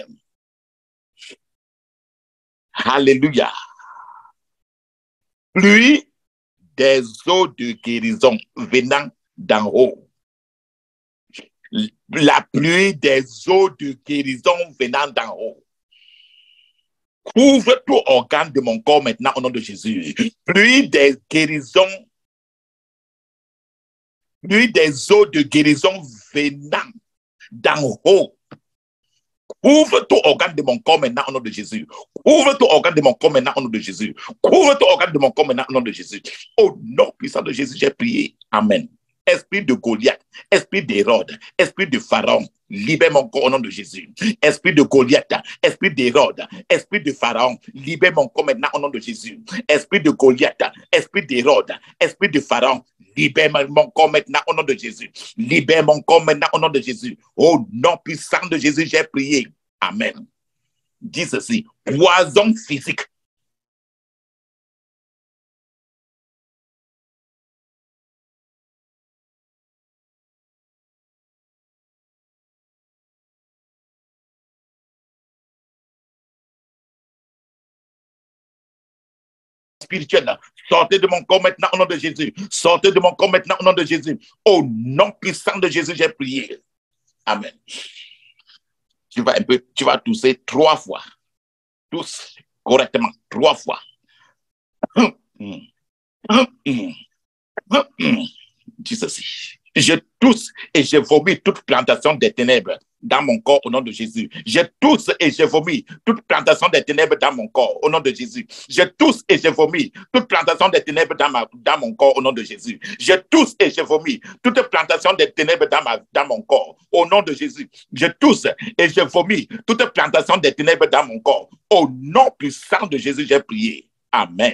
Alléluia. Pluie des eaux de guérison venant d'en haut. La pluie des eaux de guérison venant d'en haut. Couvre tout organe de mon corps maintenant au nom de Jésus. Pluie des guérisons, pluie des eaux de guérison venant d'en haut. Couvre tout organe de mon corps maintenant au nom de Jésus. Couvre tout organe de mon corps maintenant au nom de Jésus. Couvre tout organe de mon corps maintenant au nom de Jésus. Au nom puissant de Jésus, j'ai prié. Amen. Esprit de Goliath, esprit d'Hérode, esprit de Pharaon, libère mon corps au nom de Jésus. Esprit de Goliath, esprit d'Hérode, esprit de Pharaon, libère mon corps maintenant au nom de Jésus. Esprit de Goliath, esprit d'Hérode, esprit de Pharaon, libère mon corps maintenant au nom de Jésus. Libère mon corps maintenant au nom de Jésus. Au nom puissant de Jésus, j'ai prié. Amen. Dis ceci, poison physique. Spirituel, sortez de mon corps maintenant au nom de Jésus. Sortez de mon corps maintenant au nom de Jésus. Au nom puissant de Jésus, j'ai prié. Amen. Tu vas tousser 3 fois. Tousse correctement 3 fois. Dis ceci. Je tousse et je vomis toute plantation des ténèbres dans mon corps au nom de Jésus. Je tousse et je vomis toute plantation des ténèbres dans mon corps au nom de Jésus. Je tousse et je vomis toute plantation des ténèbres dans mon corps au nom de Jésus. Je tousse et je vomis toute plantation des ténèbres dans mon corps au nom de Jésus. Je tousse et je vomis toute plantation des ténèbres dans mon corps. Au nom puissant de Jésus, j'ai prié. Amen.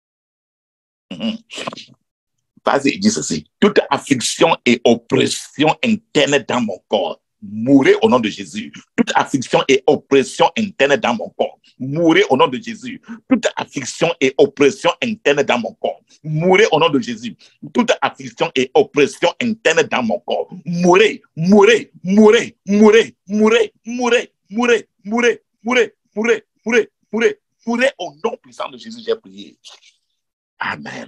Vas-y, dis ceci. Toute affliction et oppression interne dans mon corps, mourrez au nom de Jésus. Toute affliction et oppression interne dans mon corps, mourrez au nom de Jésus. Toute affliction et oppression interne dans mon corps, mourrez au nom de Jésus. Toute affliction et oppression interne dans mon corps, mourrez, mourrez, mourrez, mourrez, mourrez, mourrez, mourrez, mourrez, mourrez, mourrez, mourrez, mourrez, mourrez au nom puissant de Jésus, j'ai prié. Amen.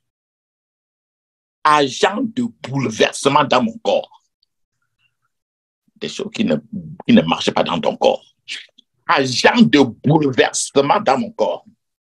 Agent de bouleversement dans mon corps. Des choses qui ne marchent pas dans ton corps. Agent de bouleversement dans mon corps.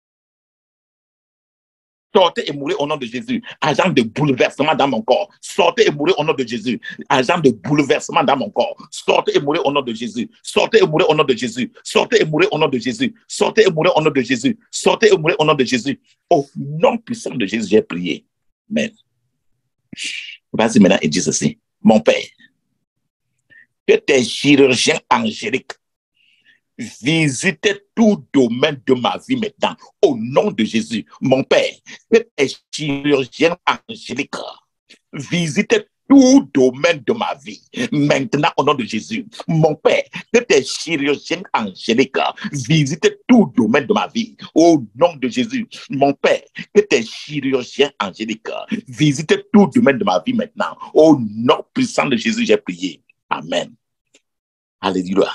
Sortez et mourrez au nom de Jésus. Agent de bouleversement dans mon corps. Sortez et mourrez au nom de Jésus. Agent de bouleversement dans mon corps. Sortez et mourrez au nom de Jésus. Sortez et mourrez au nom de Jésus. Sortez et mourrez au nom de Jésus. Sortez et mourrez au nom de Jésus. Sortez et mourrez au nom de Jésus. Au nom puissant de Jésus, j'ai prié. Amen. Vas-y maintenant et dis ceci. Mon Père, que tes chirurgiens angéliques visitent tout domaine de ma vie maintenant. Au nom de Jésus. Mon Père, que tes chirurgiens angéliques visitent tout domaine de ma vie. Maintenant, au nom de Jésus. Mon Père, que tes chirurgiens angéliques visitent tout domaine de ma vie. Au nom de Jésus. Mon Père, que tes chirurgiens angéliques visitent tout domaine de ma vie maintenant. Au nom puissant de Jésus, j'ai prié. Amen. Alléluia.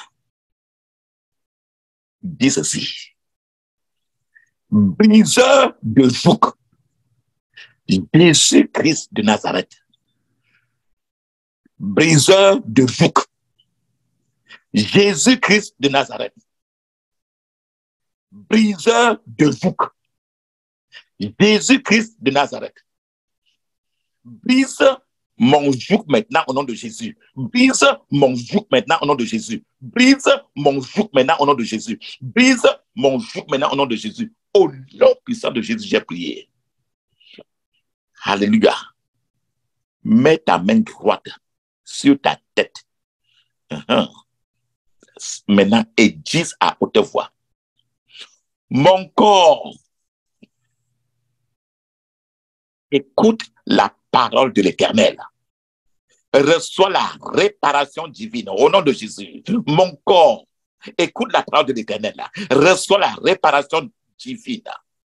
Dis ceci. Briseur de joug, Jésus-Christ de Nazareth. Briseur de joug, Jésus-Christ de Nazareth. Briseur de joug, Jésus-Christ de Nazareth. Brise mon joug maintenant au nom de Jésus. Brise mon joug maintenant au nom de Jésus. Brise mon joug maintenant au nom de Jésus. Brise mon joug maintenant au nom de Jésus. Au nom puissant de Jésus, j'ai prié. Alléluia. Mets ta main droite sur ta tête. Maintenant, et dis à haute voix. Mon corps, écoute la parole de l'Éternel. Reçois la réparation divine au nom de Jésus. Mon corps, écoute la parole de l'Éternel. Reçois la réparation divine.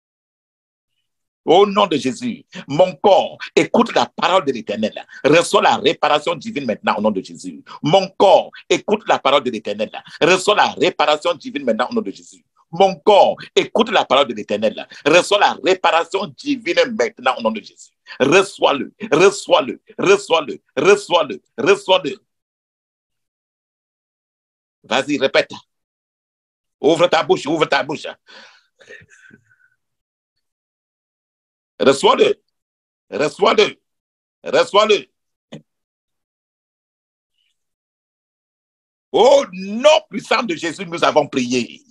Au nom de Jésus, mon corps, écoute la parole de l'Éternel. Reçois la réparation divine maintenant au nom de Jésus. Mon corps, écoute la parole de l'Éternel. Reçois la réparation divine maintenant au nom de Jésus. Mon corps, écoute la parole de l'Éternel. Reçois la réparation divine maintenant au nom de Jésus. Reçois-le, reçois-le, reçois-le, reçois-le, reçois-le. Vas-y, répète. Ouvre ta bouche, ouvre ta bouche. Reçois-le, reçois-le, reçois-le. Au nom puissant de Jésus, nous avons prié.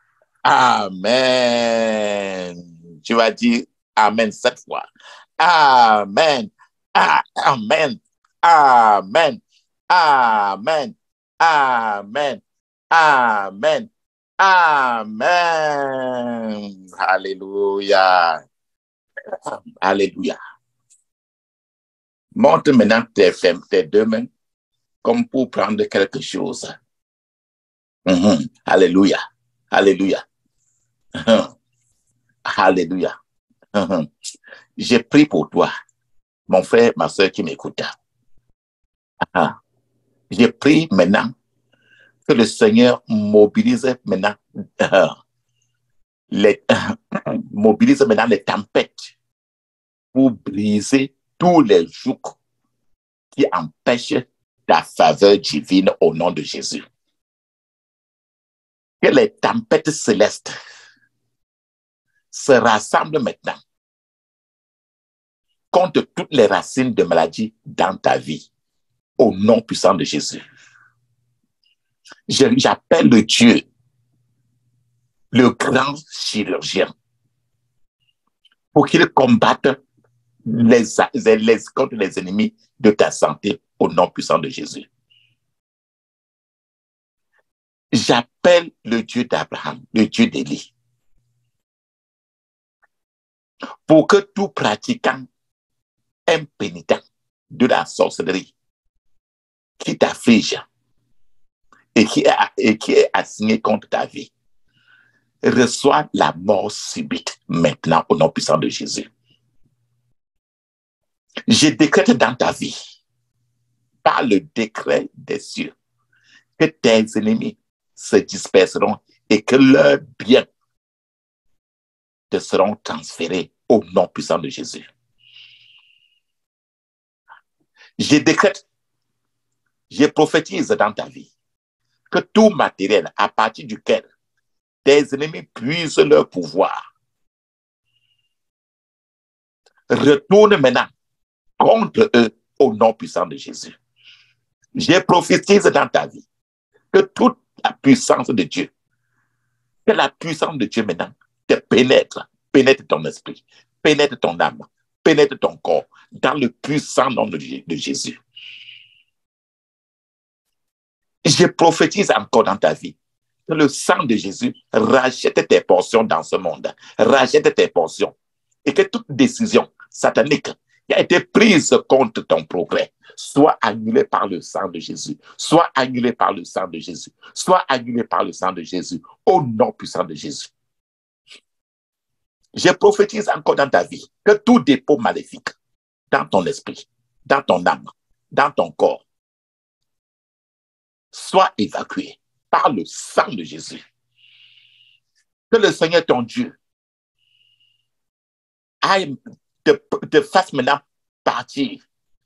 Amen. Tu vas dire Amen 7 fois. Amen. Amen. Amen. Amen. Amen. Amen. Amen. Alléluia. Alléluia. Montre maintenant tes deux mains comme pour prendre quelque chose. Alléluia. Alléluia. Alléluia. J'ai prié pour toi, mon frère, ma soeur qui m'écoute. J'ai prié maintenant que le Seigneur mobilise maintenant mobilise maintenant les tempêtes pour briser tous les jougs qui empêchent ta faveur divine au nom de Jésus. Que les tempêtes célestes se rassemblent maintenant contre toutes les racines de maladie dans ta vie au nom puissant de Jésus. J'appelle le Dieu, le grand chirurgien, pour qu'il combatte contre les ennemis de ta santé au nom puissant de Jésus. J'appelle le Dieu d'Abraham, le Dieu d'Élie, pour que tout pratiquant impénitent de la sorcellerie qui t'afflige et qui est assigné contre ta vie reçoit la mort subite maintenant au nom puissant de Jésus. Je décrète dans ta vie, par le décret des cieux, que tes ennemis se disperseront et que leurs biens te seront transférés au nom puissant de Jésus. Je décrète, je prophétise dans ta vie que tout matériel à partir duquel tes ennemis puisent leur pouvoir retourne maintenant contre eux au nom puissant de Jésus. Je prophétise dans ta vie que toute la puissance de Dieu, que la puissance de Dieu maintenant te pénètre ton esprit, pénètre ton âme, pénètre ton corps dans le puissant nom de Jésus. Je prophétise encore dans ta vie que le sang de Jésus rachète tes portions dans ce monde, rachète tes portions et que toute décision satanique qui a été prise contre ton progrès soit annulée par le sang de Jésus, soit annulée par le sang de Jésus, soit annulée par le sang de Jésus, au nom puissant de Jésus. Je prophétise encore dans ta vie que tout dépôt maléfique dans ton esprit, dans ton âme, dans ton corps, soit évacué par le sang de Jésus. Que le Seigneur ton Dieu te fasse maintenant partir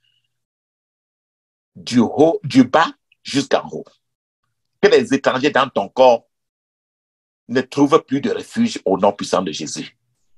du bas jusqu'en haut. Que les étrangers dans ton corps ne trouvent plus de refuge au nom puissant de Jésus.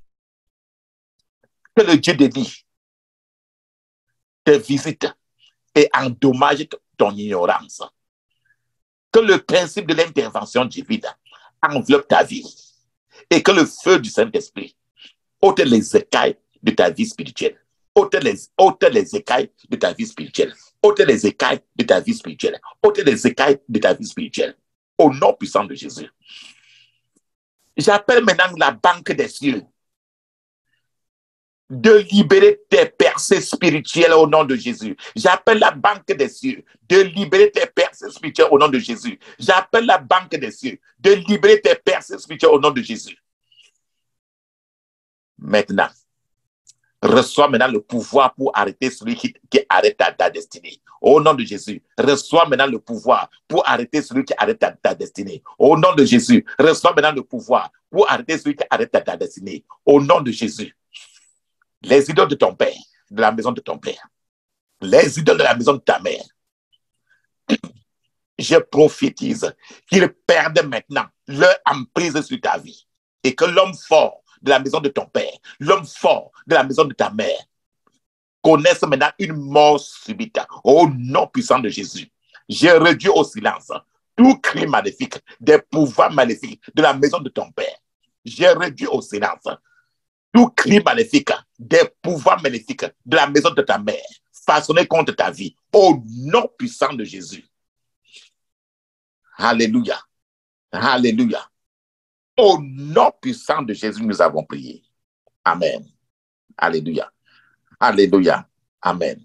Que le Dieu d'Élie te visite et endommage ton ignorance. Que le principe de l'intervention divine enveloppe ta vie et que le feu du Saint-Esprit ôte les écailles de ta vie spirituelle. Ôte les écailles de ta vie spirituelle. Ôte les écailles de ta vie spirituelle. Ôte les écailles de ta vie spirituelle. Au nom puissant de Jésus. J'appelle maintenant la banque des cieux de libérer tes percées spirituelles au nom de Jésus. J'appelle la banque des cieux de libérer tes percées spirituelles au nom de Jésus. J'appelle la banque des cieux de libérer tes percées spirituelles au nom de Jésus. Maintenant, reçois maintenant le pouvoir pour arrêter celui qui arrête ta destinée. Au nom de Jésus, reçois maintenant le pouvoir pour arrêter celui qui arrête ta destinée. Au nom de Jésus, reçois maintenant le pouvoir pour arrêter celui qui arrête ta destinée. Au nom de Jésus. Les idoles de ton père, de la maison de ton père, les idoles de la maison de ta mère, je prophétise qu'ils perdent maintenant leur emprise sur ta vie et que l'homme fort de la maison de ton père, l'homme fort de la maison de ta mère, connaisse maintenant une mort subite au nom puissant de Jésus. Je réduis au silence tout cri maléfique, des pouvoirs maléfiques de la maison de ton père. Je réduis au silence tout cri maléfique, des pouvoirs maléfiques de la maison de ta mère, façonnés contre ta vie, au nom puissant de Jésus. Alléluia. Alléluia. Au nom puissant de Jésus, nous avons prié. Amen. Alléluia. Alléluia. Amen.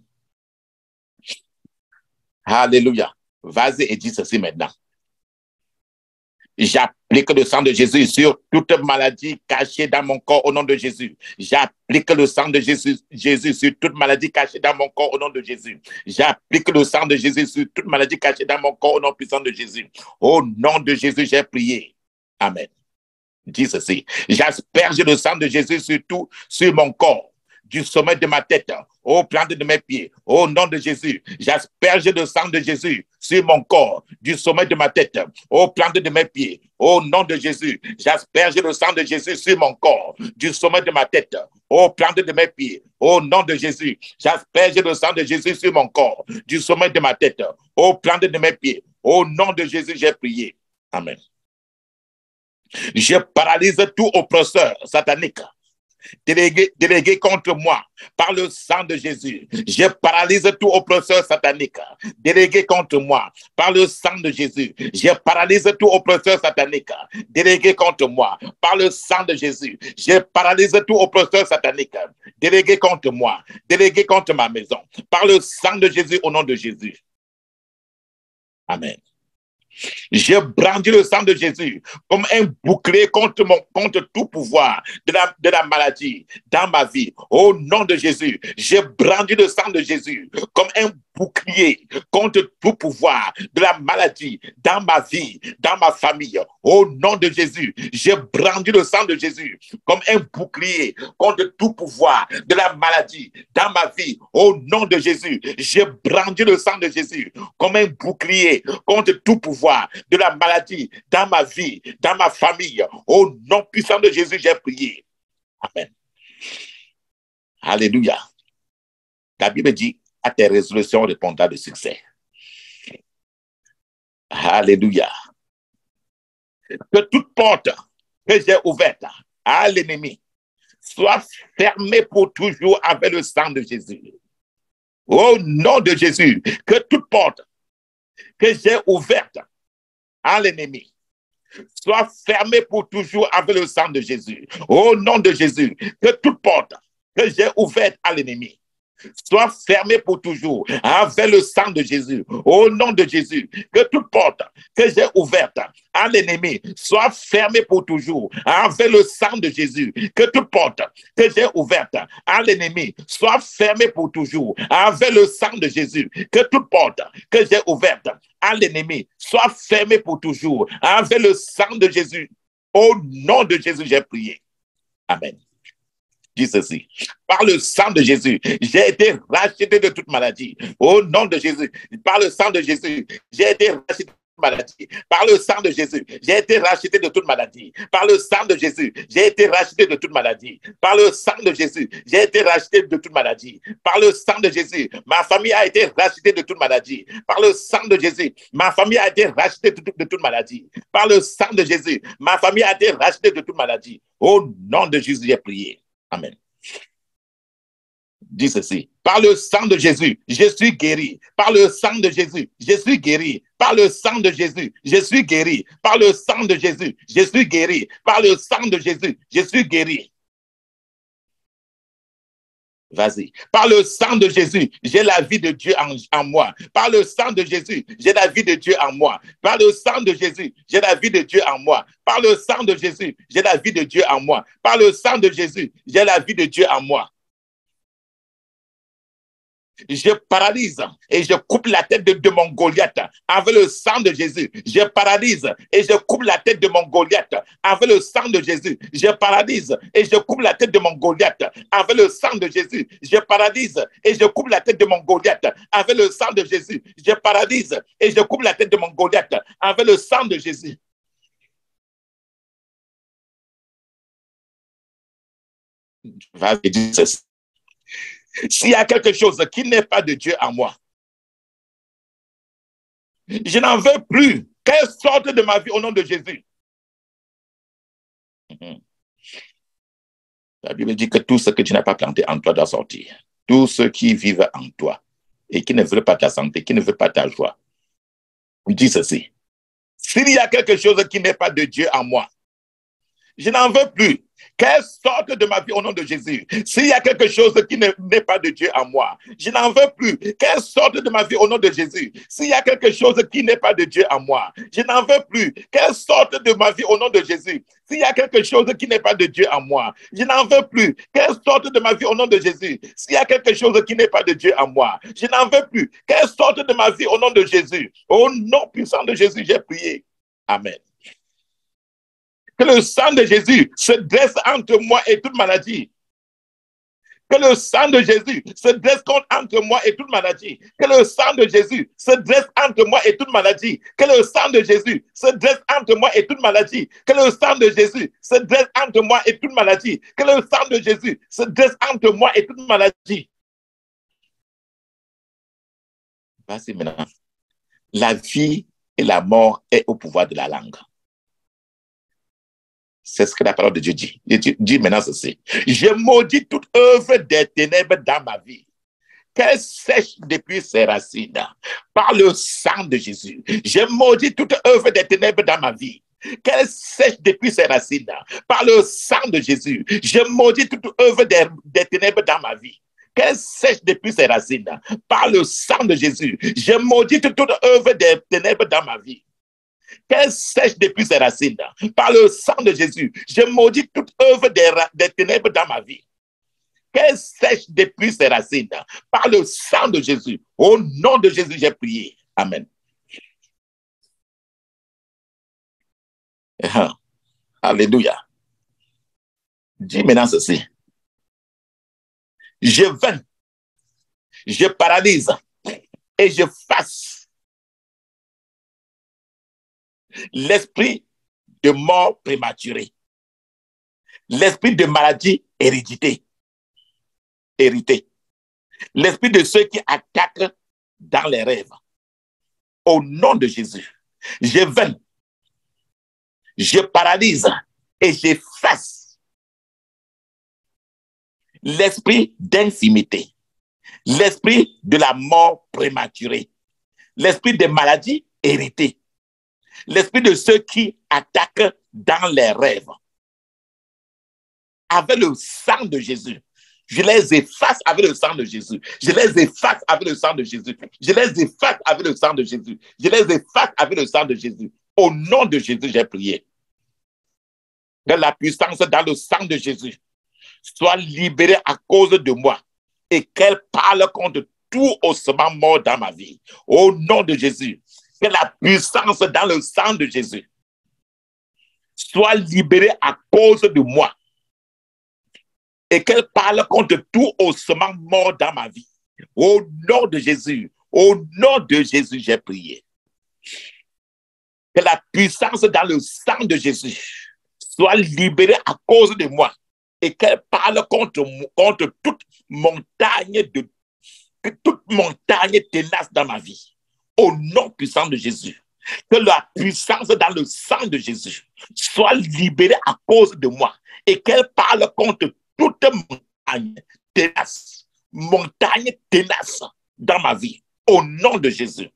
Alléluia. Vas-y et dis ceci maintenant. J'applique le sang de Jésus sur toute maladie cachée dans mon corps au nom de Jésus. J'applique le sang de Jésus sur toute maladie cachée dans mon corps au nom de Jésus. J'applique le sang de Jésus sur toute maladie cachée dans mon corps au nom puissant de Jésus. Au nom de Jésus, j'ai prié. Amen. Dis ceci. J'asperge le sang de Jésus sur mon corps, du sommet de ma tête aux plantes de mes pieds. Au nom de Jésus, j'asperge le sang de Jésus sur mon corps, du sommet de ma tête aux plantes de mes pieds. Au nom de Jésus, j'asperge le sang de Jésus sur mon corps, du sommet de ma tête aux plantes de mes pieds. Au nom de Jésus, j'asperge le sang de Jésus sur mon corps, du sommet de ma tête aux plantes de mes pieds. Au nom de Jésus, j'ai prié. Amen. Je paralyse tout oppresseur satanique délégué contre moi par le sang de Jésus. Je paralyse tout oppresseur satanique délégué contre moi par le sang de Jésus. Je paralyse tout oppresseur satanique délégué contre moi par le sang de Jésus. Je paralyse tout oppresseur satanique délégué contre moi, délégué contre ma maison par le sang de Jésus au nom de Jésus. Amen. Je brandis le sang de Jésus comme un bouclier contre tout pouvoir de la maladie dans ma vie. Au nom de Jésus, je brandis le sang de Jésus comme un bouclier contre tout pouvoir de la maladie dans ma vie, dans ma famille. Au nom de Jésus, je brandis le sang de Jésus comme un bouclier contre tout pouvoir de la maladie dans ma vie. Au nom de Jésus, je brandis le sang de Jésus comme un bouclier contre tout pouvoir de la maladie dans ma vie, dans ma famille. Au nom puissant de Jésus, j'ai prié. Amen. Alléluia. La Bible dit, à tes résolutions répondra de succès. Alléluia. Que toute porte que j'ai ouverte à l'ennemi soit fermée pour toujours avec le sang de Jésus. Au nom de Jésus, que toute porte que j'ai ouverte à l'ennemi soit fermée pour toujours avec le sang de Jésus. Au nom de Jésus, que toute porte que j'ai ouverte à l'ennemi soit fermée pour toujours avec le sang de Jésus. Au nom de Jésus, que toute porte que j'ai ouverte à l'ennemi soit fermée pour toujours avec le sang de Jésus. Que toute porte que j'ai ouverte à l'ennemi soit fermée pour toujours avec le sang de Jésus. Que toute porte que j'ai ouverte à l'ennemi soit fermée pour toujours avec le sang de Jésus. Au nom de Jésus, j'ai prié. Amen. Dis ceci. Par le sang de Jésus, j'ai été racheté de toute maladie. Au nom de Jésus, par le sang de Jésus, j'ai été racheté de toute maladie. Par le sang de Jésus, j'ai été racheté de toute maladie. Par le sang de Jésus, j'ai été racheté de toute maladie. Par le sang de Jésus, j'ai été racheté de toute maladie. Par le sang de Jésus, ma famille a été rachetée de toute maladie. Par le sang de Jésus, ma famille a été rachetée de toute maladie. Par le sang de Jésus, ma famille a été rachetée de toute maladie. Au nom de Jésus, j'ai prié. Amen. Dis ceci. Par le sang de Jésus, je suis guéri. Par le sang de Jésus, je suis guéri. Par le sang de Jésus, je suis guéri. Par le sang de Jésus, je suis guéri. Par le sang de Jésus, je suis guéri. Vas-y. Par le sang de Jésus, j'ai la vie de Dieu en moi. Par le sang de Jésus, j'ai la vie de Dieu en moi. Par le sang de Jésus, j'ai la vie de Dieu en moi. Par le sang de Jésus, j'ai la vie de Dieu en moi. Par le sang de Jésus, j'ai la vie de Dieu en moi. Je paralyse et je coupe la tête de mon Goliath avec le sang de Jésus. Je paralyse et je coupe la tête de mon Goliath avec le sang de Jésus. Je paralyse et je coupe la tête de mon Goliath avec le sang de Jésus. Je paralyse et je coupe la tête de mon Goliath avec le sang de Jésus. Je paralyse et je coupe la tête de mon Goliath avec le sang de Jésus. Vas-y, dis ceci. S'il y a quelque chose qui n'est pas de Dieu en moi, je n'en veux plus. Qu'elle sorte de ma vie au nom de Jésus. La Bible dit que tout ce que tu n'as pas planté en toi doit sortir. Tous ceux qui vivent en toi et qui ne veulent pas ta santé, qui ne veulent pas ta joie, dis ceci. S'il y a quelque chose qui n'est pas de Dieu en moi, je n'en veux plus. Qu'elle sorte de ma vie au nom de Jésus. S'il y a quelque chose qui n'est pas de Dieu en moi, je n'en veux plus. Qu'elle sorte de ma vie au nom de Jésus. S'il y a quelque chose qui n'est pas de Dieu en moi, je n'en veux plus. Qu'elle sorte de ma vie au nom de Jésus. S'il y a quelque chose qui n'est pas de Dieu en moi, je n'en veux plus. Qu'elle sorte de ma vie au nom de Jésus. S'il y a quelque chose qui n'est pas de Dieu en moi, je n'en veux plus. Qu'elle sorte de ma vie au nom de Jésus. Au nom puissant de Jésus, j'ai prié. Amen. Que le sang de Jésus se dresse entre moi et toute maladie. Que le sang de Jésus se dresse entre moi et toute maladie. Que le sang de Jésus se dresse entre moi et toute maladie. Que le sang de Jésus se dresse entre moi et toute maladie. Que le sang de Jésus se dresse entre moi et toute maladie. Que le sang de Jésus se dresse entre moi et toute maladie. Vas-y maintenant. La vie et la mort est au pouvoir de la langue. C'est ce que la parole de Dieu dit. Dieu dit maintenant ceci. Je maudis toute œuvre des ténèbres dans ma vie. Qu'elle sèche depuis ses racines. Par le sang de Jésus. Je maudis toute œuvre des ténèbres dans ma vie. Qu'elle sèche depuis ses racines. Par le sang de Jésus. Je maudis toute œuvre des ténèbres dans ma vie. Qu'elle sèche depuis ses racines. Par le sang de Jésus. Je maudis toute œuvre des ténèbres dans ma vie. Qu'elle sèche depuis ses racines. Par le sang de Jésus, je maudis toute œuvre des ténèbres dans ma vie. Qu'elle sèche depuis ses racines. Par le sang de Jésus. Au nom de Jésus, j'ai prié. Amen. Alléluia. Dis maintenant ceci. Je vainc, je paralyse et je fasse l'esprit de mort prématurée, l'esprit de maladie héritée, l'esprit de ceux qui attaquent dans les rêves. Au nom de Jésus, je vainc, je paralyse et j'efface l'esprit d'infimité, l'esprit de la mort prématurée, l'esprit de maladie héritée, l'esprit de ceux qui attaquent dans les rêves. Avec le sang de Jésus, je les efface avec le sang de Jésus. Je les efface avec le sang de Jésus. Je les efface avec le sang de Jésus. Je les efface avec le sang de Jésus. Au nom de Jésus, j'ai prié. Que la puissance dans le sang de Jésus soit libérée à cause de moi et qu'elle parle contre tout ossement mort dans ma vie. Au nom de Jésus, que la puissance dans le sang de Jésus soit libérée à cause de moi et qu'elle parle contre tout ossement mort dans ma vie. Au nom de Jésus, j'ai prié. Que la puissance dans le sang de Jésus soit libérée à cause de moi et qu'elle parle contre toute montagne tenace dans ma vie. Au nom puissant de Jésus. Que la puissance dans le sang de Jésus soit libérée à cause de moi et qu'elle parle contre toute montagne tenace dans ma vie. Au nom de Jésus.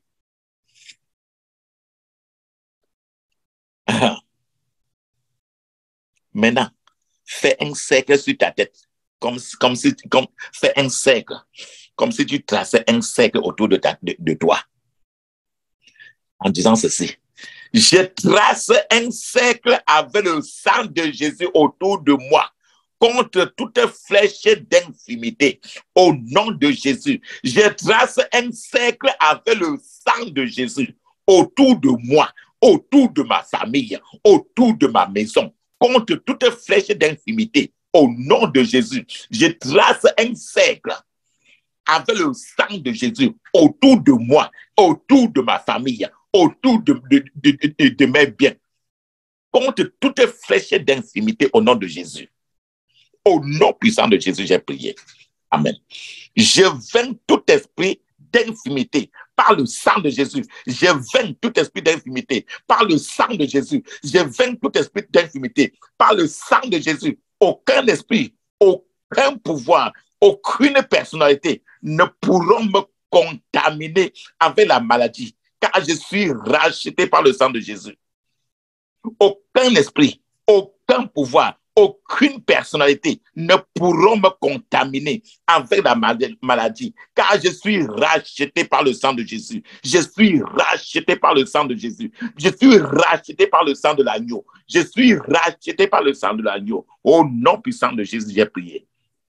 Maintenant, fais un cercle sur ta tête comme c'est un cercle, comme si tu traçais un cercle autour de toi, en disant ceci. Je trace un cercle avec le sang de Jésus autour de moi, contre toute flèche d'infimité, au nom de Jésus. Je trace un cercle avec le sang de Jésus autour de moi, autour de ma famille, autour de ma maison, contre toute flèche d'infimité, au nom de Jésus. Je trace un cercle avec le sang de Jésus autour de moi, autour de ma famille, autour de mes biens, contre toute flèche d'infimité au nom de Jésus. Au nom puissant de Jésus, j'ai prié. Amen. Je vainc tout esprit d'infimité par le sang de Jésus. Je vainc tout esprit d'infimité par le sang de Jésus. Je vainc tout esprit d'infimité par le sang de Jésus. Aucun esprit, aucun pouvoir, aucune personnalité ne pourront me contaminer avec la maladie, car je suis racheté par le sang de Jésus. Aucun esprit, aucun pouvoir, aucune personnalité ne pourront me contaminer avec la maladie, car je suis racheté par le sang de Jésus. Je suis racheté par le sang de Jésus. Je suis racheté par le sang de l'agneau. Je suis racheté par le sang de l'agneau. Au nom puissant de Jésus, j'ai prié.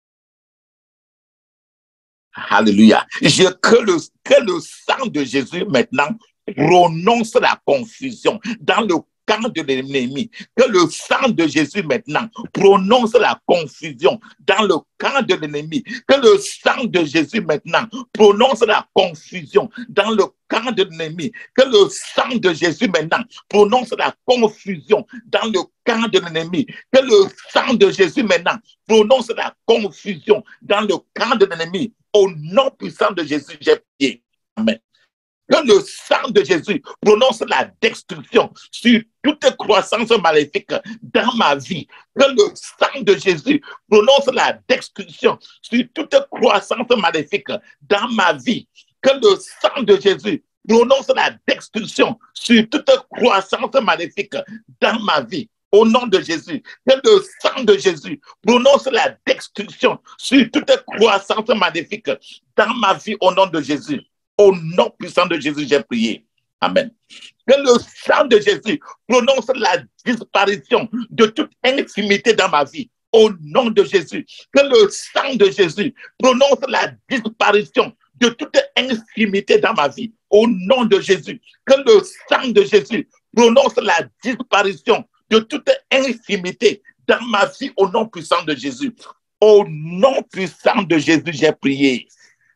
Alléluia. Que le sang de Jésus maintenant prononce la confusion dans le camp de l'ennemi. Que le sang de Jésus maintenant prononce la confusion dans le camp de l'ennemi. Que le sang de Jésus maintenant prononce la confusion dans le camp de l'ennemi. Que le sang de Jésus maintenant prononce la confusion dans le camp de l'ennemi. Que le sang de Jésus maintenant prononce la confusion dans le camp de l'ennemi. Au nom puissant de Jésus, j'ai prié. Amen. Que le sang de Jésus prononce la destruction sur toute croissance maléfique dans ma vie. Que le sang de Jésus prononce la destruction sur toute croissance maléfique dans ma vie. Que le sang de Jésus prononce la destruction sur toute croissance maléfique dans ma vie. Au nom de Jésus, que le sang de Jésus prononce la destruction sur toute croissance maléfique dans ma vie au nom de Jésus. Au nom puissant de Jésus, j'ai prié. Amen. Que le sang de Jésus prononce la disparition de toute infimité dans ma vie. Au nom de Jésus. Que le sang de Jésus prononce la disparition de toute infimité dans ma vie. Au nom de Jésus. Que le sang de Jésus prononce la disparition de toute infimité dans ma vie au nom puissant de Jésus. Au nom puissant de Jésus, j'ai prié.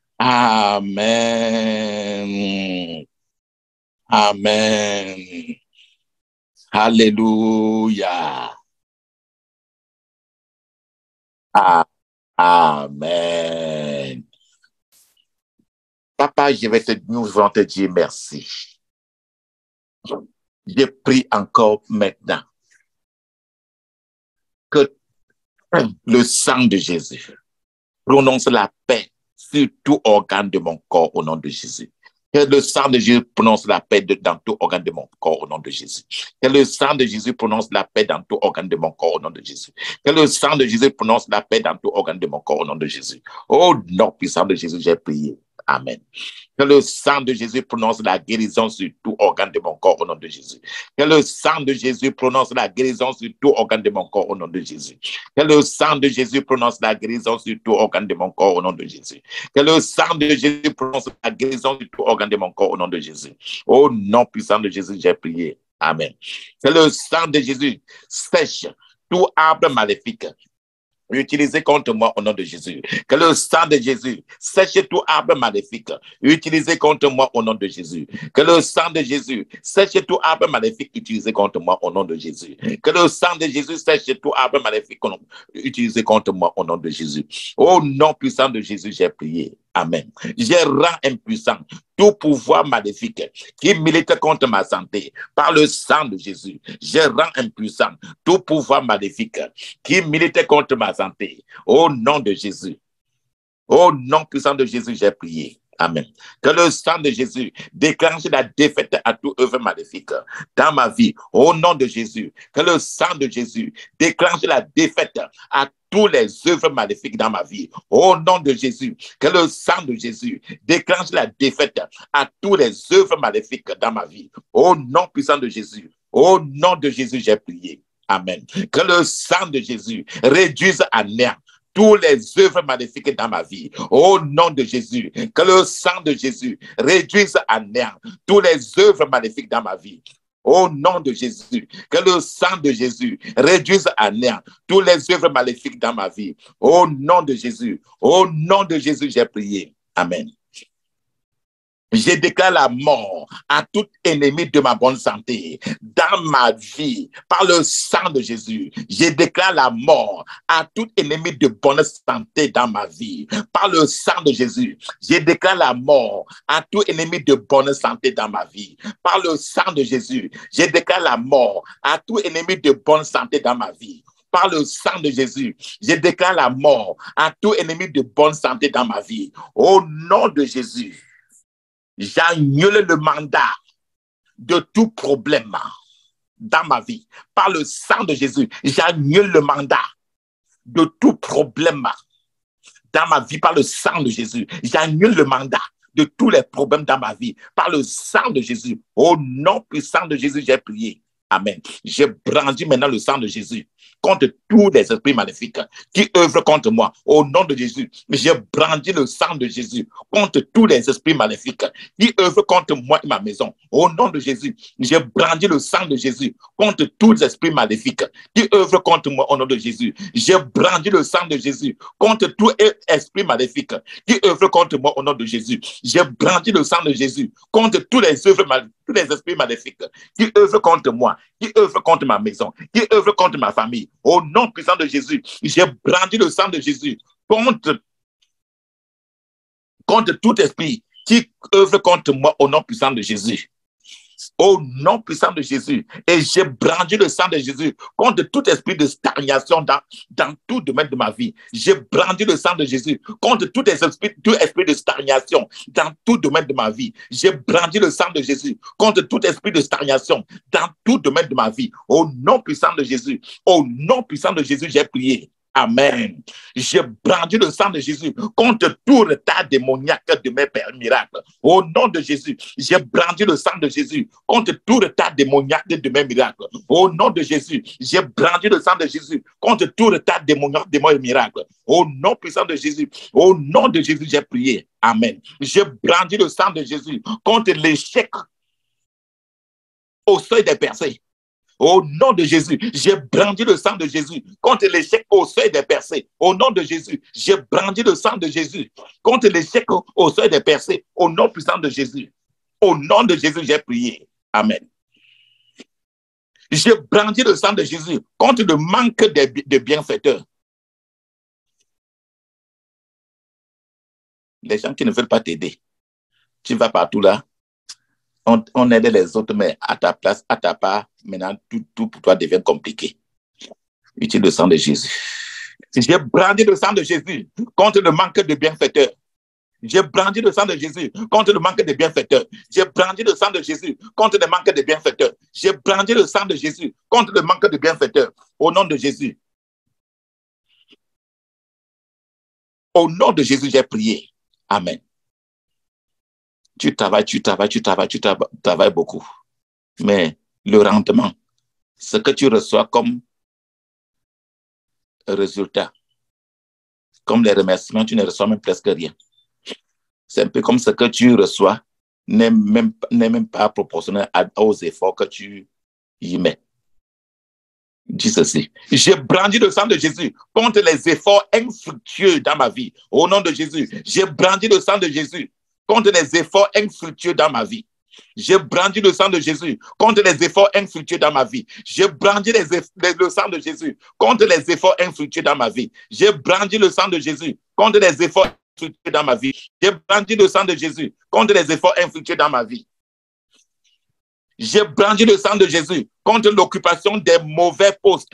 Amen. Amen. Alléluia. Amen. Papa, nous voulons te dire merci. Je prie encore maintenant que le sang de Jésus prononce la paix sur tout organe de mon corps au nom de Jésus. Que le sang de Jésus prononce la paix dans tout organe de mon corps au nom de Jésus. Que le sang de Jésus prononce la paix dans tout organe de mon corps au nom de Jésus. Que le sang de Jésus prononce la paix dans tout organe de mon corps au nom de Jésus. Au nom puissant de Jésus, j'ai prié. Amen. Que le sang de Jésus prononce la guérison sur tout organe de mon corps au nom de Jésus. Que le sang de Jésus prononce la guérison sur tout organe de mon corps au nom de Jésus. Que le sang de Jésus prononce la guérison sur tout organe de mon corps au nom de Jésus. Que le sang de Jésus prononce la guérison sur tout organe de mon corps au nom de Jésus. Au nom puissant de Jésus, j'ai prié. Amen. Que le sang de Jésus sèche tout arbre maléfique utilisé contre moi au nom de Jésus. Que le sang de Jésus sèche tout arbre maléfique utilisé contre moi au nom de Jésus. Que le sang de Jésus sèche tout arbre maléfique utilisé contre moi au nom de Jésus. Que le sang de Jésus sèche tout arbre maléfique utilisé contre moi au nom de Jésus. Au nom puissant de Jésus, j'ai prié. Amen. Je rends impuissant tout pouvoir maléfique qui milite contre ma santé par le sang de Jésus. Je rends impuissant tout pouvoir maléfique qui milite contre ma santé au nom de Jésus. Au nom puissant de Jésus, j'ai prié. Amen. Que le sang de Jésus déclenche la défaite à toute œuvre maléfique dans ma vie. Au nom de Jésus. Que le sang de Jésus déclenche la défaite à toutes les œuvres maléfiques dans ma vie. Au nom de Jésus. Que le sang de Jésus déclenche la défaite à toutes les œuvres maléfiques dans ma vie. Au nom puissant de Jésus. Au nom de Jésus, j'ai prié. Amen. Que le sang de Jésus réduise à néant toutes les œuvres maléfiques dans ma vie. Au nom de Jésus, que le sang de Jésus réduise à néant toutes les œuvres maléfiques dans ma vie. Au nom de Jésus, que le sang de Jésus réduise à néant toutes les œuvres maléfiques dans ma vie. Au nom de Jésus, j'ai prié. Amen. Je déclare la mort à tout ennemi de ma bonne santé dans ma vie par le sang de Jésus. Je déclare la mort à tout ennemi de bonne santé dans ma vie par le sang de Jésus. Je déclare la mort à tout ennemi de bonne santé dans ma vie par le sang de Jésus. Je déclare la mort à tout ennemi de bonne santé dans ma vie. Par le sang de Jésus, je déclare la mort à tout ennemi de bonne santé dans ma vie. Au nom de Jésus. J'annule le mandat de tout problème dans ma vie. Par le sang de Jésus, j'annule le mandat de tout problème dans ma vie. Par le sang de Jésus, j'annule le mandat de tous les problèmes dans ma vie. Par le sang de Jésus, au nom puissant de Jésus, j'ai prié. Amen. Je brandis maintenant le sang de Jésus contre tous les esprits maléfiques qui œuvrent contre moi. Au nom de Jésus, je brandis le sang de Jésus contre tous les esprits maléfiques qui œuvrent contre moi et ma maison. Au nom de Jésus, je brandis le sang de Jésus contre tous les esprits maléfiques qui œuvrent contre moi. Au nom de Jésus, je brandis le sang de Jésus contre tout esprit maléfique qui œuvrent contre moi. Au nom de Jésus, je brandis le sang de Jésus contre tous les esprits maléfiques qui œuvrent contre moi, qui œuvrent contre ma maison, qui œuvrent contre ma famille. Au nom puissant de Jésus, j'ai brandi le sang de Jésus contre tout esprit qui œuvre contre moi au nom puissant de Jésus. Au nom puissant de Jésus. Et j'ai brandi le sang de Jésus contre tout esprit de stagnation dans tout domaine de ma vie. J'ai brandi le sang de Jésus contre tout esprit de stagnation dans tout domaine de ma vie. J'ai brandi le sang de Jésus contre tout esprit de stagnation dans tout domaine de ma vie. Au nom puissant de Jésus. Au nom puissant de Jésus, j'ai prié. Amen. J'ai brandi le sang de Jésus contre tout retard démoniaque de mes pères miracles. Au nom de Jésus, j'ai brandi le sang de Jésus contre tout retard démoniaque de mes miracles. Au nom de Jésus, j'ai brandi le sang de Jésus contre tout retard démoniaque de mes miracles. Au nom puissant de Jésus, au nom de Jésus, j'ai prié. Amen. J'ai brandi le sang de Jésus contre l'échec au seuil des percées. Au nom de Jésus, j'ai brandi le sang de Jésus contre l'échec au seuil des percées. Au nom de Jésus, j'ai brandi le sang de Jésus contre l'échec au seuil des percées. Au nom puissant de Jésus. Au nom de Jésus, j'ai prié. Amen. J'ai brandi le sang de Jésus contre le manque de bienfaiteurs. Les gens qui ne veulent pas t'aider, tu vas partout là. On aide les autres, mais à ta place, à ta part, maintenant, tout pour toi devient compliqué. Utilise le sang de Jésus. J'ai brandi le sang de Jésus contre le manque de bienfaiteurs. J'ai brandi le sang de Jésus contre le manque de bienfaiteurs. J'ai brandi le sang de Jésus contre le manque de bienfaiteurs. J'ai brandi le sang de Jésus contre le manque de bienfaiteurs. Au nom de Jésus. Au nom de Jésus, j'ai prié. Amen. Tu travailles beaucoup. Mais le rendement, ce que tu reçois comme résultat, comme les remerciements, tu ne reçois même presque rien. C'est un peu comme ce que tu reçois n'est même pas proportionnel aux efforts que tu y mets. Dis ceci. J'ai brandi le sang de Jésus contre les efforts infructueux dans ma vie. Au nom de Jésus, j'ai brandi le sang de Jésus contre les efforts infructueux dans ma vie. J'ai brandi le sang de Jésus contre les efforts infructueux dans ma vie. J'ai brandi le sang de Jésus contre les efforts infructueux dans ma vie. J'ai brandi le sang de Jésus contre les efforts infructueux dans ma vie. J'ai brandi le sang de Jésus contre les efforts infructueux dans ma vie. J'ai brandi le sang de Jésus contre l'occupation des mauvais postes.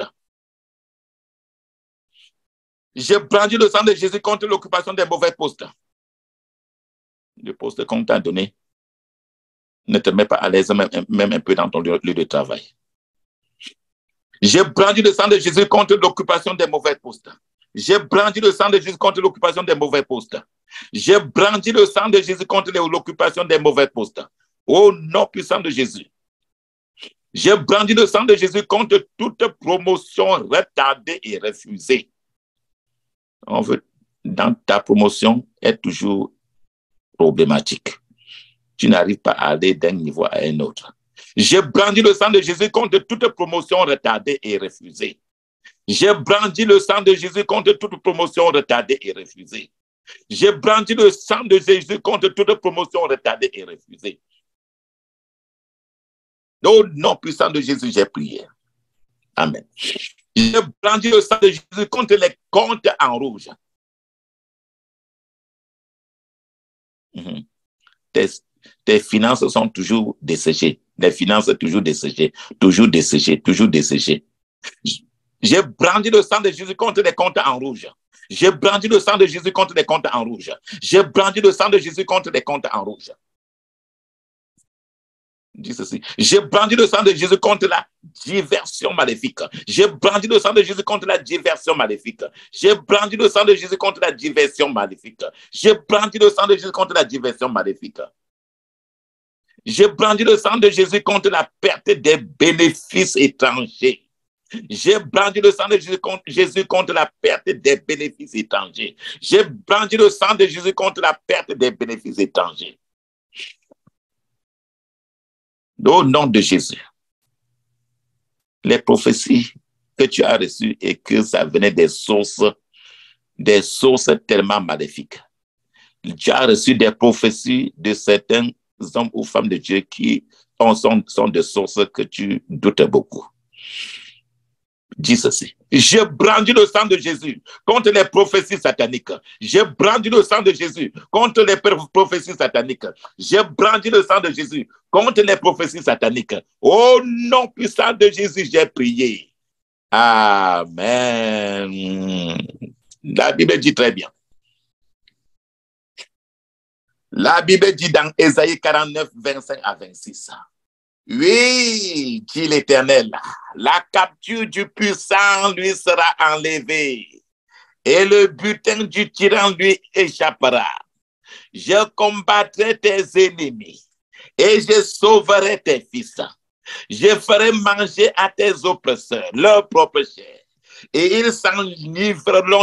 J'ai brandi le sang de Jésus contre l'occupation des mauvais postes. Le poste qu'on t'a donné ne te met pas à l'aise même un peu dans ton lieu de travail. J'ai brandi le sang de Jésus contre l'occupation des mauvais postes. J'ai brandi le sang de Jésus contre l'occupation des mauvais postes. J'ai brandi le sang de Jésus contre l'occupation des mauvais postes. Au nom puissant de Jésus. J'ai brandi le sang de Jésus contre toute promotion retardée et refusée. On veut, dans ta promotion, est toujours problématique. Tu n'arrives pas à aller d'un niveau à un autre. J'ai brandi le sang de Jésus contre toute promotion retardée et refusée. J'ai brandi le sang de Jésus contre toute promotion retardée et refusée. J'ai brandi le sang de Jésus contre toute promotion retardée et refusée. Au nom puissant de Jésus, j'ai prié. Amen. J'ai brandi le sang de Jésus contre les comptes en rouge. Tes finances sont toujours desséchées. Les finances toujours desséchées, toujours desséchées, toujours desséchées. J'ai brandi le sang de Jésus contre les comptes en rouge. J'ai brandi le sang de Jésus contre les comptes en rouge. J'ai brandi le sang de Jésus contre les comptes en rouge. Dis ceci. J'ai brandi le sang de Jésus contre la diversion maléfique. J'ai brandi le sang de Jésus contre la diversion maléfique. J'ai brandi le sang de Jésus contre la diversion maléfique. J'ai brandi le sang de Jésus contre la diversion maléfique. J'ai brandi le sang de Jésus contre la perte des bénéfices étrangers. J'ai brandi le sang de Jésus contre la perte des bénéfices étrangers. J'ai brandi le sang de Jésus contre la perte des bénéfices étrangers. Au nom de Jésus, les prophéties que tu as reçues et que ça venait des sources tellement maléfiques. Tu as reçu des prophéties de certains hommes ou femmes de Dieu qui sont des sources que tu doutes beaucoup. Dis ceci. Je brandis le sang de Jésus contre les prophéties sataniques. Je brandis le sang de Jésus contre les prophéties sataniques. Je brandis le sang de Jésus contre les prophéties sataniques. Au nom puissant de Jésus, j'ai prié. Amen. La Bible dit très bien. La Bible dit dans Ésaïe 49, 25 à 26. Oui, dit l'Éternel, la capture du puissant lui sera enlevée et le butin du tyran lui échappera. Je combattrai tes ennemis et je sauverai tes fils. Je ferai manger à tes oppresseurs leur propre chair et ils s'enivreront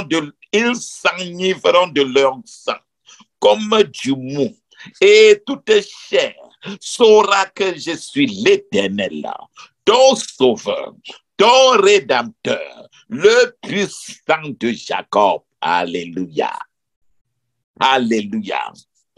de leur sang comme du mou et toute chair saura que je suis l'Éternel, ton sauveur, ton rédempteur, le puissant de Jacob. Alléluia. Alléluia.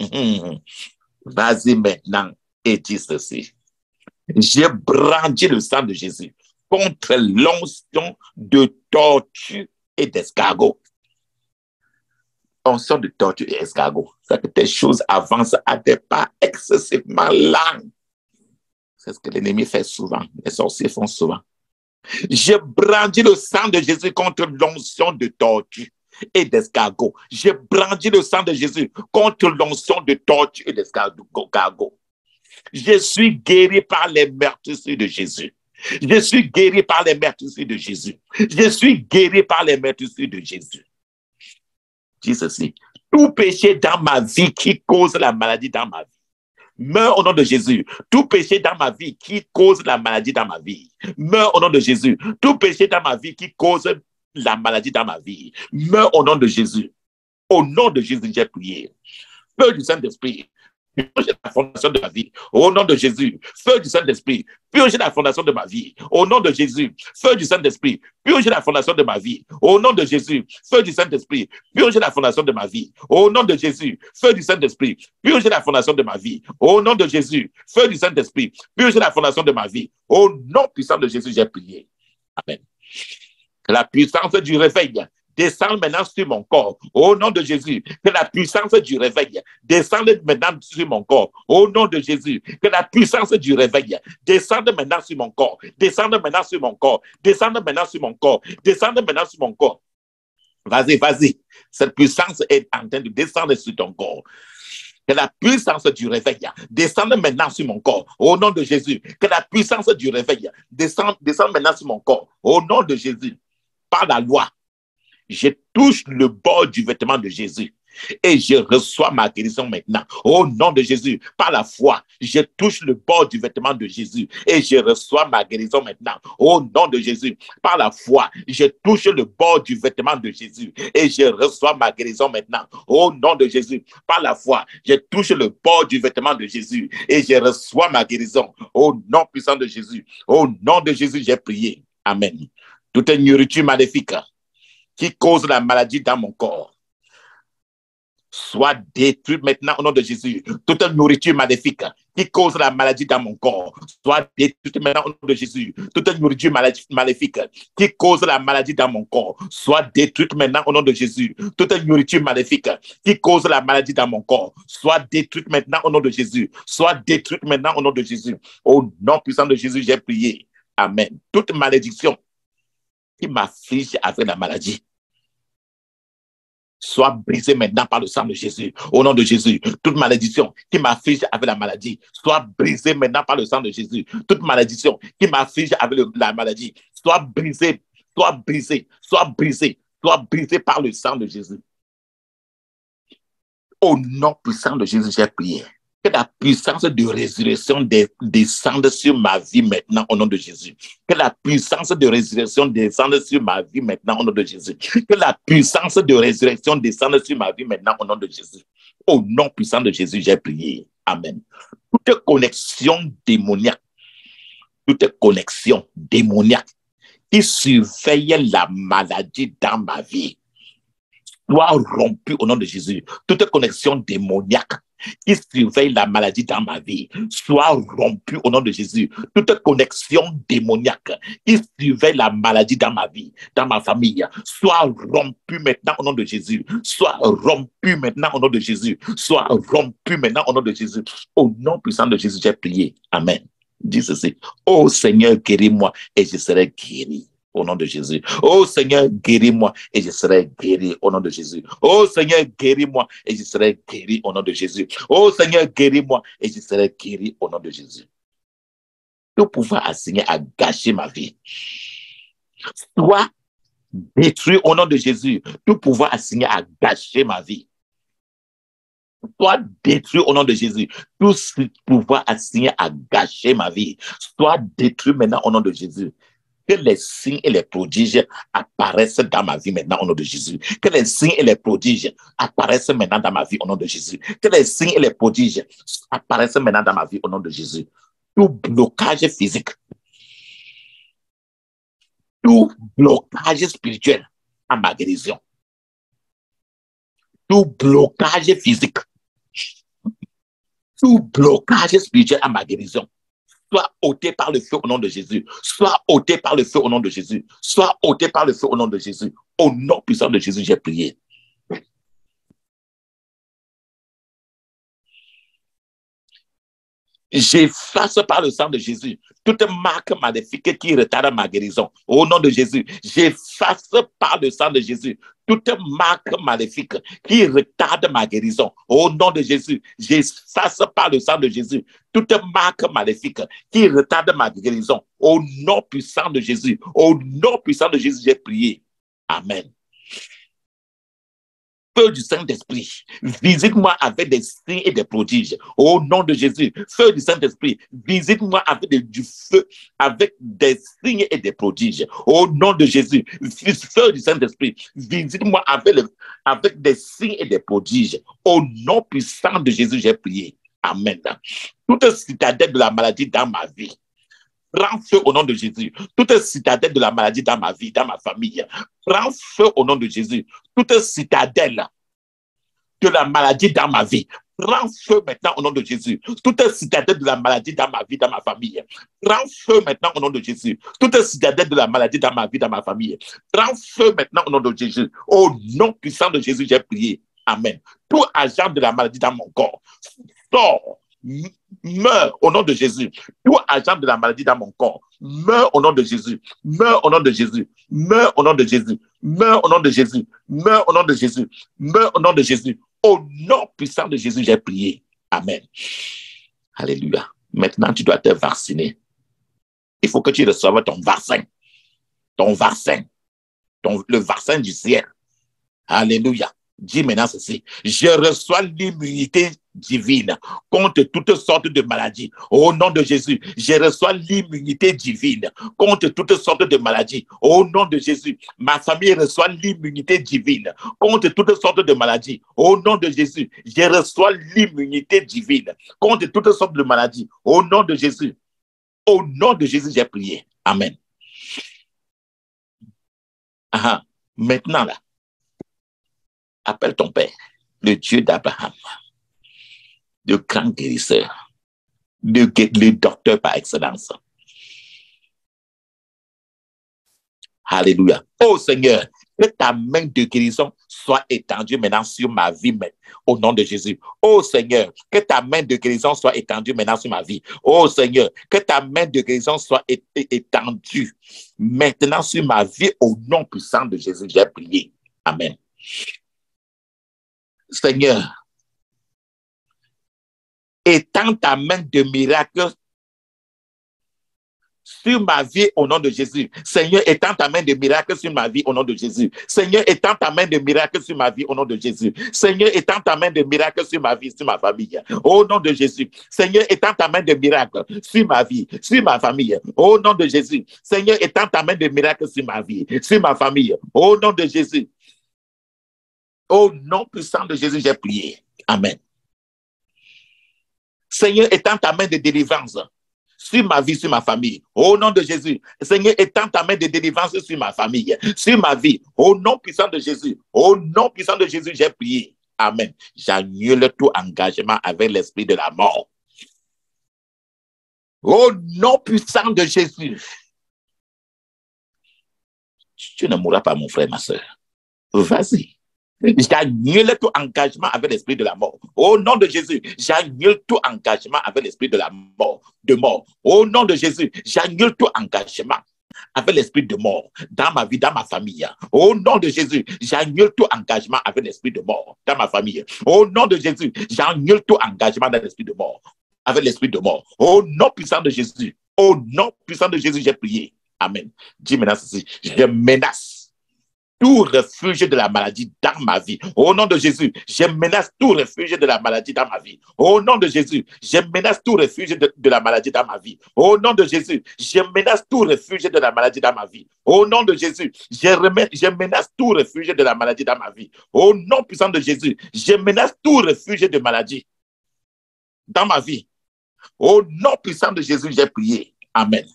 Vas-y maintenant et dis ceci. J'ai brandi le sang de Jésus contre l'onction de tortue et d'escargot. Onction de tortue et escargot. C'est que tes choses avancent à des pas excessivement lents. C'est ce que l'ennemi fait souvent. Les sorciers font souvent. J'ai brandi le sang de Jésus contre l'onction de tortue et d'escargot. J'ai brandi le sang de Jésus contre l'onction de tortue et d'escargot. Je suis guéri par les meurtrissures de Jésus. Je suis guéri par les meurtrissures de Jésus. Je suis guéri par les meurtrissures de Jésus. Dis ceci. Tout péché dans ma vie qui cause la maladie dans ma vie, meurs au nom de Jésus. Tout péché dans ma vie qui cause la maladie dans ma vie, meurs au nom de Jésus. Tout péché dans ma vie qui cause la maladie dans ma vie, meurs au nom de Jésus. Au nom de Jésus, j'ai prié. Feu du Saint-Esprit, purgez la fondation de ma vie. Au nom de Jésus, feu du Saint-Esprit, purgez la fondation de ma vie. Au nom de Jésus, feu du Saint-Esprit, purgez la fondation de ma vie. Au nom de Jésus, feu du Saint-Esprit, purgez la fondation de ma vie. Au nom de Jésus, feu du Saint-Esprit, purgez la fondation de ma vie. Au nom de Jésus, feu du Saint-Esprit, purgez la fondation de ma vie. Au nom puissant de Jésus, j'ai prié. Amen. Que la puissance du réveil descend maintenant sur mon corps. Au nom de Jésus, que la puissance du réveil descende maintenant sur mon corps. Au nom de Jésus, que la puissance du réveil descende maintenant sur mon corps. Descende maintenant sur mon corps. Descende maintenant sur mon corps. Descende maintenant sur mon corps. Vas-y, vas-y. Cette puissance est en train de descendre sur ton corps. Que la puissance du réveil descende maintenant sur mon corps, au nom de Jésus. Que la puissance du réveil descende maintenant sur mon corps, au nom de Jésus. Par la loi, je touche le bord du vêtement de Jésus et je reçois ma guérison maintenant. Au nom de Jésus, par la foi, je touche le bord du vêtement de Jésus et je reçois ma guérison maintenant. Au nom de Jésus, par la foi, je touche le bord du vêtement de Jésus et je reçois ma guérison maintenant. Au nom de Jésus, par la foi, je touche le bord du vêtement de Jésus et je reçois ma guérison. Au nom puissant de Jésus, au nom de Jésus, j'ai prié. Amen. Toute nourriture maléfique qui cause la maladie dans mon corps soit détruite maintenant au nom de Jésus. Toute nourriture maléfique qui cause la maladie dans mon corps soit détruite maintenant au nom de Jésus. Toute nourriture maléfique qui cause la maladie dans mon corps soit détruite maintenant au nom de Jésus. Toute nourriture maléfique qui cause la maladie dans mon corps soit détruite maintenant au nom de Jésus. Soit détruite maintenant au nom de Jésus. Au nom puissant de Jésus, j'ai prié. Amen. Toute malédiction qui m'afflige avec la maladie soit brisée maintenant par le sang de Jésus. Au nom de Jésus, toute malédiction qui m'afflige avec la maladie soit brisée maintenant par le sang de Jésus. Toute malédiction qui m'afflige avec la maladie soit brisée, soit brisée, soit brisée, soit brisée par le sang de Jésus. Au nom puissant de Jésus, j'ai prié. Que la puissance de résurrection descende sur ma vie maintenant au nom de Jésus. Que la puissance de résurrection descende sur ma vie maintenant au nom de Jésus. Que la puissance de résurrection descende sur ma vie maintenant au nom de Jésus. Au nom puissant de Jésus, j'ai prié. Amen. Toute connexion démoniaque qui surveille la maladie dans ma vie soit rompue au nom de Jésus. Toute connexion démoniaque qui surveille la maladie dans ma vie soit rompue au nom de Jésus. Toute connexion démoniaque qui surveille la maladie dans ma vie, dans ma famille, soit rompue maintenant au nom de Jésus. Soit rompue maintenant au nom de Jésus. Soit rompue maintenant au nom de Jésus. Au nom puissant de Jésus, j'ai prié. Amen. Dis ceci. Oh Seigneur, guéris-moi et je serai guéri. Au nom de Jésus. Oh Seigneur, guéris-moi et je serai guéri au nom de Jésus. Oh Seigneur, guéris-moi et je serai guéri au nom de Jésus. Oh Seigneur, guéris-moi et je serai guéri au nom de Jésus. Tout pouvoir assigné à gâcher ma vie soit détruit au nom de Jésus. Tout pouvoir assigné à gâcher ma vie soit détruit au nom de Jésus. Tout pouvoir assigné à gâcher ma vie soit détruit maintenant au nom de Jésus. Que les signes et les prodiges apparaissent dans ma vie maintenant au nom de Jésus. Que les signes et les prodiges apparaissent maintenant dans ma vie au nom de Jésus. Que les signes et les prodiges apparaissent maintenant dans ma vie au nom de Jésus. Tout blocage physique, tout blocage spirituel à ma guérison, tout blocage physique, tout blocage spirituel à ma guérison, soit ôté par le feu au nom de Jésus. Soit ôté par le feu au nom de Jésus. Soit ôté par le feu au nom de Jésus. Au nom puissant de Jésus, j'ai prié. J'efface par le sang de Jésus toute marque maléfique qui retarde ma guérison. Au nom de Jésus, j'efface par le sang de Jésus toute marque maléfique qui retarde ma guérison. Au nom de Jésus, j'efface par le sang de Jésus toute marque maléfique qui retarde ma guérison. Au nom puissant de Jésus, au nom puissant de Jésus, j'ai prié. Amen. Feu du Saint-Esprit, visite-moi avec des signes et des prodiges. Au nom de Jésus, feu du Saint-Esprit, visite-moi avec du feu, avec des signes et des prodiges. Au nom de Jésus, feu du Saint-Esprit, visite-moi avec des signes et des prodiges. Au nom puissant de Jésus, j'ai prié. Amen. Toute citadelle de la maladie dans ma vie, prends feu au nom de Jésus. Toute citadelle de la maladie dans ma vie, dans ma famille, prends feu au nom de Jésus. Toute citadelle de la maladie dans ma vie, prends feu maintenant au nom de Jésus. Toute citadelle de la maladie dans ma vie, dans ma famille, prends feu maintenant au nom de Jésus. Toute citadelle de la maladie dans ma vie, dans ma famille, prends feu maintenant au nom de Jésus. Au nom puissant de Jésus, j'ai prié. Amen. Tout agent de la maladie dans mon corps, sort. Meurs au nom de Jésus. Tout agent de la maladie dans mon corps, meurs au nom de Jésus. Meurs au nom de Jésus. Meurs au nom de Jésus. Meurs au nom de Jésus. Meurs au nom de Jésus. Meurs au nom de Jésus. Au nom puissant de Jésus, j'ai prié. Amen. Alléluia. Maintenant, tu dois te vacciner. Il faut que tu reçoives ton vaccin. Ton vaccin. Le vaccin du ciel. Alléluia. Dis maintenant ceci. Je reçois l'immunité divine contre toutes sortes de maladies. Au nom de Jésus, je reçois l'immunité divine contre toutes sortes de maladies. Au nom de Jésus, ma famille reçoit l'immunité divine contre toutes sortes de maladies. Au nom de Jésus, je reçois l'immunité divine contre toutes sortes de maladies. Au nom de Jésus. Au nom de Jésus, j'ai prié. Amen. Aha. Maintenant, là, appelle ton Père, le Dieu d'Abraham, le grand guérisseur, le docteur par excellence. Alléluia. Oh Seigneur, que ta main de guérison soit étendue maintenant sur ma vie, au nom de Jésus. Oh Seigneur, que ta main de guérison soit étendue maintenant sur ma vie. Oh Seigneur, que ta main de guérison soit étendue maintenant sur ma vie, au nom puissant de Jésus. J'ai prié. Amen. Seigneur, étends ta main de miracle sur ma vie au nom de Jésus. Seigneur, étends ta main de miracle sur ma vie au nom de Jésus. Seigneur, étends ta main de miracle sur ma vie au nom de Jésus. Seigneur, étends ta main de miracle sur ma vie, sur ma famille. Au nom de Jésus. Seigneur, étends ta main de miracle sur ma vie, sur ma famille. Au nom de Jésus. Seigneur, étends ta main de miracle sur ma vie, sur ma famille. Au nom de Jésus. Au nom puissant de Jésus, j'ai prié. Amen. Seigneur, étends ta main de délivrance sur ma vie, sur ma famille. Au nom de Jésus. Seigneur, étends ta main de délivrance sur ma famille, sur ma vie. Au nom puissant de Jésus. Au nom puissant de Jésus, j'ai prié. Amen. J'annule tout engagement avec l'esprit de la mort. Au nom puissant de Jésus. Tu ne mourras pas, mon frère, ma soeur. Vas-y. J'annule tout engagement avec l'esprit de la mort. Au nom de Jésus, j'annule tout engagement avec l'esprit de la mort, de mort. Au nom de Jésus, j'annule tout engagement avec l'esprit de mort dans ma vie, dans ma famille. Au nom de Jésus, j'annule tout engagement avec l'esprit de mort dans ma famille. Au nom de Jésus, j'annule tout engagement dans l'esprit de mort, avec l'esprit de mort. Au nom puissant de Jésus, au nom puissant de Jésus, j'ai prié. Amen. Dis maintenant ceci, je menace tout refuge de la maladie dans ma vie. Au nom de Jésus, je menace tout refuge de la maladie dans ma vie. Au nom de Jésus, je menace tout refuge de la maladie dans ma vie. Au nom de Jésus, je menace tout refuge de la maladie dans ma vie. Au nom de Jésus, je menace tout refuge de la maladie dans ma vie. Au nom puissant de Jésus, je menace tout refuge de maladie dans ma vie. Au nom puissant de Jésus, j'ai prié. Amen.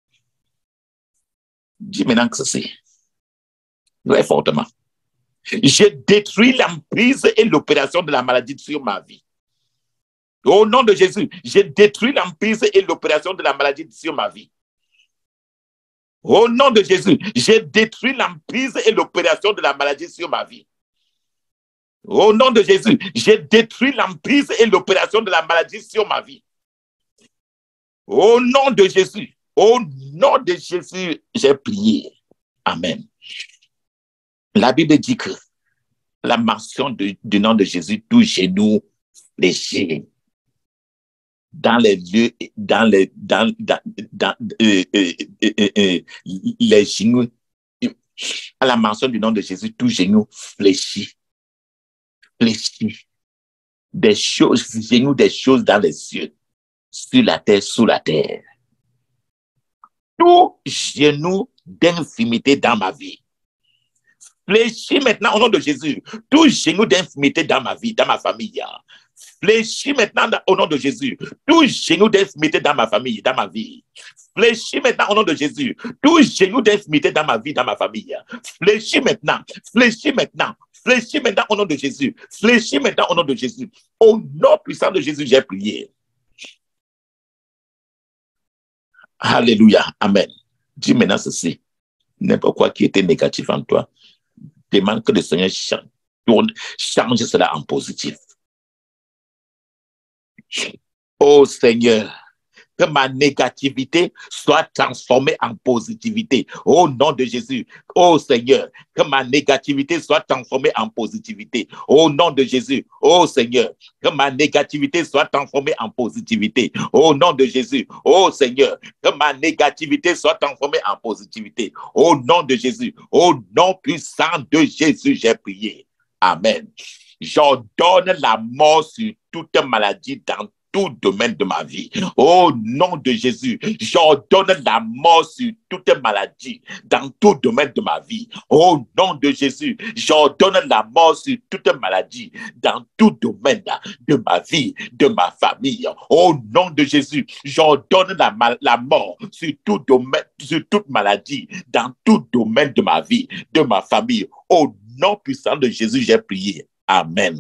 Dis maintenant que c'est très fortement. Je détruis l'emprise et l'opération de la maladie sur ma vie. Au nom de Jésus, je détruis l'emprise et l'opération de la maladie sur ma vie. Au nom de Jésus, je détruis l'emprise et l'opération de la maladie sur ma vie. Au nom de Jésus, je détruis l'emprise et l'opération de la maladie sur ma vie. Au nom de Jésus, j'ai prié. Amen. La Bible dit que la mention du nom de Jésus, tout genou fléchi dans les lieux, dans les genoux, à la mention du nom de Jésus, tout genou fléchi, des choses, genoux, des choses dans les cieux, sur la terre, sous la terre. Tout genou d'infimité dans ma vie. Fléchis maintenant au nom de Jésus. Tout genou d'infimité dans ma vie, dans ma famille. Fléchis maintenant au nom de Jésus. Tout genou d'infimité dans ma famille, dans ma vie. Fléchis maintenant au nom de Jésus. Tout genou d'infimité dans ma vie, dans ma famille. Fléchis maintenant. Fléchis maintenant. Fléchis maintenant au nom de Jésus. Fléchis maintenant au nom de Jésus. Au nom puissant de Jésus, j'ai prié. Alléluia. Amen. Dis maintenant ceci. N'importe quoi qui était négatif en toi, demande que le Seigneur change cela en positif. Oh Seigneur, que ma négativité soit transformée en positivité. Au nom de Jésus. Oh Seigneur, que ma négativité soit transformée en positivité. Au nom de Jésus. Oh Seigneur, que ma négativité soit transformée en positivité. Au nom de Jésus. Oh Seigneur, que ma négativité soit transformée en positivité. Au nom de Jésus. Au nom puissant de Jésus, j'ai prié. Amen. J'ordonne la mort sur toute maladie dans tout domaine de ma vie. Au nom de Jésus, j'ordonne la mort sur toute maladie dans tout domaine de ma vie. Au nom de Jésus, j'ordonne la mort sur toute maladie dans tout domaine de ma vie, de ma famille. Au nom de Jésus, j'ordonne la mort sur tout domaine, sur toute maladie dans tout domaine de ma vie, de ma famille. Au nom puissant de Jésus, j'ai prié. Amen.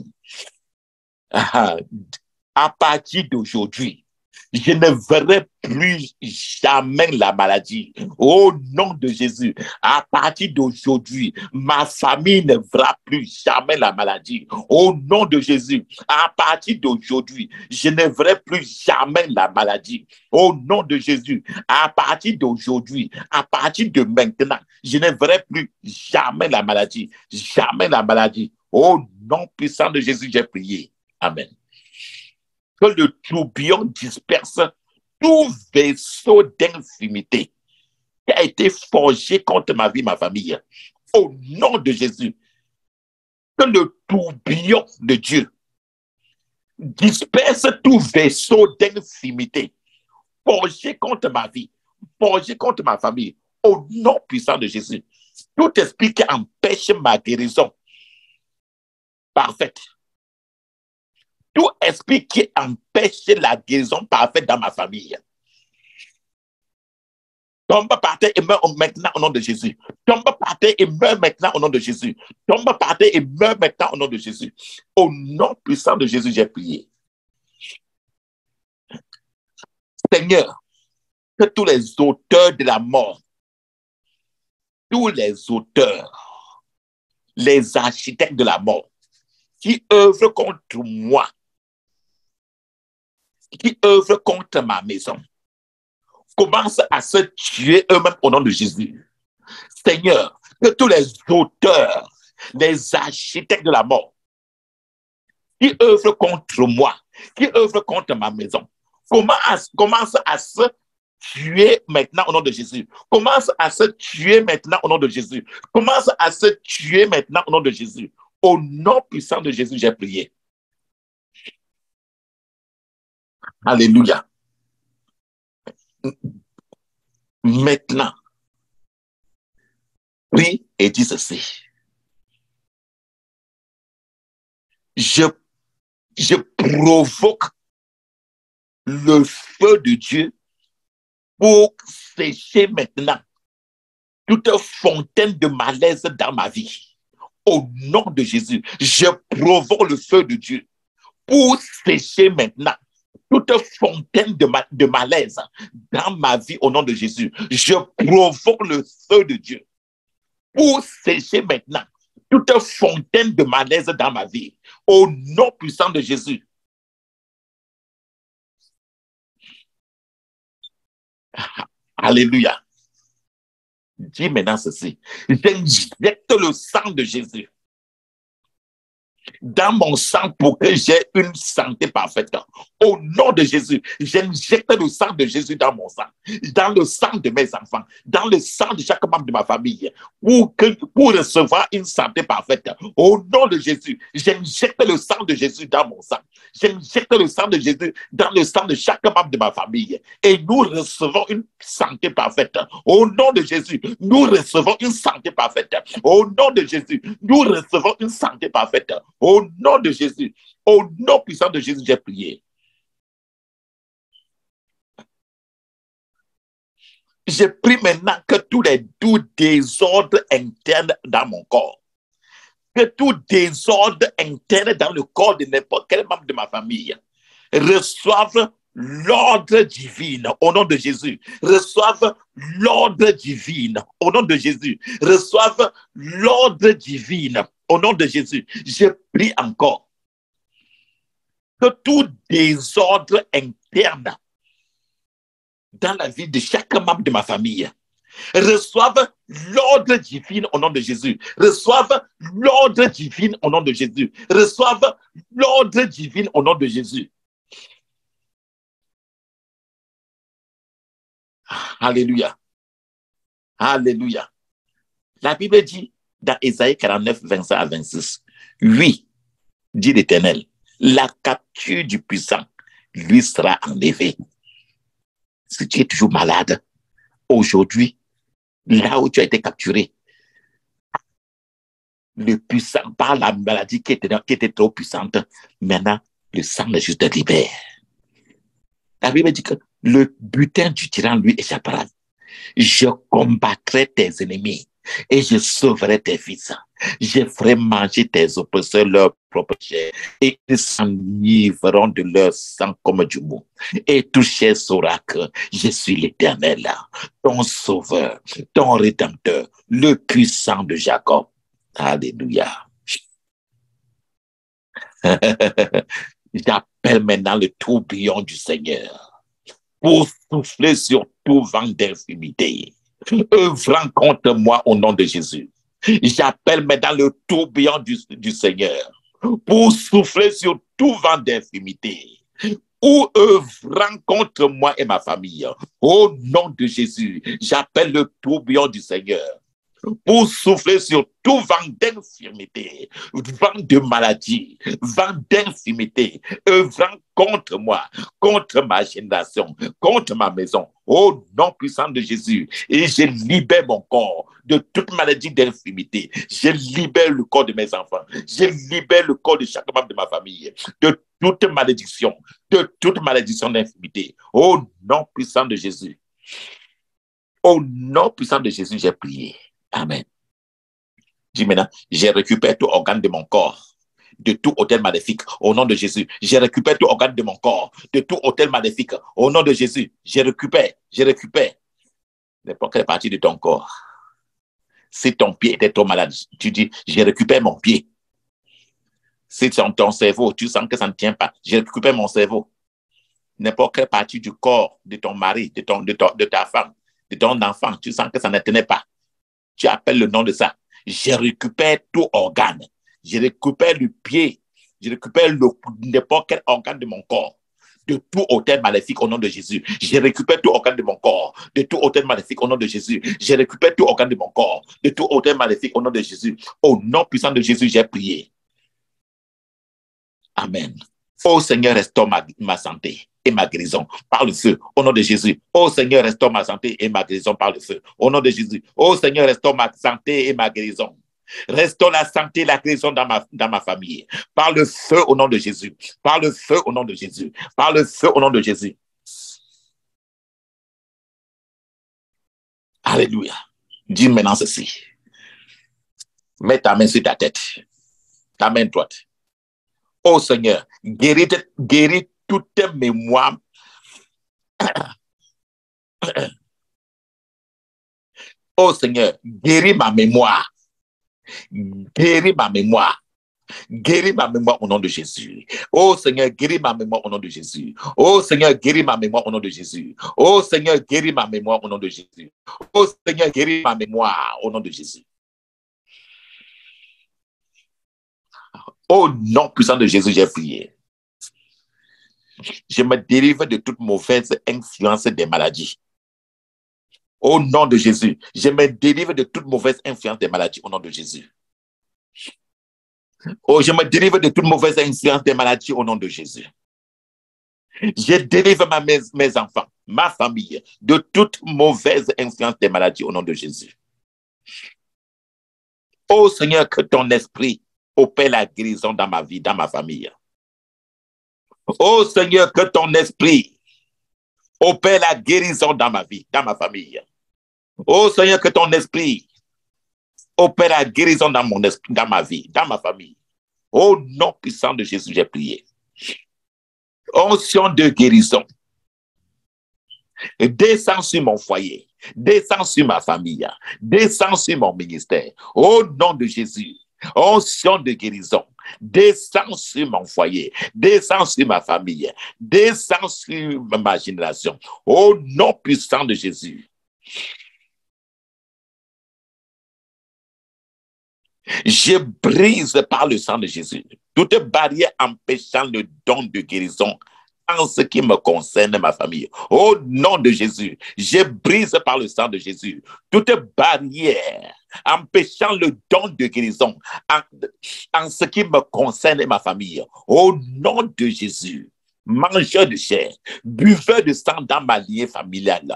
À partir d'aujourd'hui, je ne verrai plus jamais la maladie. Au nom de Jésus, à partir d'aujourd'hui, ma famille ne verra plus jamais la maladie. Au nom de Jésus, à partir d'aujourd'hui, je ne verrai plus jamais la maladie. Au nom de Jésus, à partir d'aujourd'hui, à partir de maintenant, je ne verrai plus jamais la maladie. Jamais la maladie. Au nom puissant de Jésus, j'ai prié. Amen. Que le tourbillon disperse tout vaisseau d'infimité qui a été forgé contre ma vie, ma famille. Au nom de Jésus, que le tourbillon de Dieu disperse tout vaisseau d'infimité forgé contre ma vie, forgé contre ma famille. Au nom puissant de Jésus, tout esprit qui empêche ma guérison parfaite, tout esprit qui empêche la guérison parfaite dans ma famille, tombe par terre et meurt maintenant au nom de Jésus. Tombe par terre et meurt maintenant au nom de Jésus. Tombe par terre et meurt maintenant au nom de Jésus. Au nom puissant de Jésus, j'ai prié. Seigneur, que tous les auteurs de la mort, tous les auteurs, les architectes de la mort, qui œuvrent contre moi, qui œuvrent contre ma maison, commencent à se tuer eux-mêmes au nom de Jésus. Seigneur, que tous les auteurs, les architectes de la mort, qui œuvrent contre moi, qui œuvrent contre ma maison, commencent à se tuer maintenant au nom de Jésus. Commence à se tuer maintenant au nom de Jésus. Commence à se tuer maintenant au nom de Jésus. Au nom puissant de Jésus, j'ai prié. Alléluia. Maintenant, prie et dis ceci. Je provoque le feu de Dieu pour sécher maintenant toute fontaine de malaise dans ma vie. Au nom de Jésus, je provoque le feu de Dieu pour sécher maintenant toute fontaine de malaise dans ma vie au nom de Jésus. Je provoque le feu de Dieu pour sécher maintenant toute fontaine de malaise dans ma vie au nom puissant de Jésus. Alléluia. Dis maintenant ceci. J'injecte le sang de Jésus dans mon sang pour que j'ai une santé parfaite. Au nom de Jésus, j'injecte le sang de Jésus dans mon sang, dans le sang de mes enfants, dans le sang de chaque membre de ma famille, pour recevoir une santé parfaite. Au nom de Jésus, j'injecte le sang de Jésus dans mon sang. J'injecte le sang de Jésus dans le sang de chaque membre de ma famille. Et nous recevons une santé parfaite. Au nom de Jésus, nous recevons une santé parfaite. Au nom de Jésus, nous recevons une santé parfaite. Au nom de Jésus, au nom puissant de Jésus, j'ai prié. Je prie maintenant que tous les désordres internes dans mon corps, que tout désordre interne dans le corps de n'importe quel membre de ma famille reçoive l'ordre divin au nom de Jésus. Reçoive l'ordre divin au nom de Jésus. Reçoive l'ordre divin au nom de Jésus. Je prie encore que tout désordre interne dans la vie de chaque membre de ma famille. Reçoivent l'ordre divin au nom de Jésus. Reçoivent l'ordre divin au nom de Jésus. Reçoivent l'ordre divin au nom de Jésus. Alléluia. Alléluia. La Bible dit dans Ésaïe 49, 25 à 26, oui, dit l'Éternel, la capture du puissant lui sera enlevée. Si tu es toujours malade, aujourd'hui, là où tu as été capturé, le puissant, par la maladie qui était trop puissante, maintenant, le sang de Jésus te libère. La Bible dit que le butin du tyran lui échappera. Je combattrai tes ennemis et je sauverai tes fils. Je ferai manger tes oppresseurs leur propre chair et ils s'enivreront de leur sang comme du mou. Et tout chair saura que je suis l'Éternel, ton sauveur, ton rédempteur, le puissant de Jacob. Alléluia. J'appelle maintenant le tourbillon du Seigneur pour souffler sur tout vent d'infimité, œuvrant contre moi au nom de Jésus. J'appelle maintenant le tourbillon du Seigneur pour souffler sur tout vent d'infimité, ou œuvrant contre moi et ma famille. Au nom de Jésus, j'appelle le tourbillon du Seigneur pour souffler sur tout vent d'infirmité, vent de maladie, vent d'infimité, œuvrant contre moi, contre ma génération, contre ma maison, au nom puissant de Jésus. Et je libère mon corps de toute maladie d'infimité. Je libère le corps de mes enfants. Je libère le corps de chaque membre de ma famille de toute malédiction d'infimité. Au nom puissant de Jésus. Au nom puissant de Jésus, j'ai prié. Amen. Dis maintenant, je récupère tout organe de mon corps, de tout hôtel maléfique, au nom de Jésus. Je récupère tout organe de mon corps, de tout hôtel maléfique, au nom de Jésus. Je récupère n'importe quelle partie de ton corps. Si ton pied était trop malade, tu dis, je récupère mon pied. Si ton cerveau, tu sens que ça ne tient pas, je récupère mon cerveau. N'importe quelle partie du corps de ton mari, de ta femme, de ton enfant, tu sens que ça ne tenait pas. Tu appelles le nom de ça. Je récupère tout organe. Je récupère le pied. Je récupère n'importe quel organe de mon corps. De tout hôtel maléfique au nom de Jésus. Je récupère tout organe de mon corps. De tout hôtel maléfique au nom de Jésus. Je récupère tout organe de mon corps. De tout hôtel maléfique au nom de Jésus. Au nom puissant de Jésus, j'ai prié. Amen. Ô Seigneur, restaure ma santé et ma guérison par le feu, au nom de Jésus. Ô Seigneur, restaure ma santé et ma guérison par le feu, au nom de Jésus. Ô Seigneur, restaure ma santé et ma guérison. Restaure la santé et la guérison dans ma famille. Par le feu, au nom de Jésus. Par le feu, au nom de Jésus. Par le feu, au nom de Jésus. Alléluia. Dis maintenant ceci. Mets ta main sur ta tête. Ta main droite. Oh Seigneur, guéris toute mémoire. Oh Seigneur, guéris ma mémoire. Guéris ma mémoire. Guéris ma mémoire au nom de Jésus. Oh Seigneur, guéris ma mémoire au nom de Jésus. Oh Seigneur, guéris ma mémoire au nom de Jésus. Oh Seigneur, guéris ma mémoire au nom de Jésus. Oh Seigneur, guéris ma mémoire au nom de Jésus. Au nom puissant de Jésus, j'ai prié. Je me délivre de toute mauvaise influence des maladies. Au nom de Jésus, je me délivre de toute mauvaise influence des maladies au nom de Jésus. Oh, je me délivre de toute mauvaise influence des maladies au nom de Jésus. Je délivre mes enfants, ma famille, de toute mauvaise influence des maladies au nom de Jésus. Oh Seigneur, que ton esprit opère la guérison dans ma vie, dans ma famille. Oh Seigneur, que ton esprit opère la guérison dans ma vie, dans ma famille. Oh Seigneur, que ton esprit opère la guérison dans mon esprit, dans ma vie, dans ma famille. Au nom puissant de Jésus, j'ai prié. Onction de guérison. Descends sur mon foyer, descends sur ma famille, descends sur mon ministère. Au nom de Jésus, onction de guérison. descends sur mon foyer, descends sur ma famille, descends sur ma génération. Au nom puissant de Jésus. Je brise par le sang de Jésus toute barrière empêchant le don de guérison en ce qui me concerne, ma famille. Au nom de Jésus, je brise par le sang de Jésus toute barrière empêchant le don de guérison en ce qui me concerne, ma famille. Au nom de Jésus, mangeur de chair, buveur de sang dans ma lignée familiale,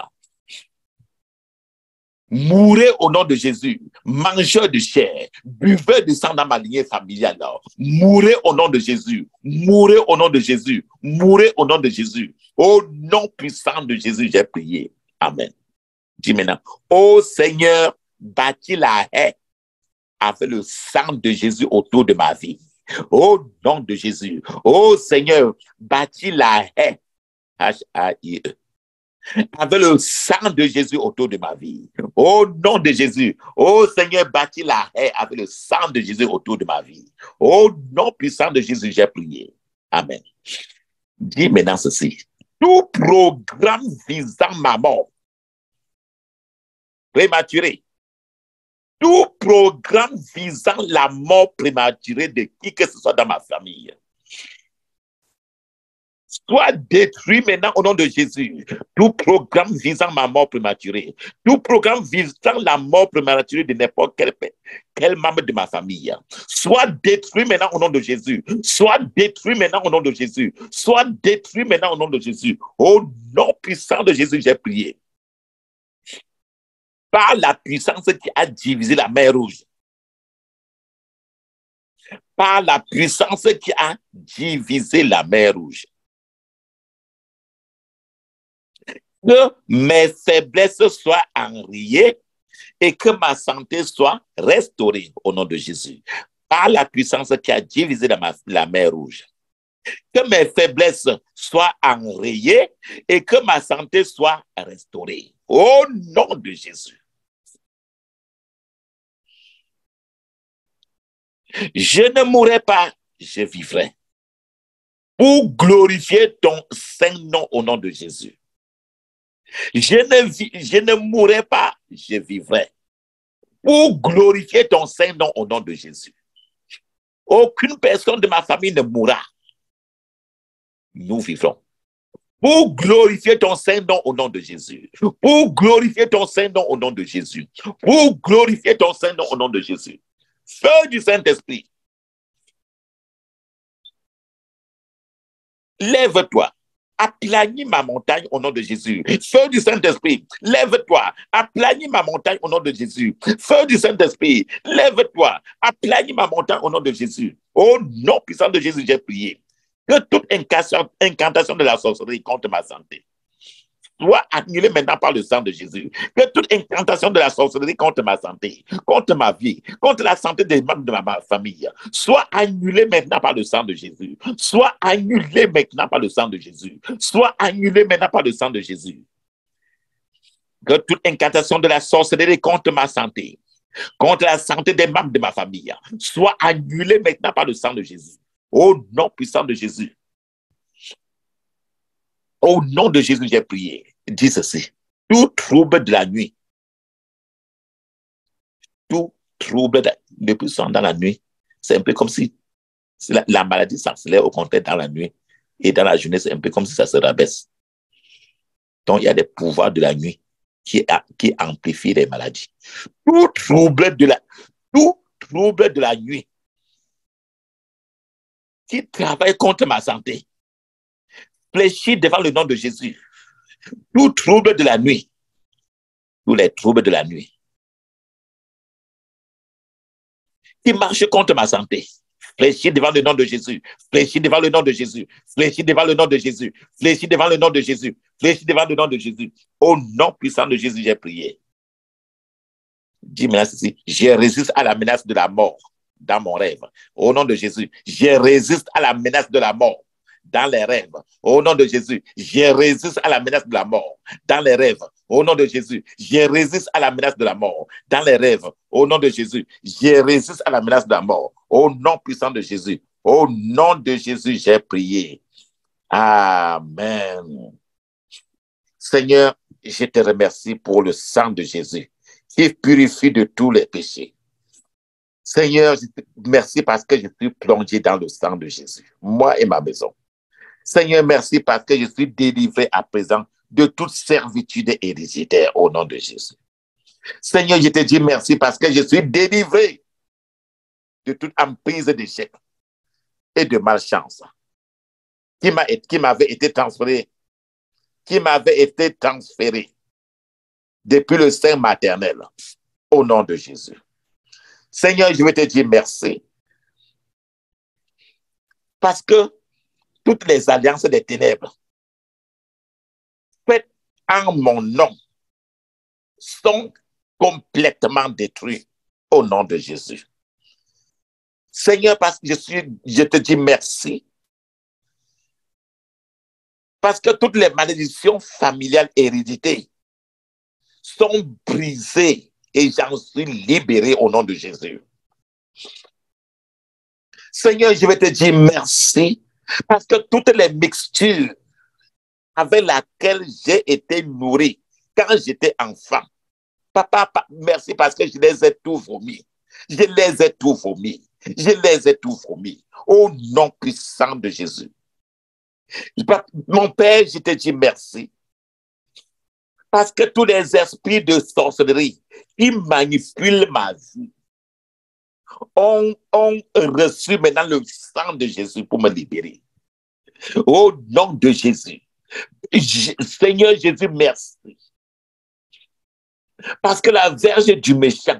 mourez au nom de Jésus, mangeur de chair, buveur de sang dans ma lignée familiale. Mourez au nom de Jésus, mourez au nom de Jésus, mourez au nom de Jésus. Au nom puissant de Jésus, j'ai prié. Amen. Dis maintenant, ô Seigneur, bâtis la haie avec le sang de Jésus autour de ma vie. Au nom de Jésus, ô Seigneur, bâtis la haie, H-A-I-E, avec le sang de Jésus autour de ma vie. Au nom de Jésus, ô Seigneur, bâtis la haie avec le sang de Jésus autour de ma vie. Au nom puissant de Jésus, j'ai prié. Amen. Dis maintenant ceci. Tout programme visant ma mort prématurée, tout programme visant la mort prématurée de qui que ce soit dans ma famille, soit détruit maintenant au nom de Jésus. Tout programme visant ma mort prématurée, tout programme visant la mort prématurée de n'importe quel membre de ma famille, soit détruit maintenant au nom de Jésus. Soit détruit maintenant au nom de Jésus. Soit détruit maintenant au nom de Jésus. Au nom puissant de Jésus, j'ai prié. Par la puissance qui a divisé la mer Rouge, par la puissance qui a divisé la mer Rouge, que mes faiblesses soient enrayées et que ma santé soit restaurée au nom de Jésus. Par la puissance qui a divisé la mer Rouge, que mes faiblesses soient enrayées et que ma santé soit restaurée au nom de Jésus. Je ne mourrai pas, je vivrai pour glorifier ton saint nom au nom de Jésus. Je ne mourrai pas, je vivrai pour glorifier ton saint nom au nom de Jésus. Aucune personne de ma famille ne mourra. Nous vivrons. Pour glorifier ton saint nom au nom de Jésus. Pour glorifier ton saint nom au nom de Jésus. Pour glorifier ton saint nom au nom de Jésus. Feu du Saint-Esprit. Lève-toi. Aplanis ma montagne au nom de Jésus. Feu du Saint-Esprit, lève-toi. Aplanis ma montagne au nom de Jésus. Feu du Saint-Esprit, lève-toi. Aplanis ma montagne au nom de Jésus. Au nom puissant de Jésus, j'ai prié. Que toute incantation de la sorcellerie contre ma santé soit annulée maintenant par le sang de Jésus. Que toute incantation de la sorcellerie contre ma santé, contre ma vie, contre la santé des membres de ma famille, soit annulée maintenant par le sang de Jésus. Soit annulée maintenant par le sang de Jésus. Soit annulée maintenant par le sang de Jésus. Que toute incantation de la sorcellerie contre ma santé, contre la santé des membres de ma famille, soit annulée maintenant par le sang de Jésus. Au nom puissant de Jésus. Au nom de Jésus, j'ai prié. Dis ceci. Tout trouble de la nuit, tout trouble de puissance dans la nuit, c'est un peu comme si la maladie s'accélère au contraire dans la nuit et dans la journée, c'est un peu comme si ça se rabaisse. Donc, il y a des pouvoirs de la nuit qui amplifient les maladies. Tout trouble de la nuit qui travaille contre ma santé, fléchit devant le nom de Jésus. Tout trouble de la nuit, tous les troubles de la nuit qui marchent contre ma santé, fléchit devant le nom de Jésus, fléchit devant le nom de Jésus, fléchit devant le nom de Jésus, fléchit devant le nom de Jésus, fléchit devant le nom de Jésus. Au nom puissant de Jésus, j'ai prié. Dis maintenant ceci, je résiste à la menace de la mort dans mon rêve. Au nom de Jésus, je résiste à la menace de la mort dans les rêves. Au nom de Jésus, je résiste à la menace de la mort dans les rêves. Au nom de Jésus, je résiste à la menace de la mort dans les rêves. Au nom de Jésus, je résiste à la menace de la mort. Au nom puissant de Jésus. Au nom de Jésus, j'ai prié. Amen. Seigneur, je te remercie pour le sang de Jésus qui purifie de tous les péchés. Seigneur, je te remercie parce que je suis plongé dans le sang de Jésus, moi et ma maison. Seigneur, merci parce que je suis délivré à présent de toute servitude héréditaire au nom de Jésus. Seigneur, je te dis merci parce que je suis délivré de toute emprise d'échec et de malchance qui m'avait été transféré depuis le sein maternel au nom de Jésus. Seigneur, je vais te dire merci parce que toutes les alliances des ténèbres faites en mon nom sont complètement détruites au nom de Jésus. Seigneur, parce que je te dis merci parce que toutes les malédictions familiales héréditées sont brisées et j'en suis libéré au nom de Jésus. Seigneur, je vais te dire merci parce que toutes les mixtures avec lesquelles j'ai été nourri quand j'étais enfant, papa, merci parce que je les ai tous vomis. Je les ai tous vomis. Je les ai tous vomis. Au nom puissant de Jésus. Mon Père, je te dis merci. Parce que tous les esprits de sorcellerie qui manipulent ma vie ont reçu maintenant le sang de Jésus pour me libérer. Au nom de Jésus. Seigneur Jésus, merci. Parce que la verge du méchant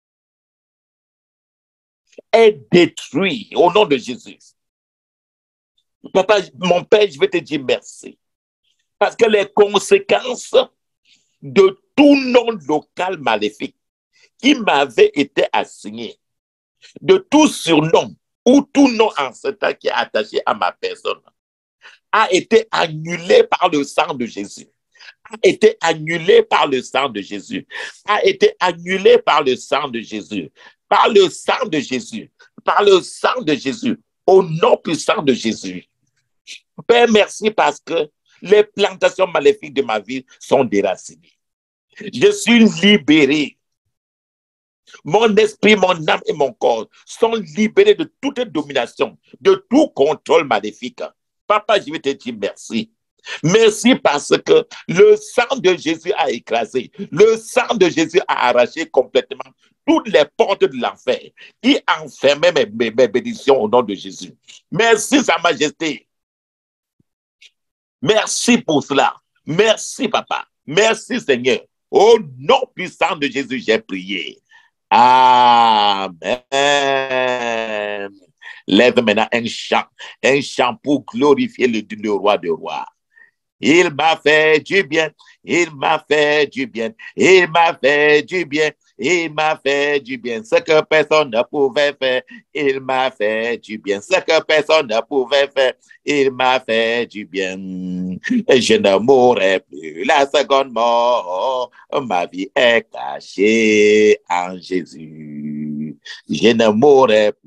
est détruite au nom de Jésus. Papa, mon Père, je vais te dire merci. Parce que les conséquences de tout nom local maléfique qui m'avait été assigné, de tout surnom ou tout nom ancestral qui est attaché à ma personne, a été annulé par le sang de Jésus. A été annulé par le sang de Jésus. A été annulé par le sang de Jésus. Par le sang de Jésus. Par le sang de Jésus. Au nom puissant de Jésus. Père, merci parce que les plantations maléfiques de ma vie sont déracinées. Je suis libéré. Mon esprit, mon âme et mon corps sont libérés de toute domination, de tout contrôle maléfique. Papa, je vais te dire merci. Merci parce que le sang de Jésus a écrasé, le sang de Jésus a arraché complètement toutes les portes de l'enfer qui enfermaient mes bénédictions au nom de Jésus. Merci, Sa Majesté. Merci pour cela. Merci, Papa. Merci, Seigneur. Au nom puissant de Jésus, j'ai prié. Amen. Lève maintenant un chant pour glorifier le roi des rois. Il m'a fait du bien, il m'a fait du bien, il m'a fait du bien, il m'a fait du bien, ce que personne ne pouvait faire, il m'a fait du bien, ce que personne ne pouvait faire, il m'a fait du bien. Et je ne mourrai plus la seconde mort, ma vie est cachée en Jésus. Je ne mourrai